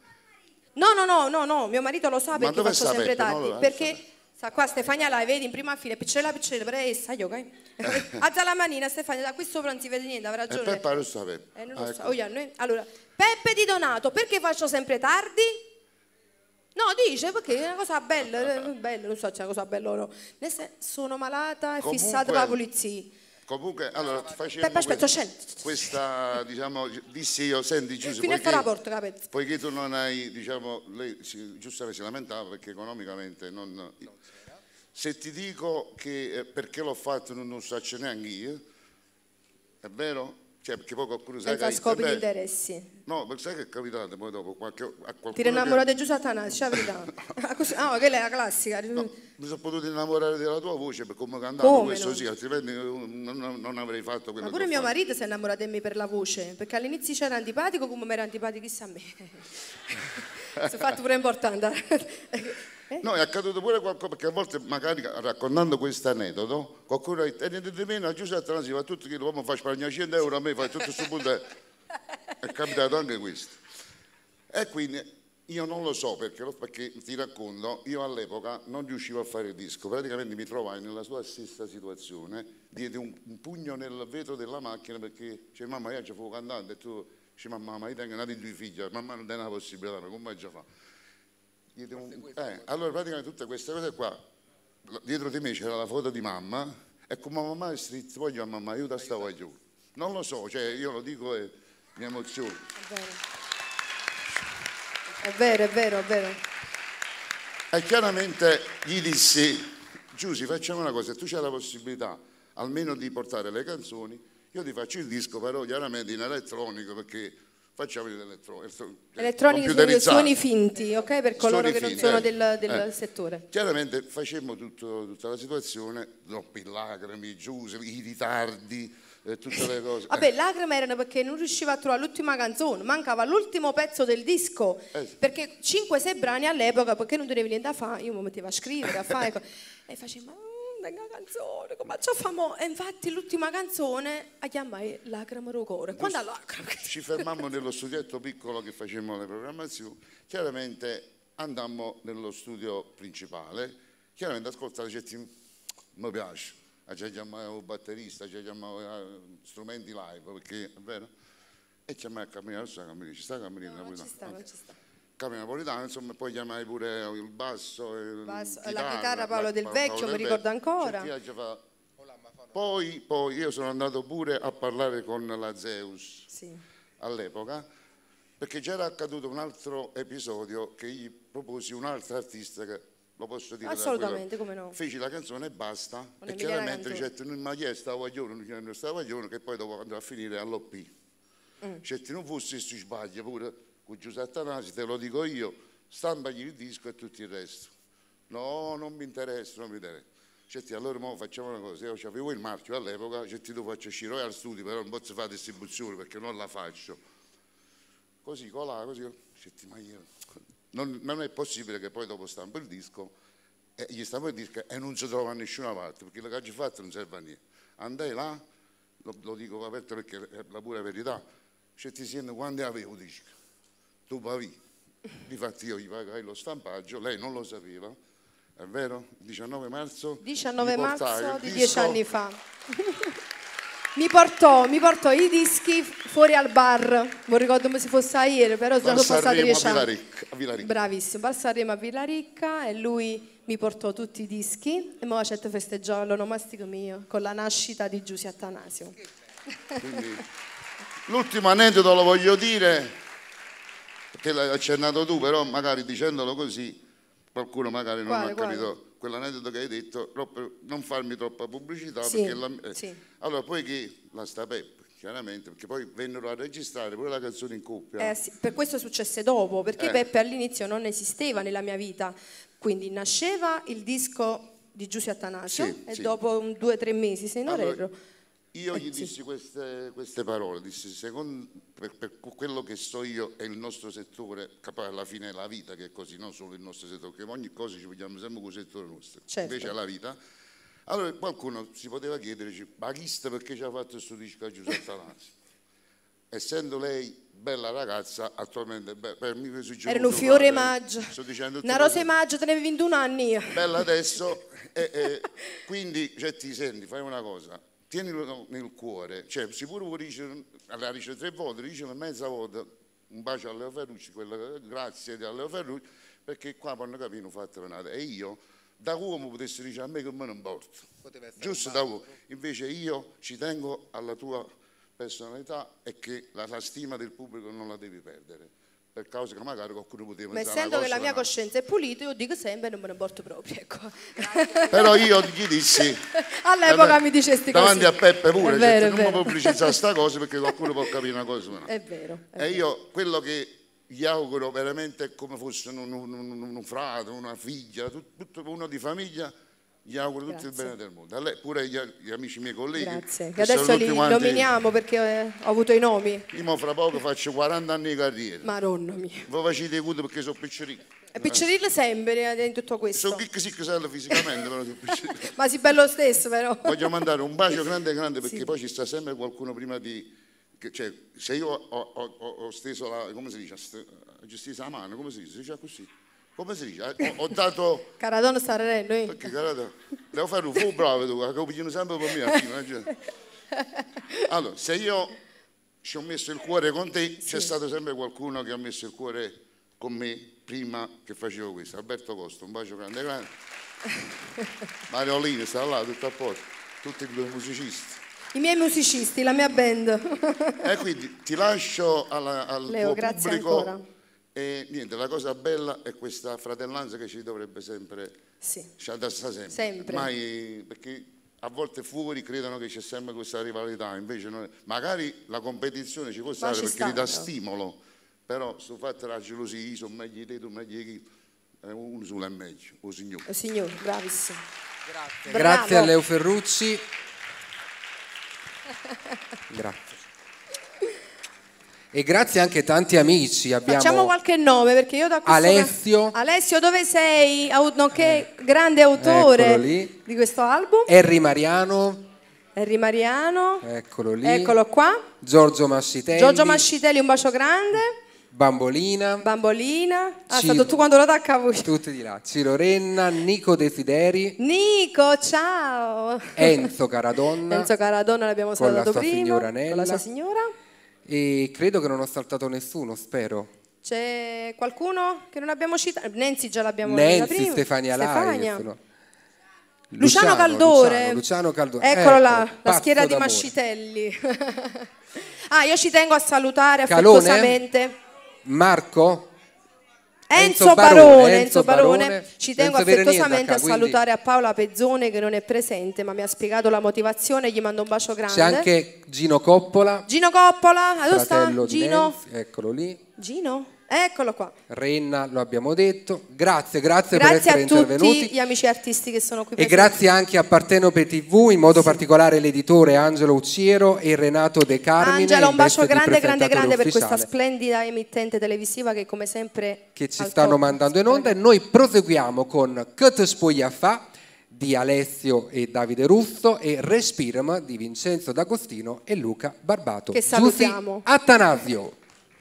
No, mio marito lo sa perché faccio sempre tardi. Perché sta qua Stefania la vedi in prima fila, piccella, presa, io, ok? Alza la manina Stefania, da qui sopra non si vede niente, avrà ragione. Peppe lo sa, Peppe. Non lo so. Allora, Peppe Di Donato, perché faccio sempre tardi? No, dice perché è una cosa bella, non so se è una cosa bella o no. Sono malata e fissata per la polizia. Comunque, allora, facevo questa, diciamo, dissi io, senti Giuseppe, poiché tu non hai, diciamo, lei giustamente si lamentava perché economicamente non... Se ti dico che perché l'ho fatto non so neanche io, è vero? Cioè, perché poi qualcuno sa senza scopi di interessi. No, perché sai che è capitato poi dopo a qualcuno ti innamorate di Giuseppe Atanasio, la verità. Quella è la classica. No, mi sono potuto innamorare della tua voce per come cantavo, questo no? Sì, altrimenti non avrei fatto quello. Ma pure mio marito si è innamorato di me per la voce, perché all'inizio c'era antipatico, come mi era antipatico chissà a me. Si è fatto pure importante. No, è accaduto pure qualcosa, perché a volte magari raccontando questo aneddoto, qualcuno ha detto di meno, a Giuseppe Atanasio va tutto che l'uomo fa sparagnare 100 euro, a me fa tutto questo punto. È capitato anche questo. E quindi io non lo so perché ti racconto, io all'epoca non riuscivo a fare il disco, praticamente mi trovai nella sua stessa situazione, diedi un pugno nel vetro della macchina perché cioè, mamma io ci fu cantante e tu dici mamma io tengo nati 2 figli, mamma non tiene la possibilità, ma come già fa? Allora praticamente tutte queste cose qua, dietro di me c'era la foto di mamma e come mamma è street, voglio a mamma aiuta sta voglio. Non lo so, cioè io lo dico e mi emoziono. È vero. E chiaramente gli dissi, Giusy facciamo una cosa, tu c'hai la possibilità almeno di portare le canzoni, io ti faccio il disco però chiaramente in elettronico perché facciamo elettronici suoni finti, ok? Per coloro che non sono del settore. Chiaramente facemmo tutta la situazione, troppi lacrime, i ritardi, tutte le cose. Vabbè, lacrime erano perché non riusciva a trovare l'ultima canzone, mancava l'ultimo pezzo del disco, perché 5-6 brani all'epoca, perché non dovevi niente da fare, io mi mettevo a scrivere, a fare, e facevo... una canzone, come facciamo? E infatti l'ultima canzone a chiamare Lacrime del cuore. Quando ci fermammo nello studietto piccolo che facevamo le programmazioni, chiaramente andammo nello studio principale, chiaramente ascoltare certi mi piace, ci chiamavo un batterista, ci chiamavo strumenti live, perché è vero? E chiamai a camminare, ci sta camminando, non ci sta. Camino Napolitano, insomma, poi chiamai pure il basso, la chitarra Paolo Del Vecchio, mi ricordo ancora. Poi io sono andato pure a parlare con la Zeus all'epoca perché c'era accaduto un altro episodio che gli proposi un altro artista che lo posso dire. Assolutamente, come no. Feci la canzone e basta, e chiaramente certo non mi ha chiesto sta voglione, che poi dopo andrà a finire all'OP. Certo non fosse si sbaglia pure con Giuseppe Tanasi, te lo dico io, stampagli il disco e tutto il resto. No, non mi interessa, non mi interessa. Certi, allora mo facciamo una cosa, io avevo il marchio all'epoca, certi tu faccio uscire al studio, però non posso fare distribuzione perché non la faccio. Così, colà, così, certi, ma io, non è possibile che poi dopo stampo il disco e gli stampo il disco e non si trova a nessuna parte, perché la che hai fatto non serve a niente. Andai là, lo dico aperto perché è la pura verità, certi siano quando avevo disco, tu pavi, difatti io gli pagai lo stampaggio, lei non lo sapeva, è vero? 19 marzo 19 marzo di 10 anni fa. mi portò i dischi fuori al bar, non ricordo come si fosse ieri, però sono passati 10 anni. A Villaricca. Bravissimo, Bar Sanremo a Villaricca e lui mi portò tutti i dischi e mo' accetto festeggiò l'onomastico mio con la nascita di Giuseppe Attanasio. L'ultimo aneddoto lo voglio dire, perché l'hai accennato tu, però magari dicendolo così qualcuno magari non ha capito quell'aneddoto che hai detto, non farmi troppa pubblicità, sì, perché sì. Allora poi che la sta Peppe, chiaramente, perché poi vennero a registrare pure la canzone in coppia. Sì, per questo successe dopo, perché Peppe all'inizio non esisteva nella mia vita, quindi nasceva il disco di Giuseppe Attanasio e dopo 2 o 3 mesi, se non erro. Io gli dissi queste parole, dissi, secondo, per quello che so io è il nostro settore, che poi alla fine è la vita che è così, non solo il nostro settore, che ogni cosa ci vogliamo sempre con il settore nostro, invece è la vita. Allora qualcuno si poteva chiedere, ma chi sta perché ci ha fatto questo disco a Giuseppe Attanasio? Essendo lei bella ragazza, attualmente per me era un fiore maggio, una rosa maggio, te ne avevi 21 anni io. Bella adesso, quindi cioè, ti senti, fai una cosa, tienilo nel cuore, cioè sicuro vuoi dire, la dice 3 volte, dice mezza volta, un bacio a Leo Ferrucci, grazie a Leo Ferrucci, perché qua hanno capito non fatto nada, e io da uomo potessi dire a me che me ne importa, giusto da uomo, invece io ci tengo alla tua personalità e che la stima del pubblico non la devi perdere, per causa che magari qualcuno poteva ma essendo che la mia coscienza è pulita, io dico sempre non me ne importo proprio, ecco. Però io gli dissi all'epoca mi dicesti così davanti a Peppe pure, vero, non mi pubblicizzare sta cosa perché qualcuno può capire una cosa, no. È vero, e io quello che gli auguro veramente è come fosse un frate, una figlia, tutto uno di famiglia, gli auguro tutto il bene del mondo, a lei pure gli amici miei colleghi. Grazie, che adesso li nominiamo perché ho avuto i nomi. Io fra poco faccio 40 anni di carriera. Maronna mia. Voi facete i conti perché sono piccerino. E piccerino sempre in tutto questo. Sono chicca fisicamente, però sono piccerino. Ma si bello stesso però. Voglio mandare un bacio grande perché poi ci sta sempre qualcuno prima di... Cioè, se io ho steso la... come si dice? Gestito la mano, come si dice? Si dice così. Come si dice? Ho dato... Caradonna sta ridendo, perché Caradonna... Devo fare un po' bravo tu, che pigliano sempre per me. Allora, se io ci ho messo il cuore con te, c'è stato sempre qualcuno che ha messo il cuore con me prima che facevo questo. Alberto Costa, un bacio grande grande. Mario Lini sta là, tutto a posto. Tutti i musicisti. I miei musicisti, la mia band. E quindi ti lascio al Leo, tuo pubblico. Ancora. E niente, la cosa bella è questa fratellanza che ci dovrebbe sempre, sempre. Mai, perché a volte fuori credono che c'è sempre questa rivalità, invece noi, magari la competizione ci può stare perché ti dà stimolo, però sul fatto della gelosia, io sono meglio di te, tu meglio di chi, uno solo è meglio, o signore. O signore, bravissimo. Grazie a Leo Ferrucci. Grazie. E grazie anche a tanti amici. Facciamo qualche nome perché io da questo Alessio, dove sei? Nonché grande autore di questo album. Henry Mariano. Eccolo lì. Eccolo qua. Giorgio Mascitelli, un bacio grande. Bambolina. Stato tu quando lo attaccavo. Tutti di là. Ciro Renna, Nico Desideri. Nico, ciao. Enzo Caradonna. L'abbiamo salutato prima. Con la sua signora. E credo che non ho saltato nessuno, spero. C'è qualcuno che non abbiamo citato? Nancy già l'abbiamo prima. Stefania Lai. Luciano Caldore. Eccolo là, la schiera di d'amore. Mascitelli. Io ci tengo a salutare affettuosamente Marco? Enzo Barone. Ci tengo senza avere affettuosamente niente a H, quindi salutare a Paola Pezzone che non è presente ma mi ha spiegato la motivazione, gli mando un bacio grande. c'è anche Gino Coppola, Gino Coppola, dove sta? fratello di Gino? Nancy, eccolo lì. Gino? Eccolo qua. Renna, lo abbiamo detto. Grazie per Grazie essere a intervenuti. tutti gli amici artisti che sono qui E presenti. grazie anche a Partenope TV, in modo particolare l'editore Angelo Uzziero e Renato De Carmine. Angelo, un in bacio veste di grande presentatore per questa ufficiale, splendida emittente televisiva che come sempre che ci al stanno top. mandando in onda, e noi proseguiamo con Che te spoglia fa di Alessio e Davide Russo e Respirm di Vincenzo D'Agostino e Luca Barbato. Che salutiamo. Giussi Attanasio.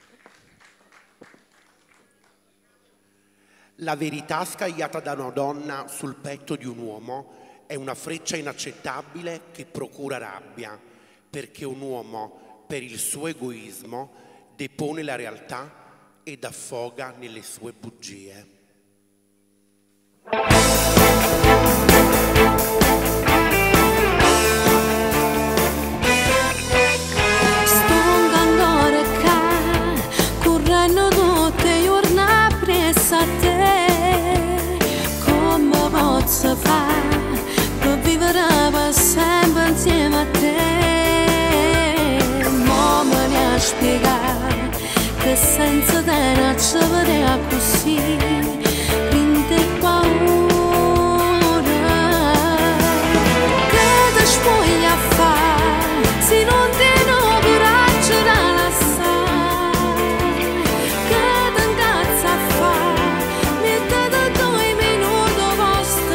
La verità scagliata da una donna sul petto di un uomo è una freccia inaccettabile che procura rabbia, perché un uomo, per il suo egoismo, depone la realtà ed affoga nelle sue bugie. Sto ancora qua, correndo tutte i giorni appresso a te. Come posso fare per vivere per sempre insieme a te? Ma me ne ha spiegato che senza te non ci vedeva così, rinde paura. Che ti spoglia a fare se non ti hanno coraggio da lasciare? Che ti incazza a fare mettete 2 minuti posto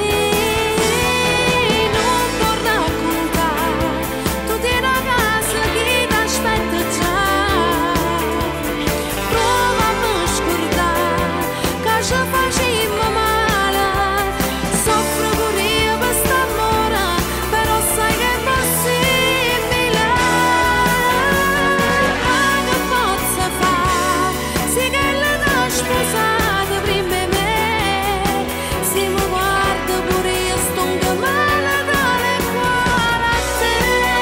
me? Non può raccontare tu tieni a casa chi ti aspetta già. Prova a non scordare che ci facemmo male, soffro pure io per st'amore, però sai che è possibile. Ma che posso fare? Sì che lei t'ha sposato prima di me, se mi guardo pure io sto un male dalle cuore a te.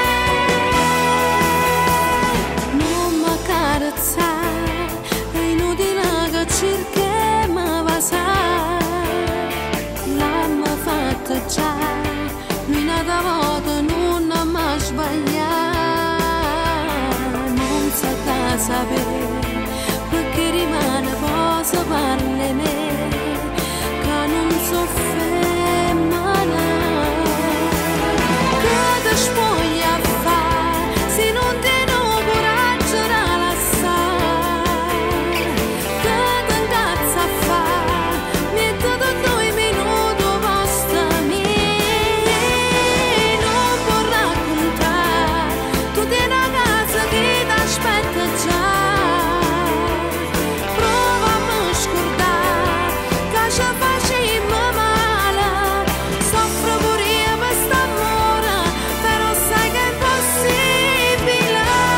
Non mi carezzare, è inutile che cerchiamo va sai. L'hanno fatto già, lui nata volta non ha mai sbagliato. Non sa da sapere, perché rimane posa parli me, che non so femmina. Che ti spoglia a fare se non ti hanno coraggio da lasciare? Che ti incazza a fare mettete 2 minuti posto me? Non può raccontare tu tieni a casa chi ti aspetta già. Prova a non scordare che ci facemmo male, soffro pure io per st'amore, però sai che è possibile.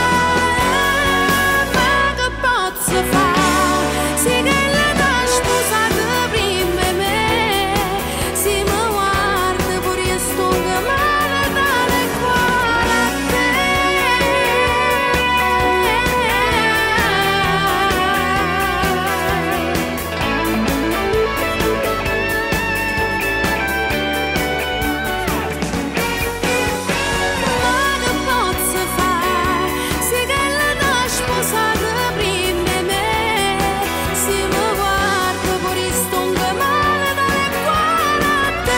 Ma che posso fare? Sì che lei t'ha sposato prima di me, se mi guardo pure io sto male dalle cuore a te. Ma che posso fare? Sì che lei t'ha sposato prima di me, se mi guardo pure io sto male dalle cuore a te.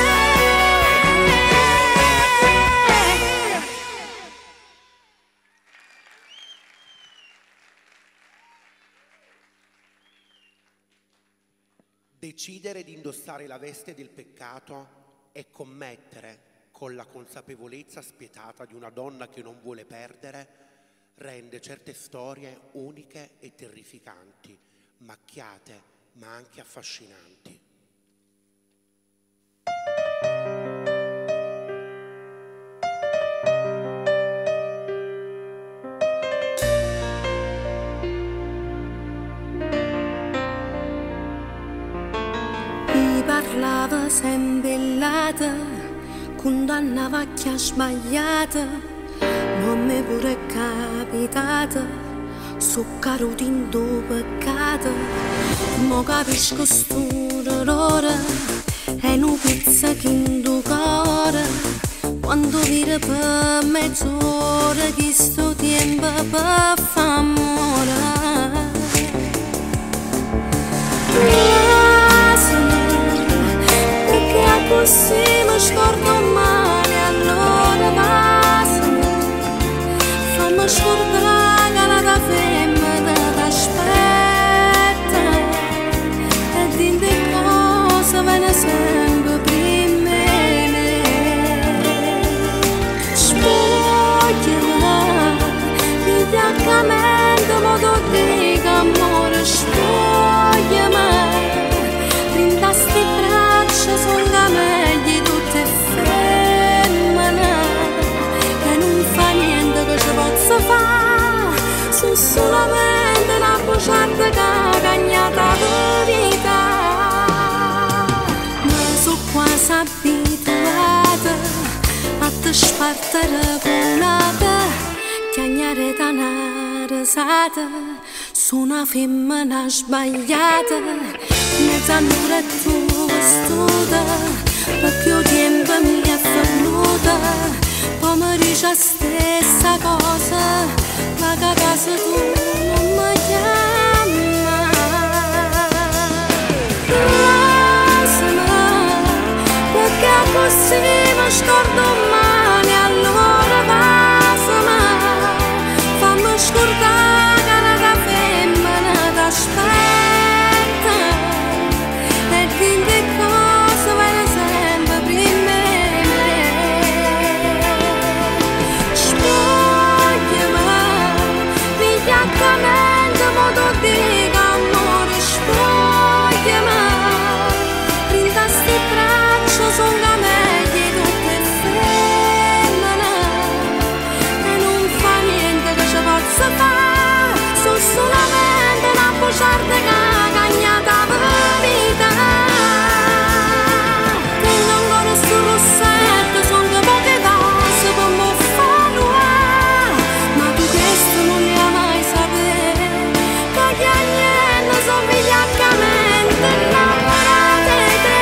Decidere di indossare la veste del peccato è commettere, con la consapevolezza spietata di una donna che non vuole perdere, rende certe storie uniche e terrificanti, macchiate ma anche affascinanti. Mi parlava sempre bellata, condannava chi ha sbagliato, non mi pure è capitato so caro tinto peccato, mo capisco st'ora, è un pizzichino cuore. Quando vira per mezz'ora chi sto tempo per fa' amore. Lasciami, perché così mi scordo male, allora lasciami, fammi scordare che la femmina t'aspetta e dinte cosa viene sempre prima. Biancamente modo di amore, spogliami, rinda sti braccia sono meglio tutte femmine, che non fa niente che ci possa fare, sono solamente una bocciata cagnata verità, ma sono quasi abituata a te spartare punata. Chiagnare da una risata su una femmina sbagliata, mezz'ora tu vestuta, per più tempo mi è venuta, poi mi dice la stessa cosa, ma che a casa tu non mi chiami. Lasciami, perché così mi scordo male, allora va. Scordare che la femmina t'aspetta e dinte cosa viene sempre prima. Spogliami, vigliaccamente modo di amore, spogliami, rinda sti braccia sono meglio tutte femmine e non fa niente che ci possa fare, sono solamente una bocciarda cagnata verità. Tengo ancora sto rossetto, sono poche cose per me farlo, ma tu questo non ne hai mai sapere, che gli agnelli sono vigliaccamente innamorate di te.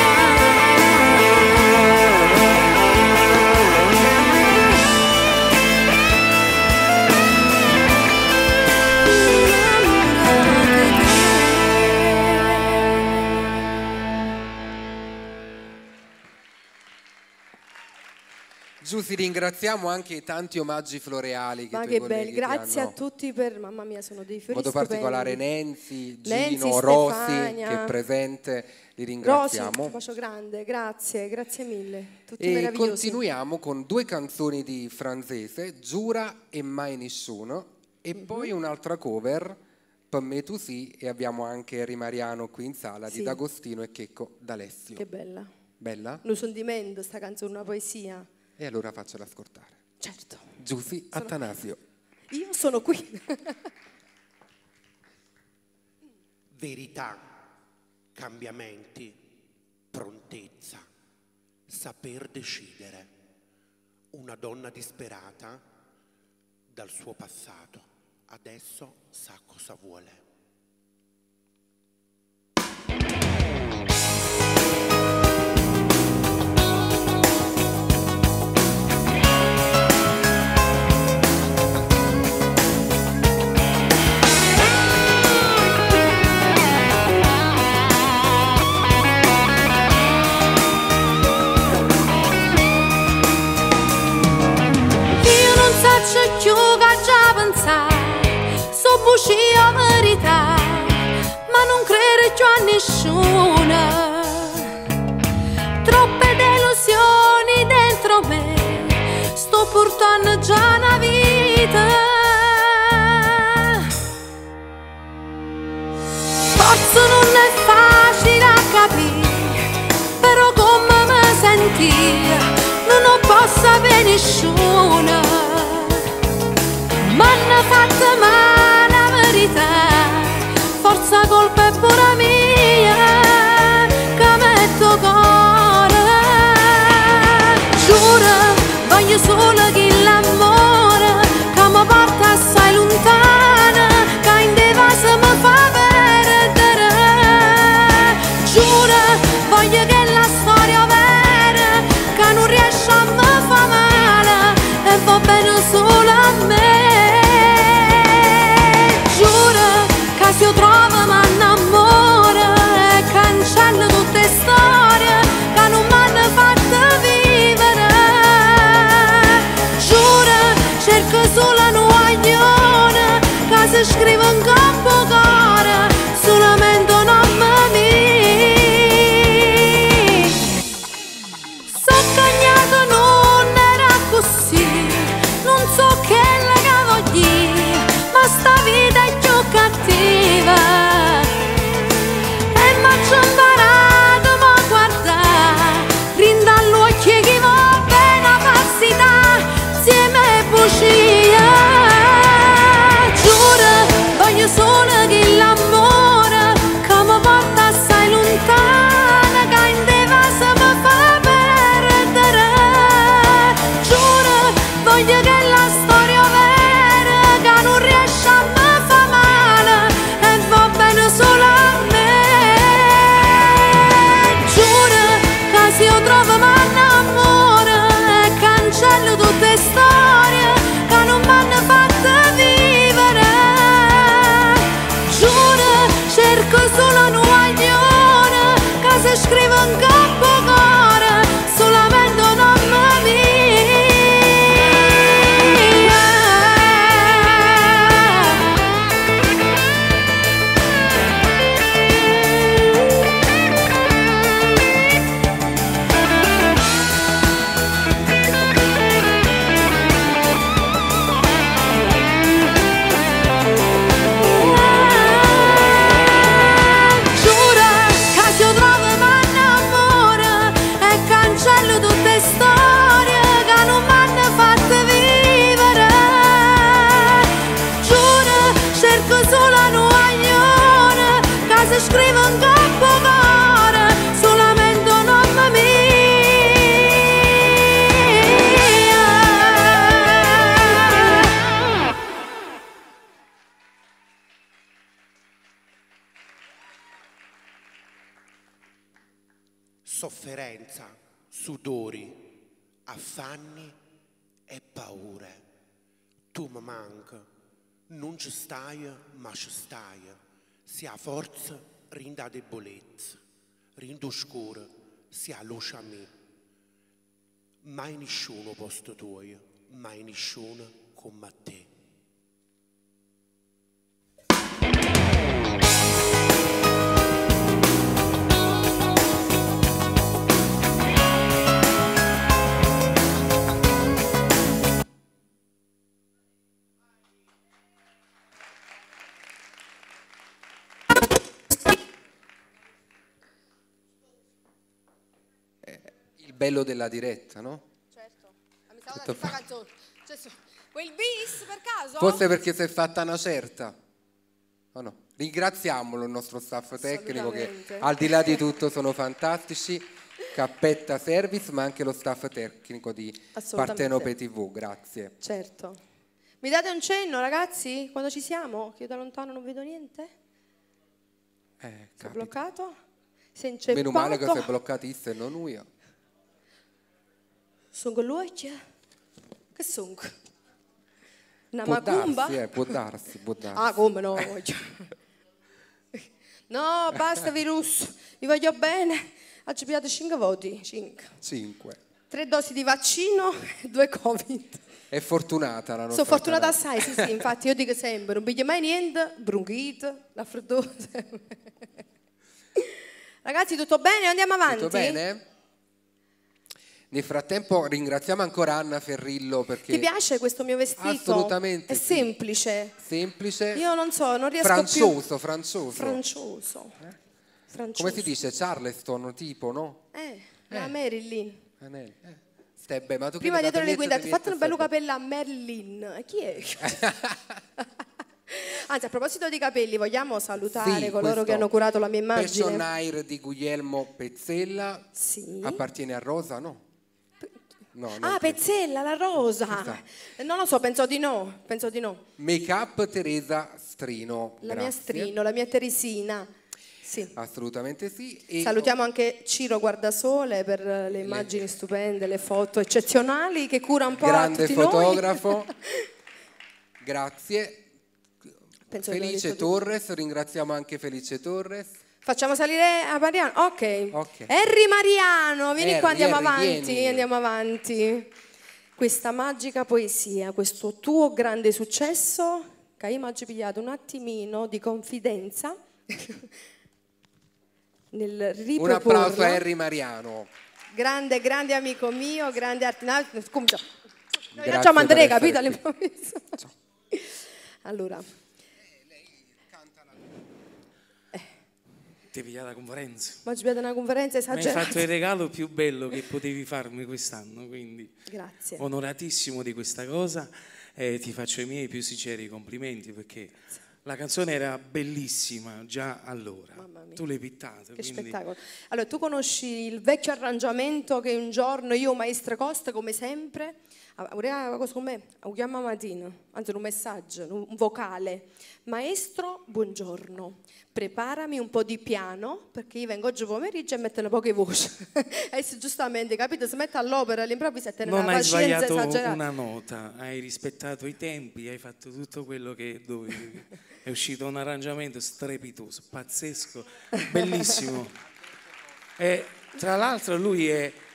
Giussi, ringraziamo anche i tanti omaggi floreali che ma i che tuoi belli, colleghi grazie hanno. a tutti per, mamma mia, sono dei fiori In modo stupendi. particolare Nenzi, Nenzi, Gino, Rosi Stefania. che è presente, li Rosi, ringraziamo. un bacio grande, grazie mille, tutti E meravigliosi. continuiamo con due canzoni di Franzese, Giura e Mai Nessuno, e poi un'altra cover, Per me tu sì, e abbiamo anche Rimariano qui in sala, Sì. di D'Agostino e Checco D'Alessio. Che bella. Bella? Non sono dimento sta canzone, una poesia. E allora faccela ascoltare. Certo. Giussi Attanasio. Io sono qui. Verità, cambiamenti, prontezza, saper decidere. Una donna disperata dal suo passato, adesso sa cosa vuole. C'è più che già pensare, so bugia verità, ma non credo più a nessuno. Troppe delusioni dentro me, sto portando già una vita. Forse non è facile a capire, però come mi sentire, non posso sapere nessuno. M'hanno fatto male la verità, forza colpa è pure mia, che metto cuore. Giuro, voglio solo che l'amore che mi porta assai lontana, se io trovo mi innamoro e cancello tutte storie che non mi hanno fatto vivere. Giuro, cerco solo una guaglione che si scrive in campo cuore, solamente un nome mio. So cagnato non era così, non so che le cavogli, ma sta vita è più cattiva. E m'ho imparato a guardare, rinda all'occhio chi va bene a falsità, insieme e bugia. Giuro, voglio solo che l'amore che mi porta assai lontana, che in deva se mi fa perdere. Giuro, voglio che la storia vera che non riesce a me fa male e va bene solo a me. Giuro che se io trovo mi innamoro e cancello tutte storie che non mi hanno fatto vivere. Giuro, cerco solo un guaglione che si scrive in campo cuore, solamente un nome Giuro che se io trovo mi innamoro e cancello tutte storie che non mi hanno fatto vivere. Giuro, cerco solo un guaglione che si scrive in campo cuore, solamente un nome mio. Sofferenza, sudori, affanni e paure. Tu mi manchi, non ci stai, ma ci stai. Sia forza, rinda debolezza, rindo scuro, sia luce a me. Mai nessuno posto tuo, mai nessuno come te. Il bello della diretta, no? Certo, mi stavo da questa canzone. Cioè, quel bis per caso? Forse perché si è fatta una certa. O no? Ringraziamolo il nostro staff tecnico che Assolutamente. al di là di tutto sono fantastici. Cappetta Service, ma anche lo staff tecnico di Assolutamente. Partenope TV, grazie. Certo. Mi date un cenno, ragazzi? Quando ci siamo? Che io da lontano non vedo niente? Sono Capita. bloccato? Sei inceppato? Meno male che sei bloccatista e non io. Sono con l'occhio? Che sono? Una Può macumba? darsi, può darsi, può darsi. Ah, come no? No, basta virus, vi voglio bene. Oggi abbiate 5 voti, 5. 5. 3 dosi di vaccino e 2 Covid. È fortunata la nostra. Sono fortunata canale. assai, sì, infatti io dico sempre, non piglio mai niente, bronchite, raffreddore. Ragazzi, tutto bene? Andiamo avanti? Tutto bene? Nel frattempo ringraziamo ancora Anna Ferrillo perché... Ti piace questo mio vestito? Assolutamente È sì. semplice. Semplice. Io non so, non riesco Francioso, più. francioso. Francioso. Come si dice? Charleston tipo, no? La Marilyn. Stai ma tu Prima che dietro le guidate, devi fate un bello essere- capello a Merlin. Chi è? Anzi, a proposito di capelli, vogliamo salutare Sì, coloro questo che hanno curato la mia Passion immagine? Air di Guglielmo Pezzella. Sì. Appartiene a Rosa, no? No, non Ah, credo. Pezzella, la rosa. Non lo so, penso di no. Penso di no. Make up Teresa Strino. La mia grazie. Strino, la mia Teresina. Sì. Assolutamente sì. E Salutiamo anche Ciro Guardasole per le immagini stupende, le foto eccezionali che cura un po' grande tutti fotografo. noi. Grazie. Penso che Felice Torres, ringraziamo anche Felice Torres. Facciamo salire a Mariano? Ok. Harry Mariano, vieni qua, andiamo avanti. Questa magica poesia, questo tuo grande successo, che io mi ho pigliato un attimino di confidenza nel riproporlo. Un applauso a Harry Mariano. Grande amico mio, grande artista. Facciamo andare, capito? All'improvviso. Allora. Ti pigliata la conferenza. Ma ci vedo una conferenza esagerata. Mi hai fatto il regalo più bello che potevi farmi quest'anno, quindi grazie. Onoratissimo di questa cosa e ti faccio i miei più sinceri complimenti perché la canzone era bellissima già allora. Tu l'hai pittata. Che quindi... spettacolo. Allora, tu conosci il vecchio arrangiamento che un giorno io, Maestra Costa, come sempre, una cosa con me, chiama mattina, anzi un messaggio, un vocale. Maestro, buongiorno, preparami un po' di piano perché io vengo oggi pomeriggio e metto le poche voci. E giustamente, capito, si mette all'opera all'improvviso e te ne non una hai pazienza sbagliato esagerata. una nota, hai rispettato i tempi, hai fatto tutto quello che dovevi. È uscito un arrangiamento strepitoso, pazzesco, bellissimo. E tra l'altro lui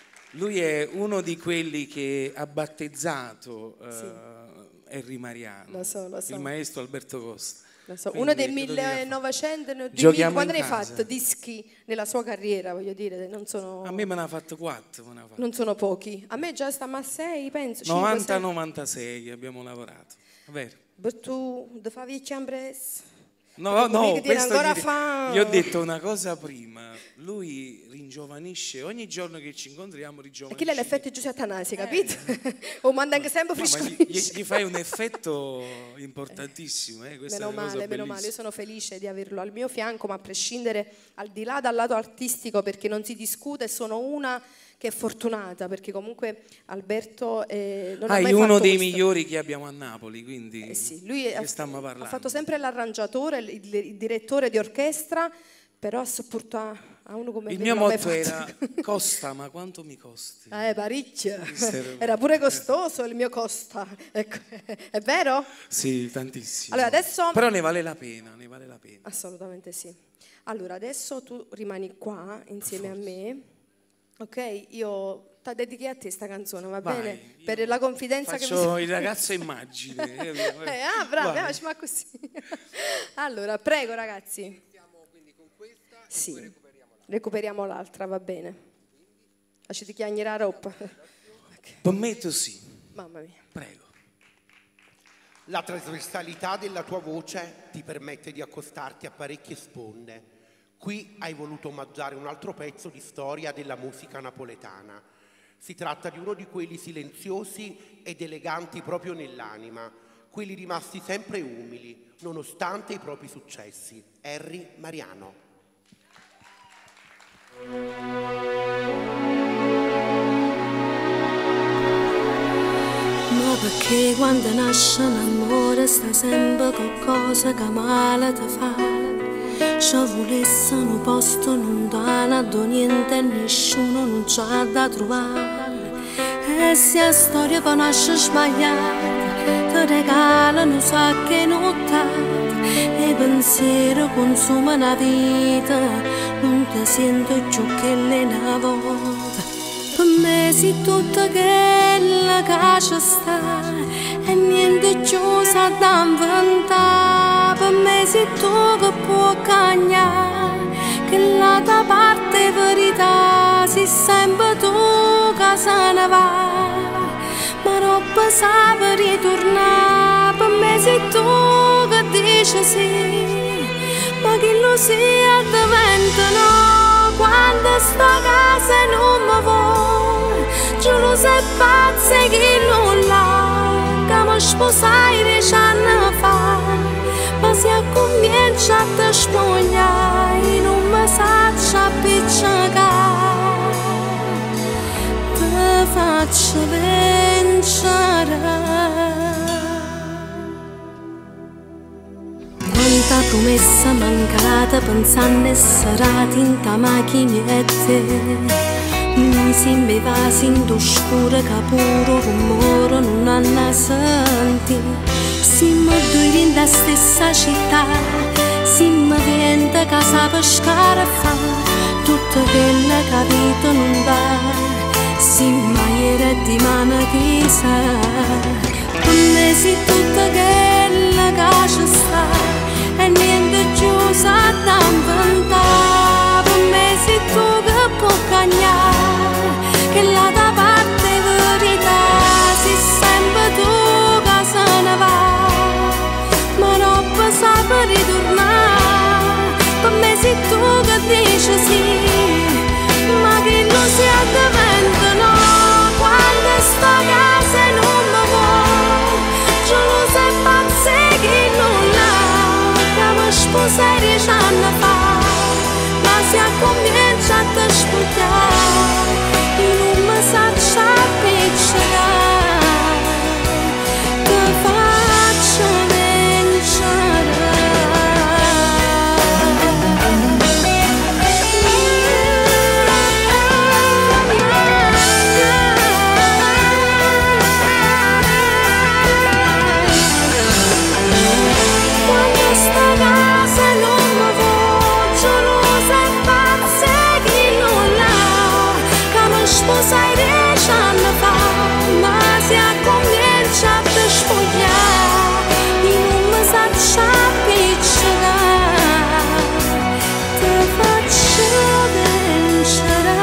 è uno di quelli che ha battezzato Harry Mariano, lo so. il maestro Alberto Costa. Lo so. Uno dei 1900, quando ne hai fatto dischi nella sua carriera, voglio dire, non sono... A me me ne ha fatto 4. Non sono pochi. A me già stiamo a 6, penso. 90-96 abbiamo lavorato, vero? Per tu, da fa vecchia Ambres? No, questo gli ho detto una cosa prima. Lui ringiovanisce, ogni giorno che ci incontriamo ringiovanisce. E chi è l'effetto Giuseppe Atanasi, capito? O manda anche sempre fresco. Gli fai un effetto importantissimo. Meno male, io sono felice di averlo al mio fianco, ma a prescindere, al di là dal lato artistico, perché non si discute, sono una che è fortunata, perché comunque Alberto non ha mai uno fatto dei questo. migliori che abbiamo a Napoli, quindi sì, lui che stiamo parlando. Ha fatto sempre l'arrangiatore, il direttore di orchestra, però ha sopportato a uno come il me. mio motto era costa, ma quanto mi costi? Parecchio. Era pure costoso il mio Costa. Ecco. È vero? Sì, tantissimo. Allora, adesso... Però ne vale la pena, Assolutamente sì. Allora, adesso tu rimani qua insieme a me. Ok, io ti dedichi a te sta canzone, va bene? Per la confidenza che mi faccio il ragazzo immagine. Bravo, ma così. Allora, prego ragazzi. Iniziamo quindi con questa, sì. Recuperiamo l'altra, va bene. Lasciati chiagnare la roba. Permetto sì. Mamma mia. Prego. La trasversalità della tua voce ti permette di accostarti a parecchie sponde. Qui hai voluto omaggiare un altro pezzo di storia della musica napoletana. Si tratta di uno di quelli silenziosi ed eleganti proprio nell'anima, quelli rimasti sempre umili, nonostante i propri successi. Harry Mariano. Ma perché quando nasce un amore sta sempre qualcosa che male ti fa? Ci volesse un posto lontano dove niente e nessuno non c'ha da trovare. E se la storia poi nasce sbagliata, ti regalano sacche nottate, e i pensieri consumano la vita, non ti sento più che le una volta. Per me sei tutto quello che ci sta e niente più sa da inventare. Per me sei tu che può cagnare, che la tua parte verità sei sempre tu che se ne va. Ma non sa per ritornare, per me sei tu che dici sì, ma chi lo sia diventa no. Quando sta casa non mi vuole, giuro sei pazza e chi non l'ha, che mi sposai 10 anni fa, ma se comincia a te spogliare non mi saccio appiccicare, ti faccio vincere. Quanta promessa mancata pensando essere tinta macchinette, mi sembrava sinto scuro che pure rumore non hanno sentito. Siamo due in la stessa città, si mi viene casa per scarafà, tutto quello che vita non dà, si mai di mano che sa, per me si tutto quello che ci sta, e niente più sa da inventare, per me si tu che può cagnare, che la da parte verità, si sempre tu che se ne va, ma non sa per ritornare, per me sei tu che dici sì, ma che non si addiventa no, quando sta a casa non mi vuoi, già lo sai pazze che non l'ha, che mi sposa 10 anni fa, ma si comincia a te spugliare, e non mi sa c'è appiccicare, ti faccio sposai 10 anni fa, ma si comincia a te spogliare, e non mi sa c'è appiccicare, ti faccio vincere.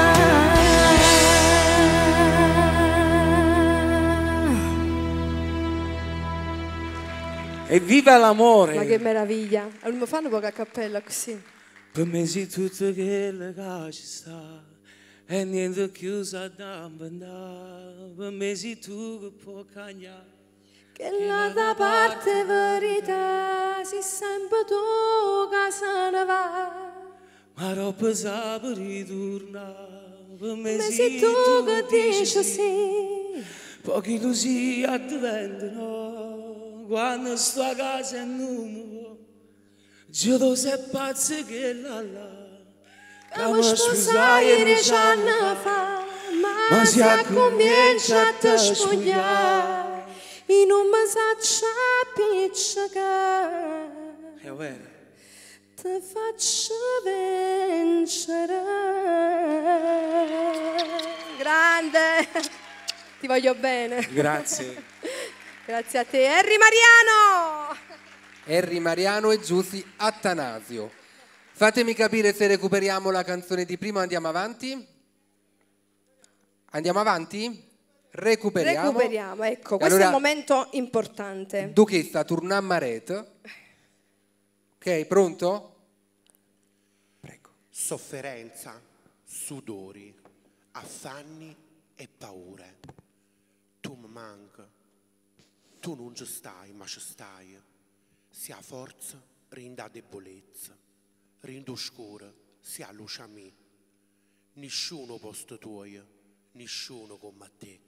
Evviva l'amore! Ma che meraviglia! Non mi fanno poca cappella così. Per me sei tutto quello che ci sta, e niente chiusa da inventare, per me sei tu che può cagnare, che la da parte verità, si sempre tu che se ne va, ma roba sa per ritornare, per me sei tu che dici sì, pochi così addiventano, quando sto a casa e non mi vuoi, già tu sei pazzo che la che mi sposai 10 anni fa, ma si comincia a te spogliare, e non mi sa c'è appiccicare, ti faccio vincere. Grande, ti voglio bene. Grazie. Grazie a te. Henry Mariano. Henry Mariano e Giusy Attanasio. Fatemi capire se recuperiamo la canzone di prima, andiamo avanti? Andiamo avanti? Recuperiamo. Recuperiamo, ecco, questo allora, è un momento importante. Duchessa, torniamo a rete. Ok, pronto? Prego. Sofferenza, sudori, affanni e paure. Tu mi manchi, tu non ci stai, ma ci stai. Si ha forza, rinda debolezza. Rindo scuro, si ha luce a me. Nessuno posto tuo, nessuno come te.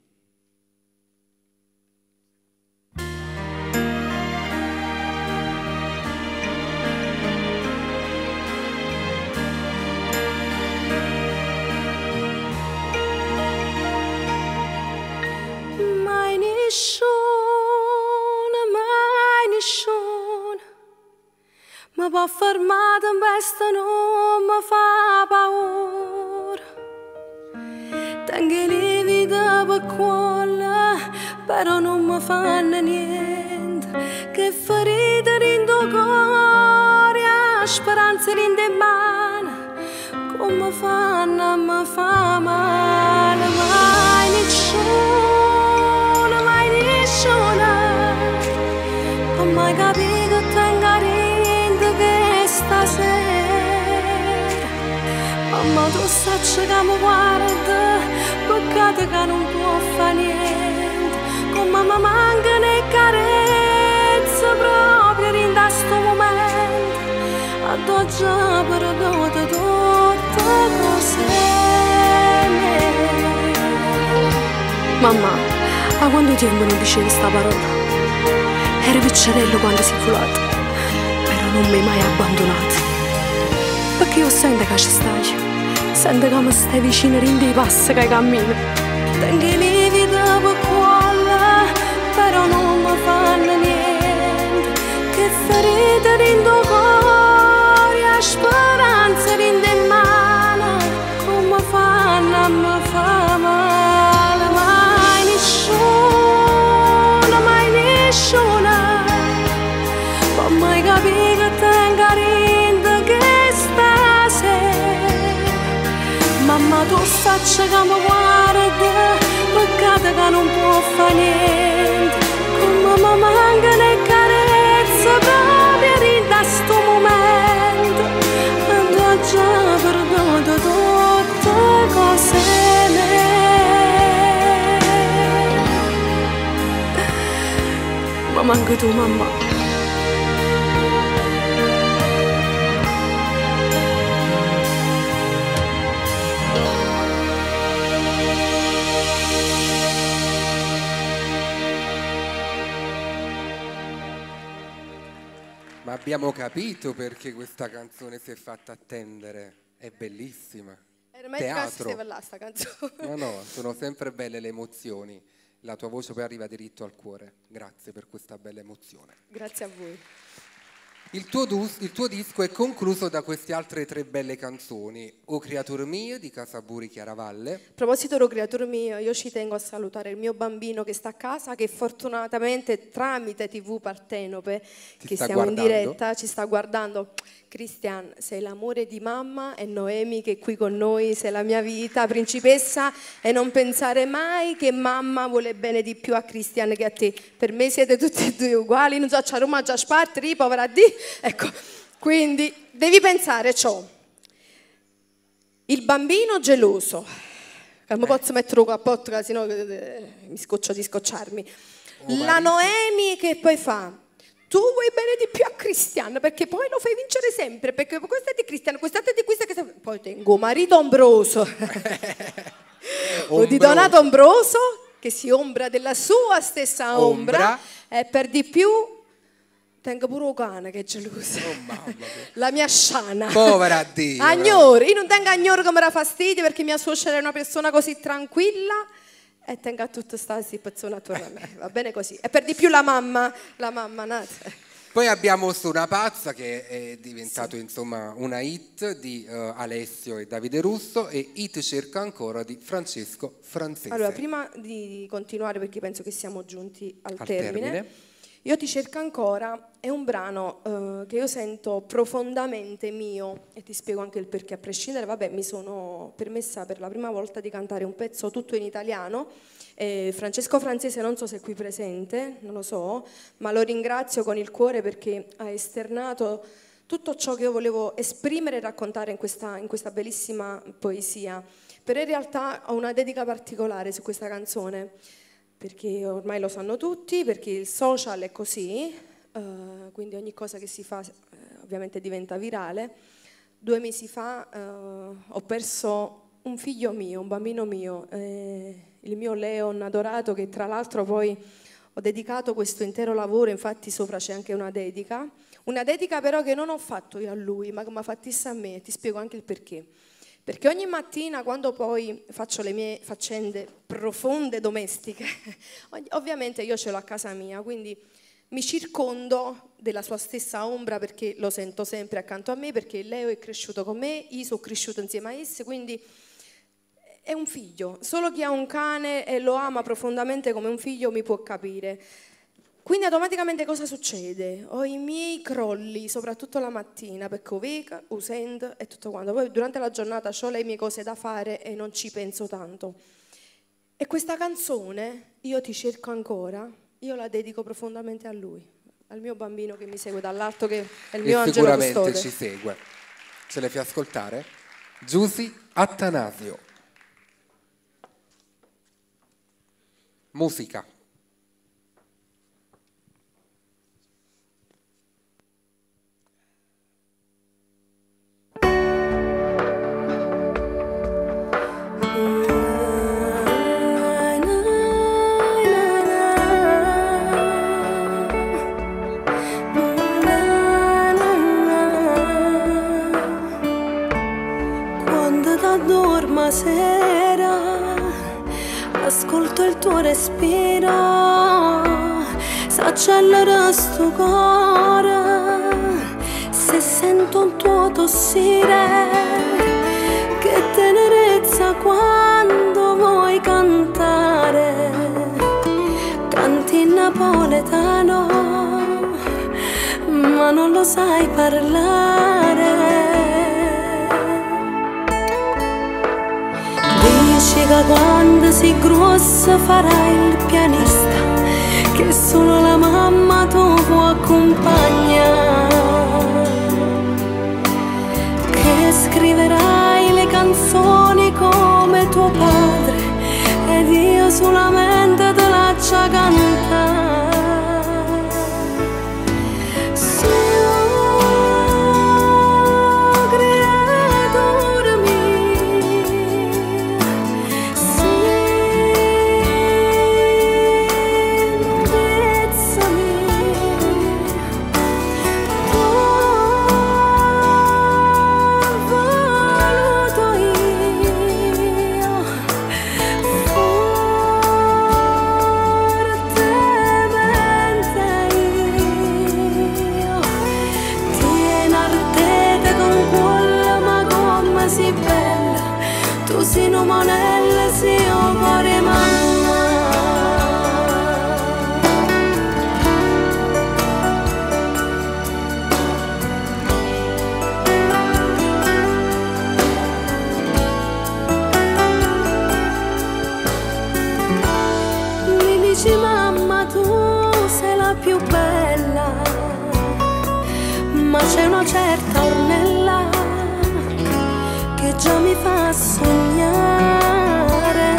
Mai nessuno mi può fermare in questo, non mi fa paura. Tengo le vite per quella, però non mi fanno niente. Che ferite rindo cuore, speranze rinde in mano, come fanno a mi fa male. Mai nessuno ho mai capito che tenga rinde questa sera. Mamma tu sai che mi guarda, peccato che non può fare niente. Come mi mancano le carezze proprio in questo momento. A oggi ho perduto tutte cose. Mamma, a quanto tempo non dicevi questa parola? Eri piccerello quando sei volato, però non mi hai mai abbandonato. Perché io sento che ci stai, sento che mi stai vicino in dei passi che cammino. Tengo le vite per quella, però non mi fanno niente. ferite rindo cuore, a speranza rindo in mano, come fanno a me fa male, mai nessuno, può mai capire che tenga rindo che stasera, mamma tu faccia che mi guarda, peccato che non può fare niente, come mi mancano le carezze proprio da sto momento, e tu hai già perduto tutte cose mie, ma manca tu mamma. Ma abbiamo capito perché questa canzone si è fatta attendere, è bellissima. Teatro. Là, sta canzone. No, sono sempre belle le emozioni, la tua voce poi arriva diritto al cuore, grazie per questa bella emozione. Grazie a voi. Il tuo disco è concluso da queste altre 3 belle canzoni, O Creator Mio di Casaburi Chiaravalle. A proposito del Creator Mio, io ci tengo a salutare il mio bambino che sta a casa, che fortunatamente tramite TV Partenope, che siamo in diretta, ci sta guardando. Cristian, sei l'amore di mamma, e Noemi che è qui con noi, sei la mia vita, principessa, e non pensare mai che mamma vuole bene di più a Cristian che a te. Per me siete tutti e due uguali, non so, c'è Roma già spartri, povera di. Ecco, quindi devi pensare ciò. Il bambino geloso, che non posso mettere un cappotto, sennò mi scoccio di scocciarmi. La Noemi che poi fa: tu vuoi bene di più a Cristian perché poi lo fai vincere sempre, perché questa è di Cristian, questa è di questa. Poi tengo marito ombroso o di Donato Ombroso che si ombra della sua stessa ombra, e per di più tengo pure un cane che è geloso, la mia Sciana, povera Dio, Agnore. Io non tengo Agnore che mi dà fastidio perché mia suocera è una persona così tranquilla, e tengo a tutta sta situazione attorno a me, va bene così. E per di più la mamma nata. Poi abbiamo Su una pazza che è diventato insomma una hit di Alessio e Davide Russo, e It cerca ancora di Francesco Franzese. Allora, prima di continuare, perché penso che siamo giunti al termine, Io ti cerco ancora è un brano che io sento profondamente mio, e ti spiego anche il perché. A prescindere, vabbè, mi sono permessa per la prima volta di cantare un pezzo tutto in italiano. Francesco Franzese non so se è qui presente, non lo so, ma lo ringrazio con il cuore perché ha esternato tutto ciò che io volevo esprimere e raccontare in questa bellissima poesia. Però in realtà ho una dedica particolare su questa canzone, perché ormai lo sanno tutti, perché il social è così, quindi ogni cosa che si fa ovviamente diventa virale. 2 mesi fa ho perso un figlio mio, un bambino mio, il mio Leon adorato, che tra l'altro poi ho dedicato questo intero lavoro, infatti sopra c'è anche una dedica però che non ho fatto io a lui, ma che mi ha fatto a me, ti spiego anche il perché. Perché ogni mattina, quando poi faccio le mie faccende profonde domestiche, ovviamente io ce l'ho a casa mia, quindi mi circondo della sua stessa ombra, perché lo sento sempre accanto a me, perché Leo è cresciuto con me, io sono cresciuto insieme a esse, quindi è un figlio. Solo chi ha un cane e lo ama profondamente come un figlio mi può capire. Quindi automaticamente cosa succede? Ho i miei crolli, soprattutto la mattina, perché ho vega, sento e tutto quanto. Poi durante la giornata ho le mie cose da fare e non ci penso tanto. E questa canzone, Io ti cerco ancora, io la dedico profondamente a lui, al mio bambino che mi segue dall'alto, che è il mio angelo custode. Sicuramente ci segue. Ce le fai ascoltare? Giusy Attanasio. Musica. Sera ascolto il tuo respiro, s'accelera sto cuore tossire, che tenerezza quando vuoi cantare, canti in napoletano ma non lo sai parlare. Dici che quando sei grossa farai il pianista, che solo la mamma tu può accompagnare, che scriverai le canzoni come tuo padre ed io solamente te lascio cantare. Sino monelle si cuore mamma. Mi dici mamma tu sei la più bella, ma c'è una certa Ornella che già mi fa sognare,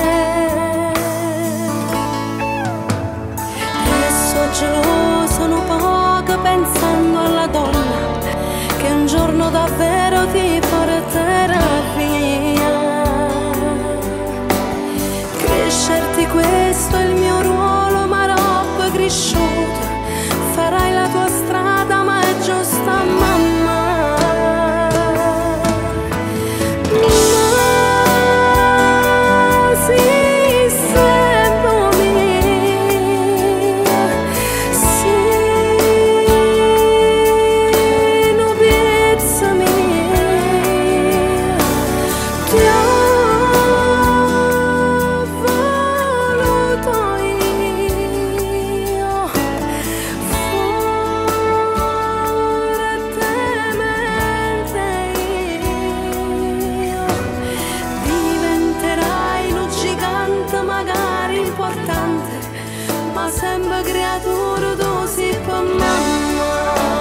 e so geloso un poco pensando alla donna che un giorno davvero ti porterà via. Crescerti questo è il mio ruolo, ma roba è cresciuto, farai la tua strada ma è giusta mamma. Sempre creatura tu sei per mamma.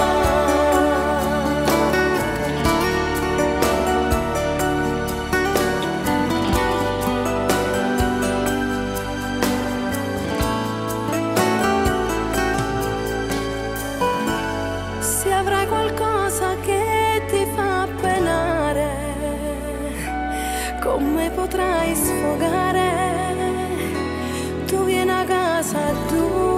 Se avrai qualcosa che ti fa penare, come potrai sfogare? Tu vieni a casa tua.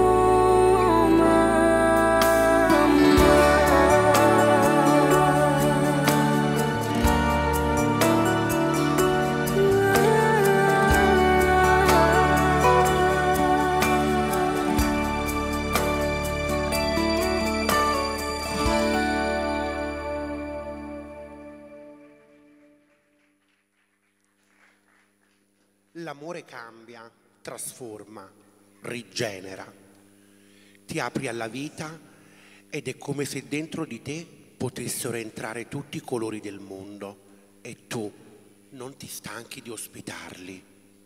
L'amore cambia, trasforma, rigenera, ti apri alla vita ed è come se dentro di te potessero entrare tutti i colori del mondo e tu non ti stanchi di ospitarli.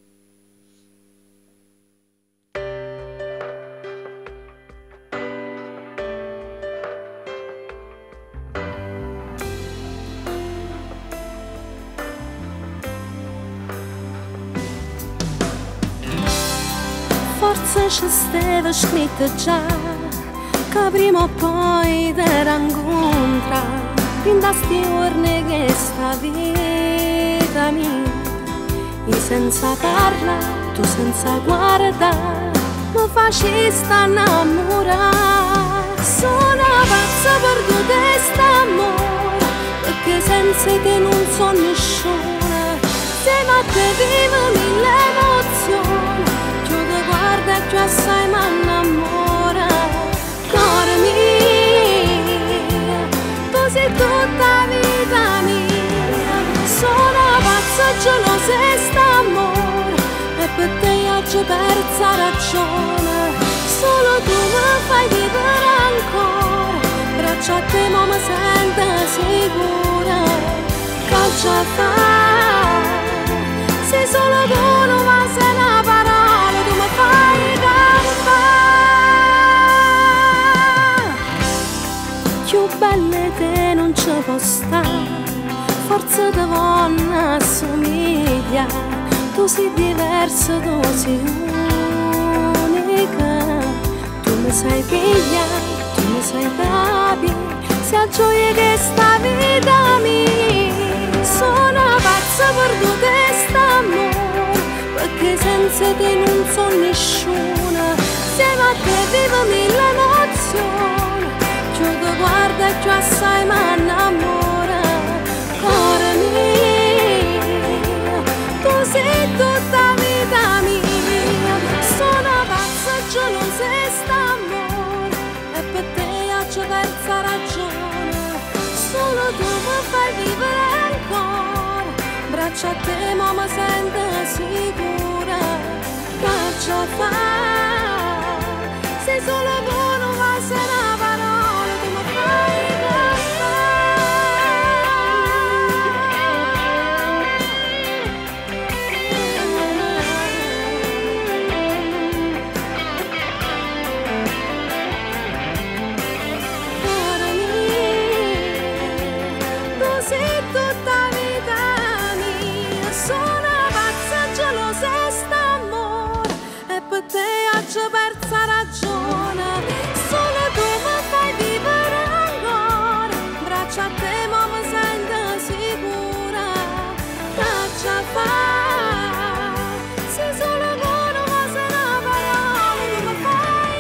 Forse ci stava scritto già che prima o poi ti rincontrare in questi giorni che sta vita mia, io senza parlare, tu senza guardare, mi facesti innamorare. Sono pazza per tu quest'amore, perché senza te non so nessuno, sei ma te vivo mille emozioni. Guarda più assai ma innamora, cuore mio, tu sei tutta vita persa ragione, solo tu mi fai vivere ancora, braccia a te ma mi sento sicura, calcia fa, sei solo tu, non ma sei una parola, tu mi fai campare, più belle te non ci può stare, forza di donna assomiglia, tu sei diversa, tu sei unica, tu mi sai pigliare, tu mi sai capire, sia gioia che sta vita mia, sono pazza per tu quest'amore, perché senza te non so nessuna, siamo a te vivo mille emozioni, più ti guarda e più assai mi innamora, cuore mio, tu sei tutta vita mia, sono pazza gelosa e st'amore, e per te ho persa ragione, solo tu mi fai vivere ancora, braccia a te ma mi sento sicura, faccia fa, sei solo tu, non va se una parola, tu mi fai persa ragione, solo tu mi fai vivere ancora, braccia a te ma mi sento sicura, faccia fa, sei solo tu, non ma sei una parola, tu mi fai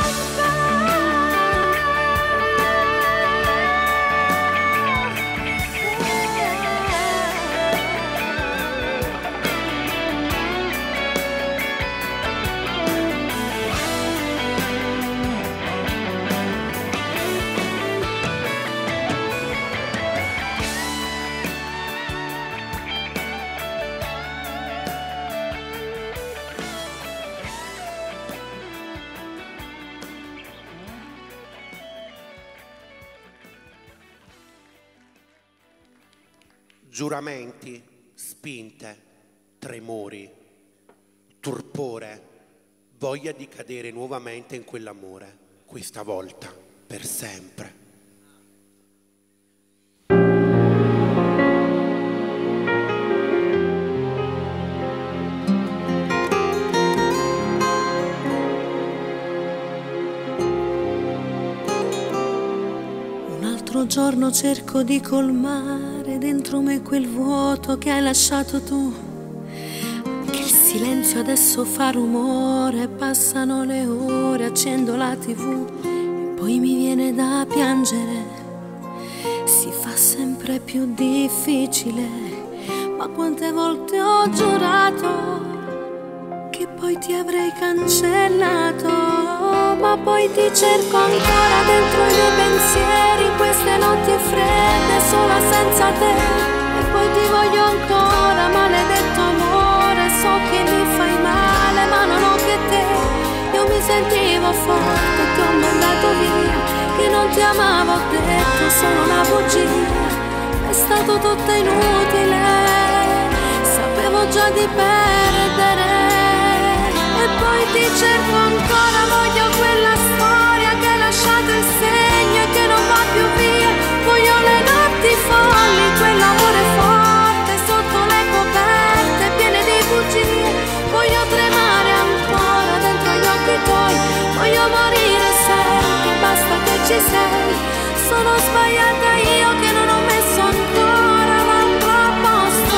Giuramenti, spinte, tremori, torpore, voglia di cadere nuovamente in quell'amore, questa volta per sempre. Un altro giorno cerco di colmare dentro me quel vuoto che hai lasciato tu, che il silenzio adesso fa rumore, passano le ore, accendo la TV e poi mi viene da piangere, si fa sempre più difficile, ma quante volte ho giurato che poi ti avrei cancellato, ma poi ti cerco ancora dentro i miei pensieri, in queste notti fredde sola senza te, e poi ti voglio ancora, maledetto amore, so che mi fai male ma non ho che te, io mi sentivo forte, ti ho mandato via, che non ti amavo, ho detto solo una bugia, è stato tutto inutile, sapevo già di perdere. E poi ti cerco ancora, voglio quella storia che ha lasciato il segno e che non va più via, voglio le notti folli, quell'amore forte sotto le coperte piene di bugie, voglio tremare ancora dentro gli occhi tuoi, voglio morire sempre, basta che ci sei, sono sbagliata io che non ho messo ancora l'altro a posto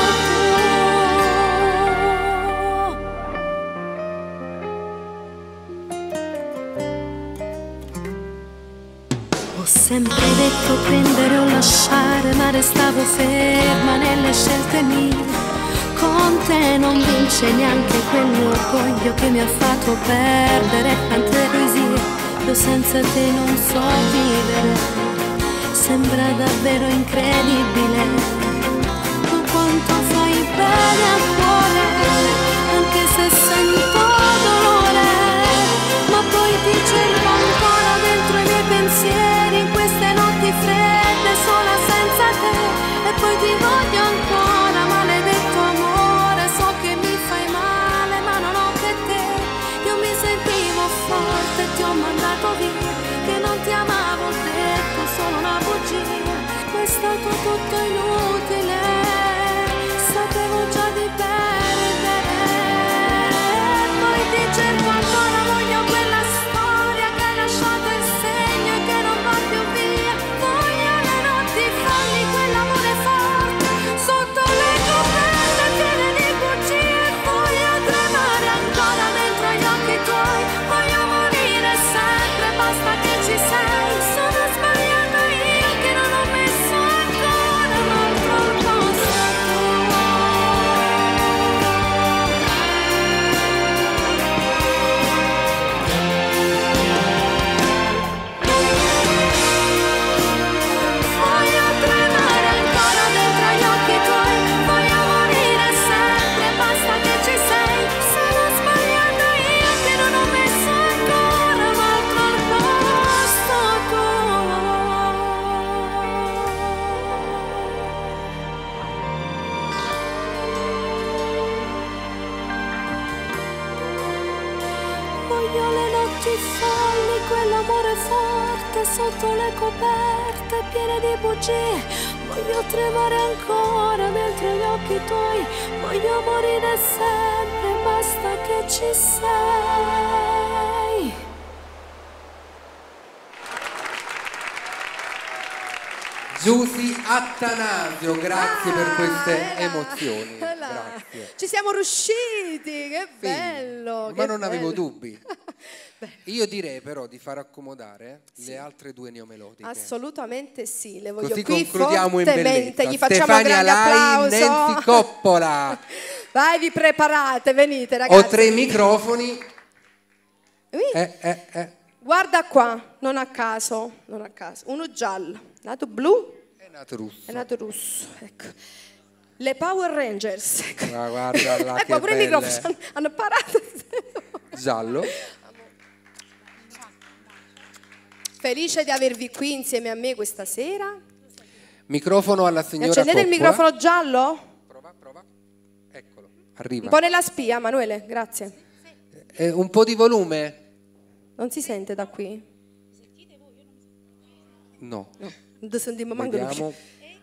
Ho sempre detto prendere o lasciare, ma restavo ferma nelle scelte mie. Con te non vince neanche quell'orgoglio che mi ha fatto perdere tante poesie. Io senza te non so vivere, sembra davvero incredibile. Tu quanto fai bene a cuore, anche se sento dolore. sotto le coperte piene di bugie, voglio tremare ancora dentro gli occhi tuoi, voglio morire sempre, basta che ci sei. Giusy Attanasio, grazie per queste emozioni. Grazie. Ci siamo riusciti, che bello. Ma che non avevo bello. dubbi. Io direi però di far accomodare le altre due neomelodiche. Assolutamente sì, le voglio Così qui concludiamo in fortemente. bellezza. Gli facciamo Stefania un grande Lai, applauso. Nancy Coppola. Vai, vi preparate, venite ragazzi. Ho 3 microfoni. Guarda qua, non a caso, uno giallo, nato blu È nato russo. è nato rosso, ecco. Le Power Rangers, ecco. Ma guarda là, Ecco, che pure i belle. microfoni hanno parato. Giallo. Felice di avervi qui insieme a me questa sera. Microfono alla signora Accendete il Coppola. microfono giallo? Arriva. Un po' nella spia, Manuele, grazie. Un po' di volume? Non si sente da qui? No. Non sentiamo manco noi. Vediamo.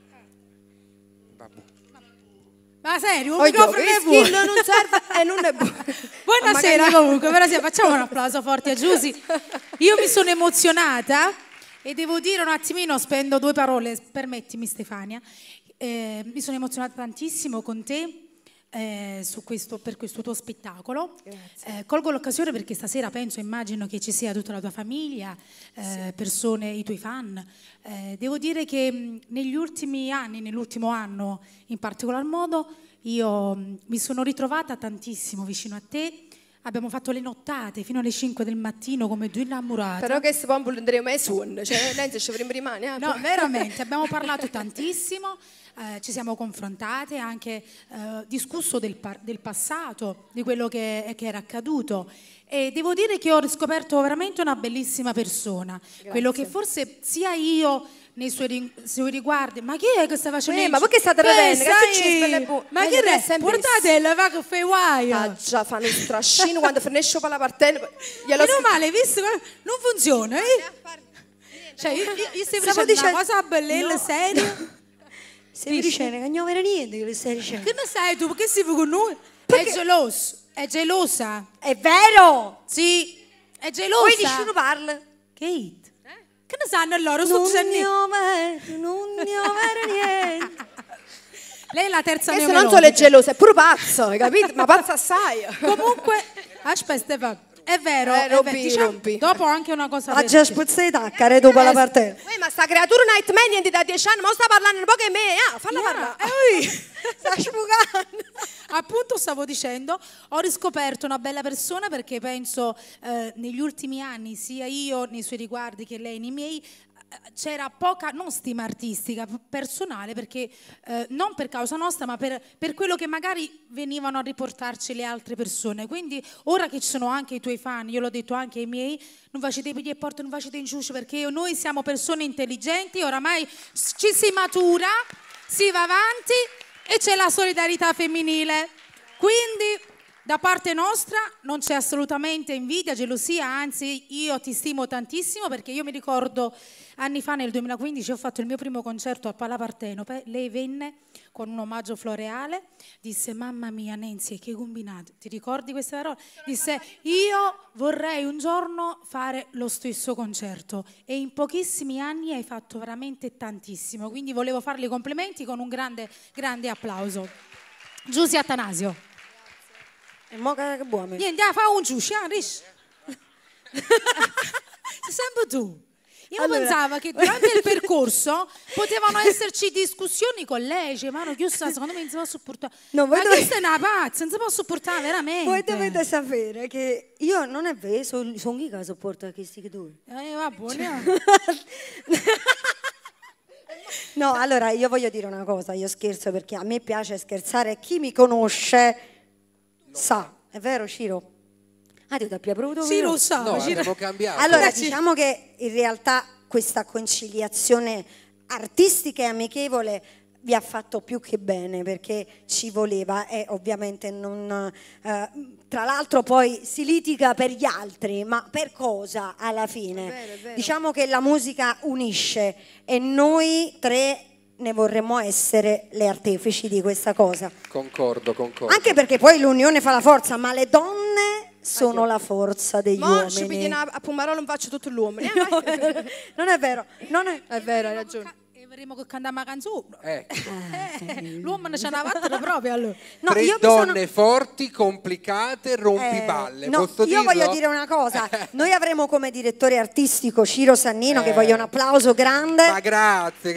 Ma serio, un Oddio, microfono è il buono. skill non serve e non è buono. Buonasera Magari- comunque, buonasera, facciamo un applauso forte a Giusy. Io mi sono emozionata e devo dire un attimino, spendo 2 parole, permettimi Stefania, mi sono emozionata tantissimo con te. Per questo tuo spettacolo. Colgo l'occasione perché stasera immagino che ci sia tutta la tua famiglia, persone, i tuoi fan. Devo dire che negli ultimi anni, nell'ultimo anno in particolar modo, io mi sono ritrovata tantissimo vicino a te. Abbiamo fatto le nottate fino alle 5 del mattino come due innamorate. Però che se poi non andremo mai su, cioè non ci avremmo rimane. No, veramente, abbiamo parlato tantissimo, ci siamo confrontate, anche discusso del passato, di quello che era accaduto. E devo dire che ho riscoperto veramente una bellissima persona. Grazie. Quello che forse sia io nei suoi riguardi, ma chi è che sta facendo? Ma perché state ridendo? Che succede per le Ma chi è? Portate la va che fai guai. Ah già, fanno il strascino quando finisce per la partenza. Meno male, visto che non funziona. Cioè, io stai Stavo dicendo dicendo- una cosa bella, seria. Stai dicendo che non era niente che le stai dicendo. Che ne sai tu? Perché sei con noi? È geloso. È gelosa. È vero? Sì, è gelosa. Poi dici non parla. Kate. Che ne sanno loro? Non ne ho niente. Lei è la terza Questo neomelodica. non solo è geloso, è pure pazzo, hai capito? Ma pazzo assai. Comunque, aspetta Stefano, è vero, Rompi, diciamo, rompi. dopo anche una cosa Ha già spuzzato di taccare dopo la partenza. Ma sta creatura Nightmare niente da 10 anni, ma sta parlando un po' che me, falla parlare. Sta sfugando. Appunto stavo dicendo, ho riscoperto una bella persona perché penso negli ultimi anni, sia io nei suoi riguardi che lei nei miei, c'era poca, non stima artistica, personale, perché non per causa nostra, ma per quello che magari venivano a riportarci le altre persone. Quindi ora che ci sono anche i tuoi fan, io l'ho detto anche ai miei, non facete i piedi e porte, non facete in ciuscio, perché noi siamo persone intelligenti, oramai ci si matura, si va avanti e c'è la solidarietà femminile. Quindi da parte nostra non c'è assolutamente invidia, gelosia, anzi io ti stimo tantissimo perché io mi ricordo anni fa nel 2015 ho fatto il mio primo concerto a Pala Partenope, lei venne con un omaggio floreale, disse mamma mia Nancy che combinato, ti ricordi queste parole? Disse io vorrei un giorno fare lo stesso concerto e in pochissimi anni hai fatto veramente tantissimo, quindi volevo farle i complimenti con un grande applauso. Giusy Attanasio. E mo che buono. Niente, fa un ciuscio, sei sempre tu. Io Allora- pensavo che durante il percorso potevano esserci discussioni con lei, cioè, ma chiusa, secondo me non si può sopportare. No, voi ma dovete- questa è una pazza, non si può sopportare veramente. Voi dovete sapere che io non è vero, sono io che sopporto questi due. Va buono. No, allora io voglio dire una cosa, io scherzo perché a me piace scherzare, chi mi conosce sa, è vero Ciro? Ah, ti ho provato? Sì, lo so. No, Ciro. avevo cambiato. Allora, diciamo che in realtà questa conciliazione artistica e amichevole vi ha fatto più che bene, perché ci voleva, e ovviamente non, tra l'altro poi si litiga per gli altri, ma per cosa alla fine? È vero. Diciamo che la musica unisce e noi tre ne vorremmo essere le artefici di questa cosa. Concordo. Anche perché poi l'unione fa la forza, ma le donne sono la forza degli uomini. A Pomarolo non faccio tutto l'uomo. Non è vero, è vero, hai ragione. Vedremo che cantiamo la canzone. L'uomo ne c'ha una vattene proprio allora. No, Tre donne forti, complicate, rompiballe. No, Posso io dirlo? voglio dire una cosa. Noi avremo come direttore artistico Ciro Sannino, che voglio un applauso grande. Ma grazie.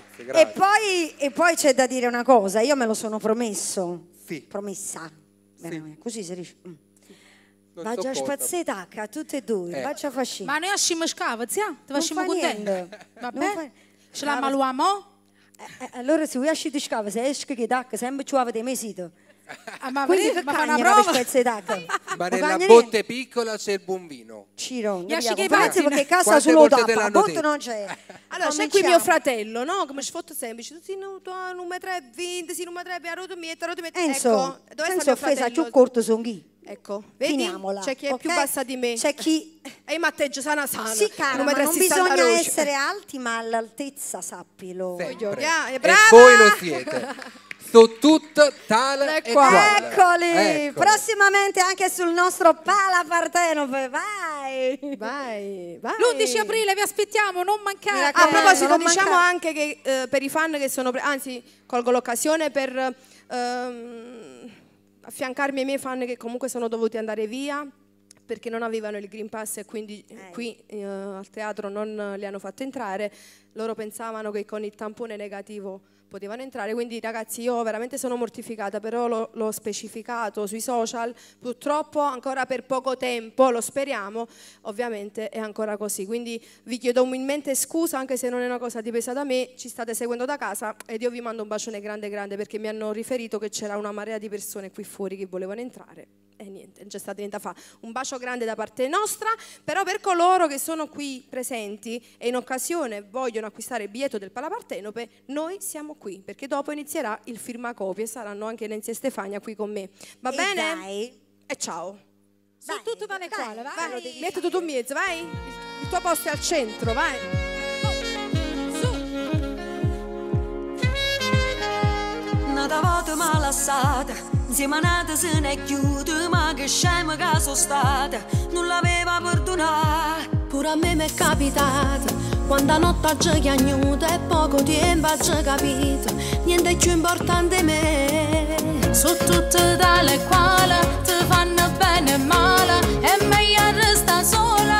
E poi c'è da dire una cosa. Io me lo sono promesso. Sì. Promessa. Così si dice. Non Vaccia a sopporto. spazzare a tutte e due. Vaccia a fascina. Ma noi ascimo scava, zia? Ti facciamo fa contento? niente. Vabbè. Ce l'ha l'uomo? Allora se vuoi uscire di scava, se esci che tacca, sempre ci avete mesito. Ma Quindi vedi, che ma fa una cagna per prova? spezzi d'acqua? Ma Non nella cagna botte piccola c'è il buon vino. Ciro, Mi esce che i grazie pazzi, perché casa quante solo volte te tappa, l'hanno botte detto? non c'è. Allora, c'è qui mio fratello, no? Come ci foto semplice. Tutti in numero 3, 20, numero 3, a rotomietta. Enzo, Ecco, dove sta Enzo mio offesa fratello? più corto sono chi? Ecco, vedi? Finiamola, C'è chi è più ok? bassa di me. C'è chi... E io matteggio sana. Sì, cara, ma Numero non 60 bisogna roce. essere alti, ma all'altezza, sappilo. Sempre. E voi lo siete. Su tutto tale e quale. Eccoli, Ecco. prossimamente anche sul nostro Pala Partenope, vai! L'11 aprile vi aspettiamo, non mancate. A proposito, non diciamo manca- anche che per i fan che sono... anzi, colgo l'occasione per affiancarmi ai miei fan che comunque sono dovuti andare via perché non avevano il Green Pass e quindi qui al teatro non li hanno fatto entrare. Loro pensavano che con il tampone negativo potevano entrare, quindi ragazzi io veramente sono mortificata, però l'ho specificato sui social, purtroppo ancora per poco tempo, lo speriamo, ovviamente è ancora così, quindi vi chiedo umilmente scusa anche se non è una cosa dipesa da me, ci state seguendo da casa ed io vi mando un bacione grande perché mi hanno riferito che c'era una marea di persone qui fuori che volevano entrare e niente, non c'è stato niente da fare. Un bacio grande da parte nostra, però per coloro che sono qui presenti e in occasione vogliono acquistare il biglietto del Pala Partenope, noi siamo qui, perché dopo inizierà il firmacopie e saranno anche Nancy e Stefania qui con me. Va bene? Dai. E ciao. Su tutto dalle quale, vai. Metti tutto in mezzo, vai. Il tuo posto è al centro, vai. Nata volta malassata, insieme a nata se ne chiude, ma che scema che sono stata, non l'aveva perdonata. Pure a me mi è capitato, quando a notte ho chiagnuto e poco tempo ho capito, niente è più importante me. Su tutte dalle quali ti fanno bene e male, è meglio restare sola.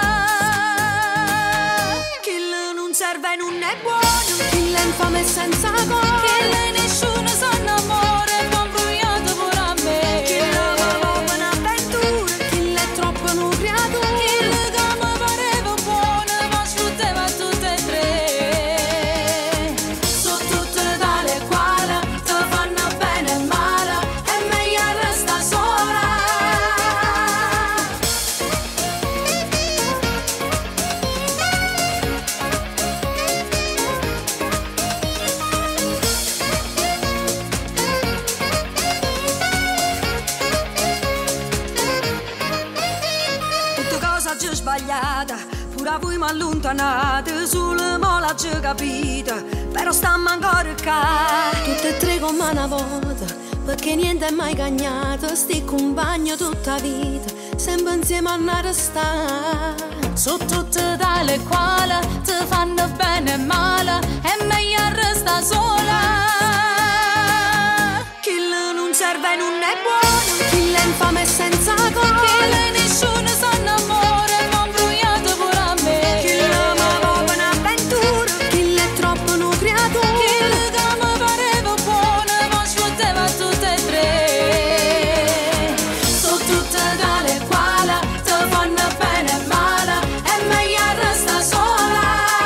Chi non serve e non è buono, Chi l'infame è senza cuore, chi nessuno sa amore, ma bruciato pure a me. chi l'amava un'avventura, Chi l'è troppo un creatura, chi che mi pareva buona, ma sfruttava tutte e tre. su tutte dalle quali ti fanno bene e male, è meglio restare sola. Tutte cose già sbagliate, pure a voi mi allontanate, solo mo l'ho già capita, però stiamo ancora qua. Tutte e tre come una volta, perché niente è mai cagnato, sti compagni tutta vita, sempre insieme a una restare. Su tutte dalle quali ti fanno bene e male, è meglio restare sola. Chi non serve e non è buono, Chi l'infame è senza cuore, chi nessuno sa amore, ma bruciato pure a me. chi l'amava un'avventura, Chi l'è troppo un creatura, chi che mi pareva buona, ma sfruttava tutte e tre. su tutte dalle quali ti fanno bene e male, è meglio restare sola.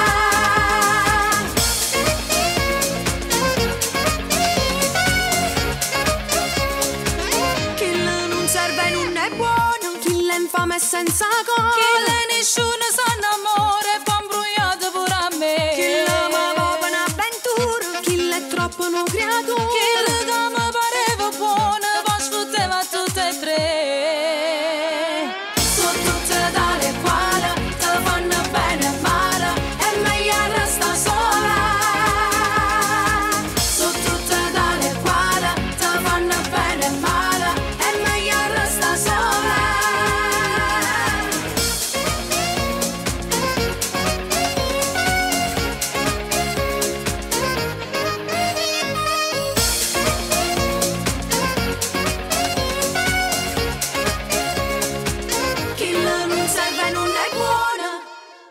Chi non serve e non è buono, Chi l'infame è senza cuore, chi nessuno sa amore, ma bruciato pure a me. chi l'amava un'avventura, Chi l'è troppo sono creato che mi pareva buona, poi sfotteva tutte e tre. Sono tutte dalle quali te fanno bene e male, è meglio resta sola. Sono tutte dalle quali te fanno bene e male, è meglio resta sola. Chi non serve non è buona.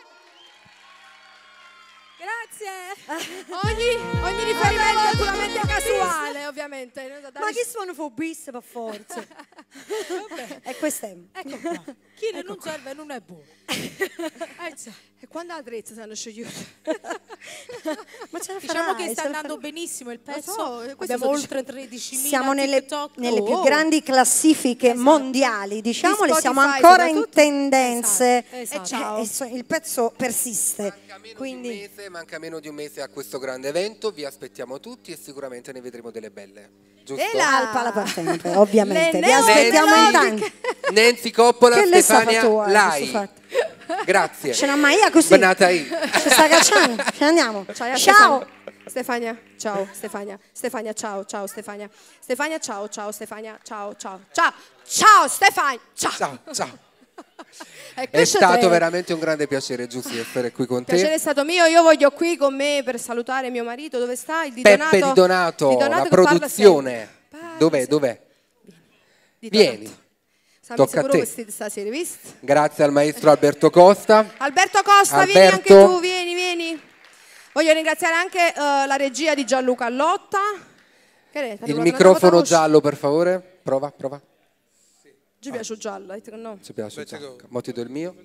Grazie. Ogni riferimento è puramente casuale, ovviamente. Ma chi sono fobisse per forza? E questo è. Ecco qua. Chi non serve non è buono. E quando la trezza si hanno scegliuto? Ma ce la Diciamo farai, che sta ce la andando farai. benissimo il pezzo. questo Abbiamo sto oltre 13.000 Siamo nelle TikTok. più grandi classifiche mondiali, diciamole, Di siamo Spotify ancora in soprattutto. tendenze. Esatto. E ciao. Il pezzo persiste. Quindi Manca meno di un mese a questo grande evento, vi aspettiamo tutti e sicuramente ne vedremo delle belle. Giusto? e l'alpa per sempre, ovviamente. Le Vi aspettiamo in tanti. Nancy Coppola, Che le sa Stefania fatto, Lai. Grazie. Ce l'ha mai così. Benata ahí. Ci sta cacciando. Ce ne andiamo. Ciao. Stefania, ciao Stefania. Stefania, ciao, ciao Stefania. Stefania, ciao, ciao Stefania. Ciao, ciao. Ciao. Ciao Stefania. Ciao. Ciao. E È questo stato tre. veramente un grande piacere, Giussi, essere qui con Il piacere è te. stato mio, io voglio qui con me per salutare mio marito, dove sta? Il Di Peppe Donato. Di Donato, Di Donato la che parla produzione. sempre. Dov'è? Di Vieni. Donato. Tocca a Sicuro te. vestiti stasera, visto? Grazie al maestro Alberto Costa. Alberto Costa, vieni Alberto. anche tu, vieni. Voglio ringraziare anche la regia di Gianluca Allotta. Che è? Il microfono giallo, per favore. Prova. Ci piace il giallo, hai detto che no? Ci piace giallo. Mo ti do il mio.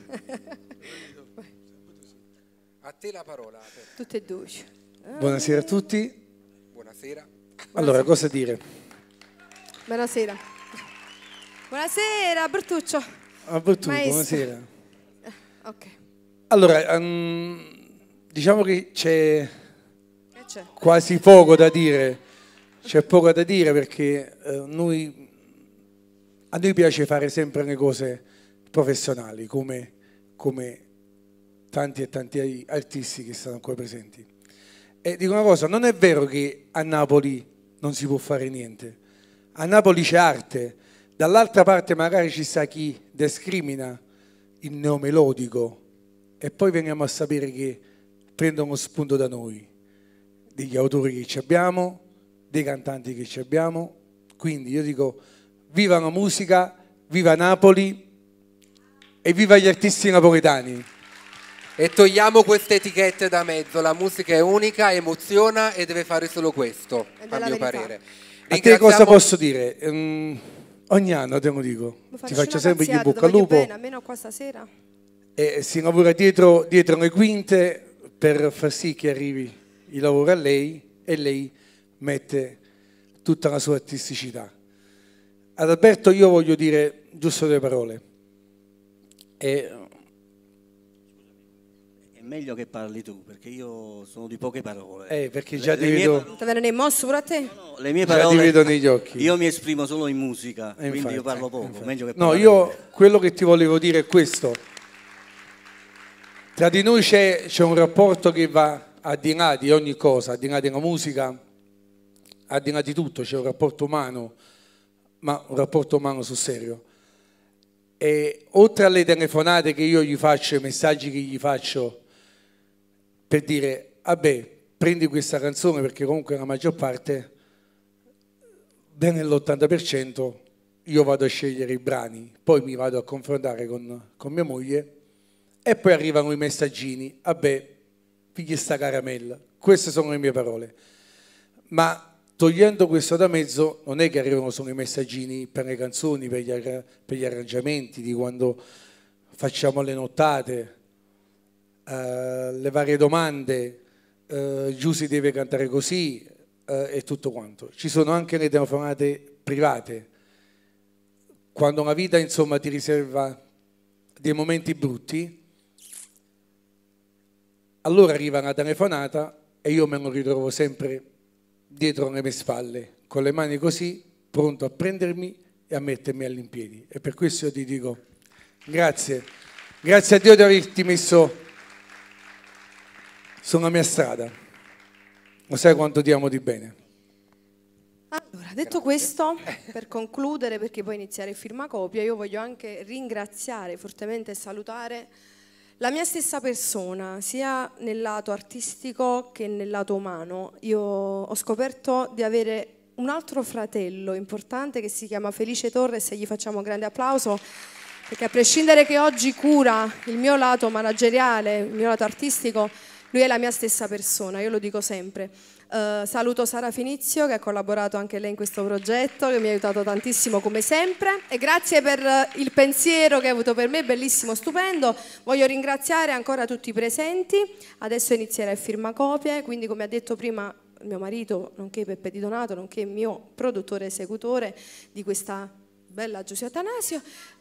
A te la parola. Tutte e due. Buonasera a tutti. Buonasera. Allora, cosa dire? Buonasera. Buonasera, Bertuccio. A Bertù, Maestro. buonasera. Ok. Allora, diciamo che c'è Che c'è? quasi poco da dire. C'è poco da dire perché a noi piace fare sempre le cose professionali, come tanti e tanti artisti che stanno qua presenti. E dico una cosa, non è vero che a Napoli non si può fare niente. A Napoli c'è arte, dall'altra parte magari ci sta chi discrimina il neomelodico e poi veniamo a sapere che prendono spunto da noi, degli autori che ci abbiamo, dei cantanti che ci abbiamo. Quindi io dico viva la musica, viva Napoli e viva gli artisti napoletani. E togliamo queste etichette da mezzo, la musica è unica, emoziona e deve fare solo questo, a mio parere. A te cosa posso dire? Ogni anno te lo dico, ti faccio sempre gli bocca al lupo Bene, almeno qua stasera. e si lavora dietro le quinte per far sì che arrivi il lavoro a lei e lei mette tutta la sua artisticità. Ad Alberto io voglio dire giusto due parole. È meglio che parli tu, perché io sono di poche parole. Perché già ti vedo, Ti viene mosso pure a te? Le mie già ti parole, vedo negli occhi. io mi esprimo solo in musica, quindi infatti, io parlo poco. Meglio che No, parlare io quello che ti volevo dire è questo. Tra di noi c'è un rapporto che va al di là di ogni cosa, al di là della musica, al di là di tutto, c'è un rapporto umano, ma un rapporto umano sul serio. E oltre alle telefonate che io gli faccio, i messaggi che gli faccio, per dire, vabbè, prendi questa canzone perché comunque la maggior parte, bene l'80%, io vado a scegliere i brani, poi mi vado a confrontare con mia moglie e poi arrivano i messaggini, vabbè, figli sta caramella, queste sono le mie parole. Ma togliendo questo da mezzo, non è che arrivano solo i messaggini per le canzoni, per gli arrangiamenti, di quando facciamo le nottate, le varie domande, Giussi deve cantare così e tutto quanto. Ci sono anche le telefonate private, quando la vita insomma ti riserva dei momenti brutti, allora arriva una telefonata e io me lo ritrovo sempre dietro le mie spalle, con le mani così, pronto a prendermi e a mettermi all'impiedi. E per questo io ti dico grazie, grazie a Dio di averti messo sulla mia strada. Lo sai quanto ti amo di bene. Allora, detto questo, per concludere, perché poi iniziare il firmacopia, io voglio anche ringraziare fortemente e salutare la mia stessa persona, sia nel lato artistico che nel lato umano. Io ho scoperto di avere un altro fratello importante che si chiama Felice Torres e gli facciamo un grande applauso, perché a prescindere che oggi cura il mio lato manageriale, il mio lato artistico, lui è la mia stessa persona, io lo dico sempre. Saluto Sara Finizio che ha collaborato anche lei in questo progetto, che mi ha aiutato tantissimo come sempre, e grazie per il pensiero che ha avuto per me, bellissimo, stupendo. Voglio ringraziare ancora tutti i presenti. Adesso inizierà il firmacopie, quindi come ha detto prima mio marito, nonché Peppe Di Donato, nonché il mio produttore esecutore di questa bella Giuseppe Atanasio.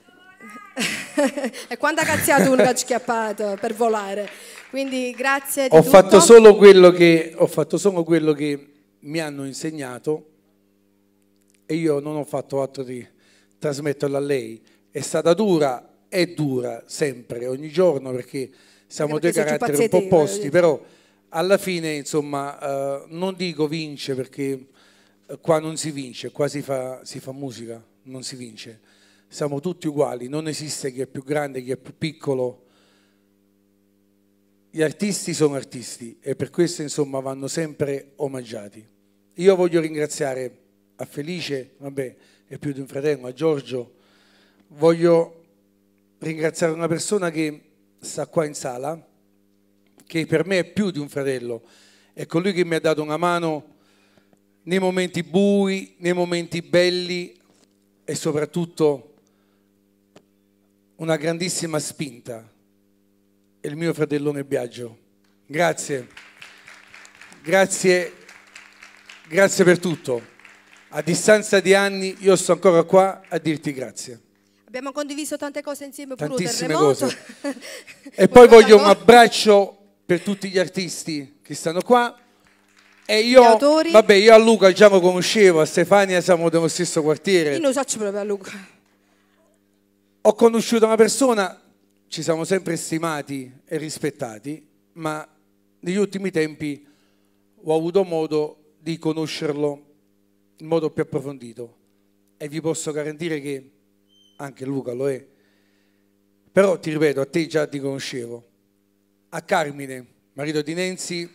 E quando ha cazziato uno ha schiappato per volare. Quindi grazie di Ho tutto. fatto solo quello che mi hanno insegnato e io non ho fatto altro di trasmetterlo a lei. È stata dura, è dura sempre, ogni giorno, perché siamo due caratteri un po' opposti, però alla fine, insomma, non dico vince, perché qua non si vince, qua si fa musica, non si vince. Siamo tutti uguali, non esiste chi è più grande, chi è più piccolo. Gli artisti sono artisti e per questo, insomma, vanno sempre omaggiati. Io voglio ringraziare a Felice, vabbè, è più di un fratello, a Giorgio. Voglio ringraziare una persona che sta qua in sala, che per me è più di un fratello. È colui che mi ha dato una mano nei momenti bui, nei momenti belli e soprattutto una grandissima spinta. È il mio fratellone Biagio. Grazie. Grazie per tutto. A distanza di anni io sto ancora qua a dirti grazie. Abbiamo condiviso tante cose insieme, pure un Tantissime terremoto. cose. E poi voglio un abbraccio per tutti gli artisti che stanno qua. E io, vabbè, io a Luca già lo conoscevo, a Stefania siamo dello stesso quartiere. Io non so proprio a Luca. Ho conosciuto una persona, ci siamo sempre stimati e rispettati, ma negli ultimi tempi ho avuto modo di conoscerlo in modo più approfondito e vi posso garantire che anche Luca lo è. Però ti ripeto, a te già ti conoscevo. A Carmine, marito di Nancy,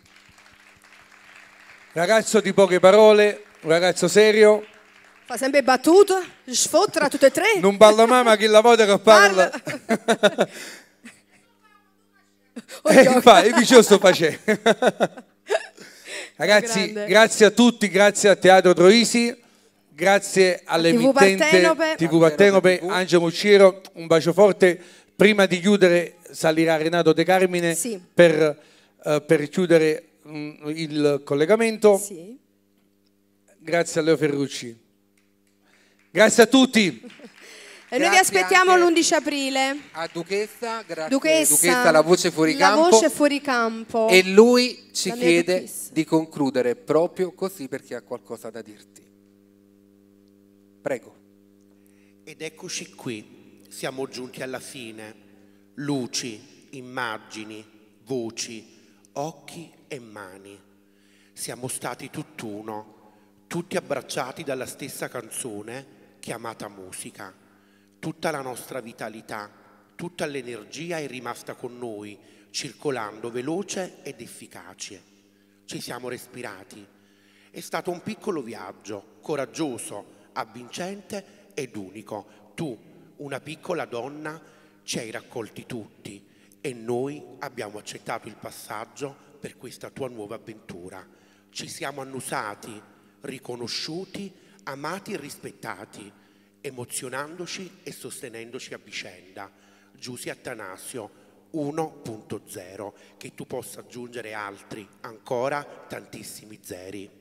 ragazzo di poche parole, un ragazzo serio. Fa sempre battute, sfottra tutte e tre. Non parla mai, ma chi la volta che parla. Infatti, io sto facendo. Ragazzi, grazie a tutti, grazie al Teatro Troisi, grazie all'emittente TV Partenope, Angelo Mucciero, un bacio forte. Prima di chiudere salirà Renato De Carmine per chiudere il collegamento. Grazie a Leo Ferrucci. Grazie a tutti. E noi vi aspettiamo l'11 aprile. A Duchessa, grazie. Duchessa, la voce fuori campo. La voce fuori campo. E lui ci La mia chiede Duchessa. di concludere proprio così perché ha qualcosa da dirti. Prego. Ed eccoci qui, siamo giunti alla fine. Luci, immagini, voci, occhi e mani. Siamo stati tutt'uno, tutti abbracciati dalla stessa canzone chiamata musica. Tutta la nostra vitalità, tutta l'energia è rimasta con noi, circolando veloce ed efficace. Ci siamo respirati. È stato un piccolo viaggio, coraggioso, avvincente ed unico. Tu, una piccola donna, ci hai raccolti tutti e noi abbiamo accettato il passaggio per questa tua nuova avventura. Ci siamo annusati, riconosciuti, amati e rispettati, emozionandoci e sostenendoci a vicenda. Giusy Attanasio 1.0, che tu possa aggiungere altri, ancora tantissimi zeri.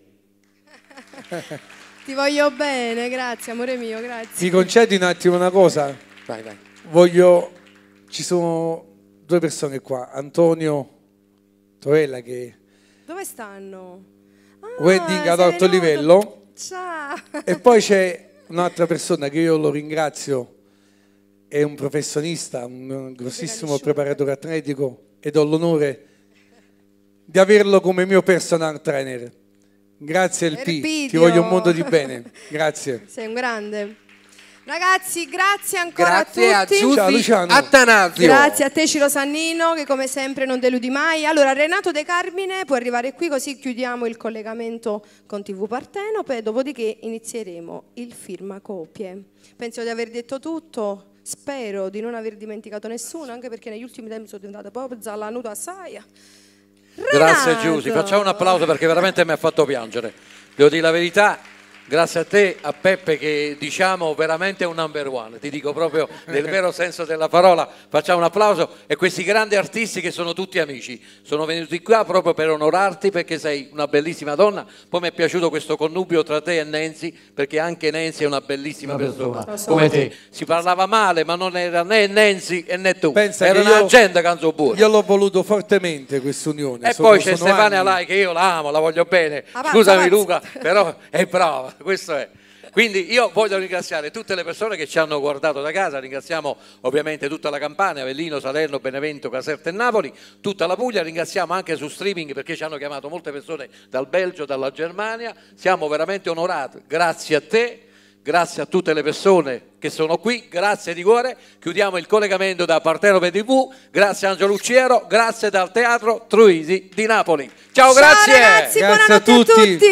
Ti voglio bene, grazie amore mio, grazie. Mi concedi un attimo una cosa? Vai, vai. Ci sono due persone qua, Antonio Torella che... Dove stanno? wedding ad alto livello. Ciao. E poi c'è un'altra persona che io lo ringrazio, è un professionista, un grossissimo preparatore atletico, ed ho l'onore di averlo come mio personal trainer. Grazie LP, ti voglio un mondo di bene. Grazie. Sei un grande. Ragazzi, grazie ancora Grazie a tutti. a Giusy Attanasio. Grazie a te Ciro Sannino, che come sempre non deludi mai. Allora, Renato De Carmine può arrivare qui, così chiudiamo il collegamento con TV Partenope, dopodiché inizieremo il firmacopie. Penso di aver detto tutto, spero di non aver dimenticato nessuno, anche perché negli ultimi tempi sono diventata proprio zallanuta assai. Grazie Giusy, facciamo un applauso perché veramente mi ha fatto piangere. Devo dire la verità, grazie a te, a Peppe, che diciamo veramente è un number one, ti dico proprio nel vero senso della parola. Facciamo un applauso, e questi grandi artisti che sono tutti amici, sono venuti qua proprio per onorarti perché sei una bellissima donna. Poi mi è piaciuto questo connubio tra te e Nancy, perché anche Nancy è una bellissima persona come te. Si parlava male, ma non era né Nancy e né tu. Pensa era che una gente canzo buona. Io l'ho voluto fortemente questa unione. E poi c'è Stefania Lai, che io la amo, la voglio bene. Scusami Luca, però è brava, questo è. Quindi io voglio ringraziare tutte le persone che ci hanno guardato da casa, ringraziamo ovviamente tutta la Campania, Avellino, Salerno, Benevento, Caserta e Napoli, tutta la Puglia, ringraziamo anche su streaming perché ci hanno chiamato molte persone dal Belgio, dalla Germania, siamo veramente onorati, grazie a te. Grazie a tutte le persone che sono qui, grazie di cuore. Chiudiamo il collegamento da Partenope TV, grazie a Angelo Lucciero, grazie dal Teatro Troisi di Napoli. Ciao, grazie! Ciao ragazzi, grazie a tutti.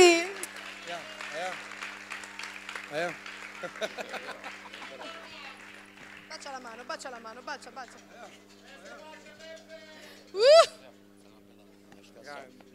Bacia la mano, bacia la mano, bacia.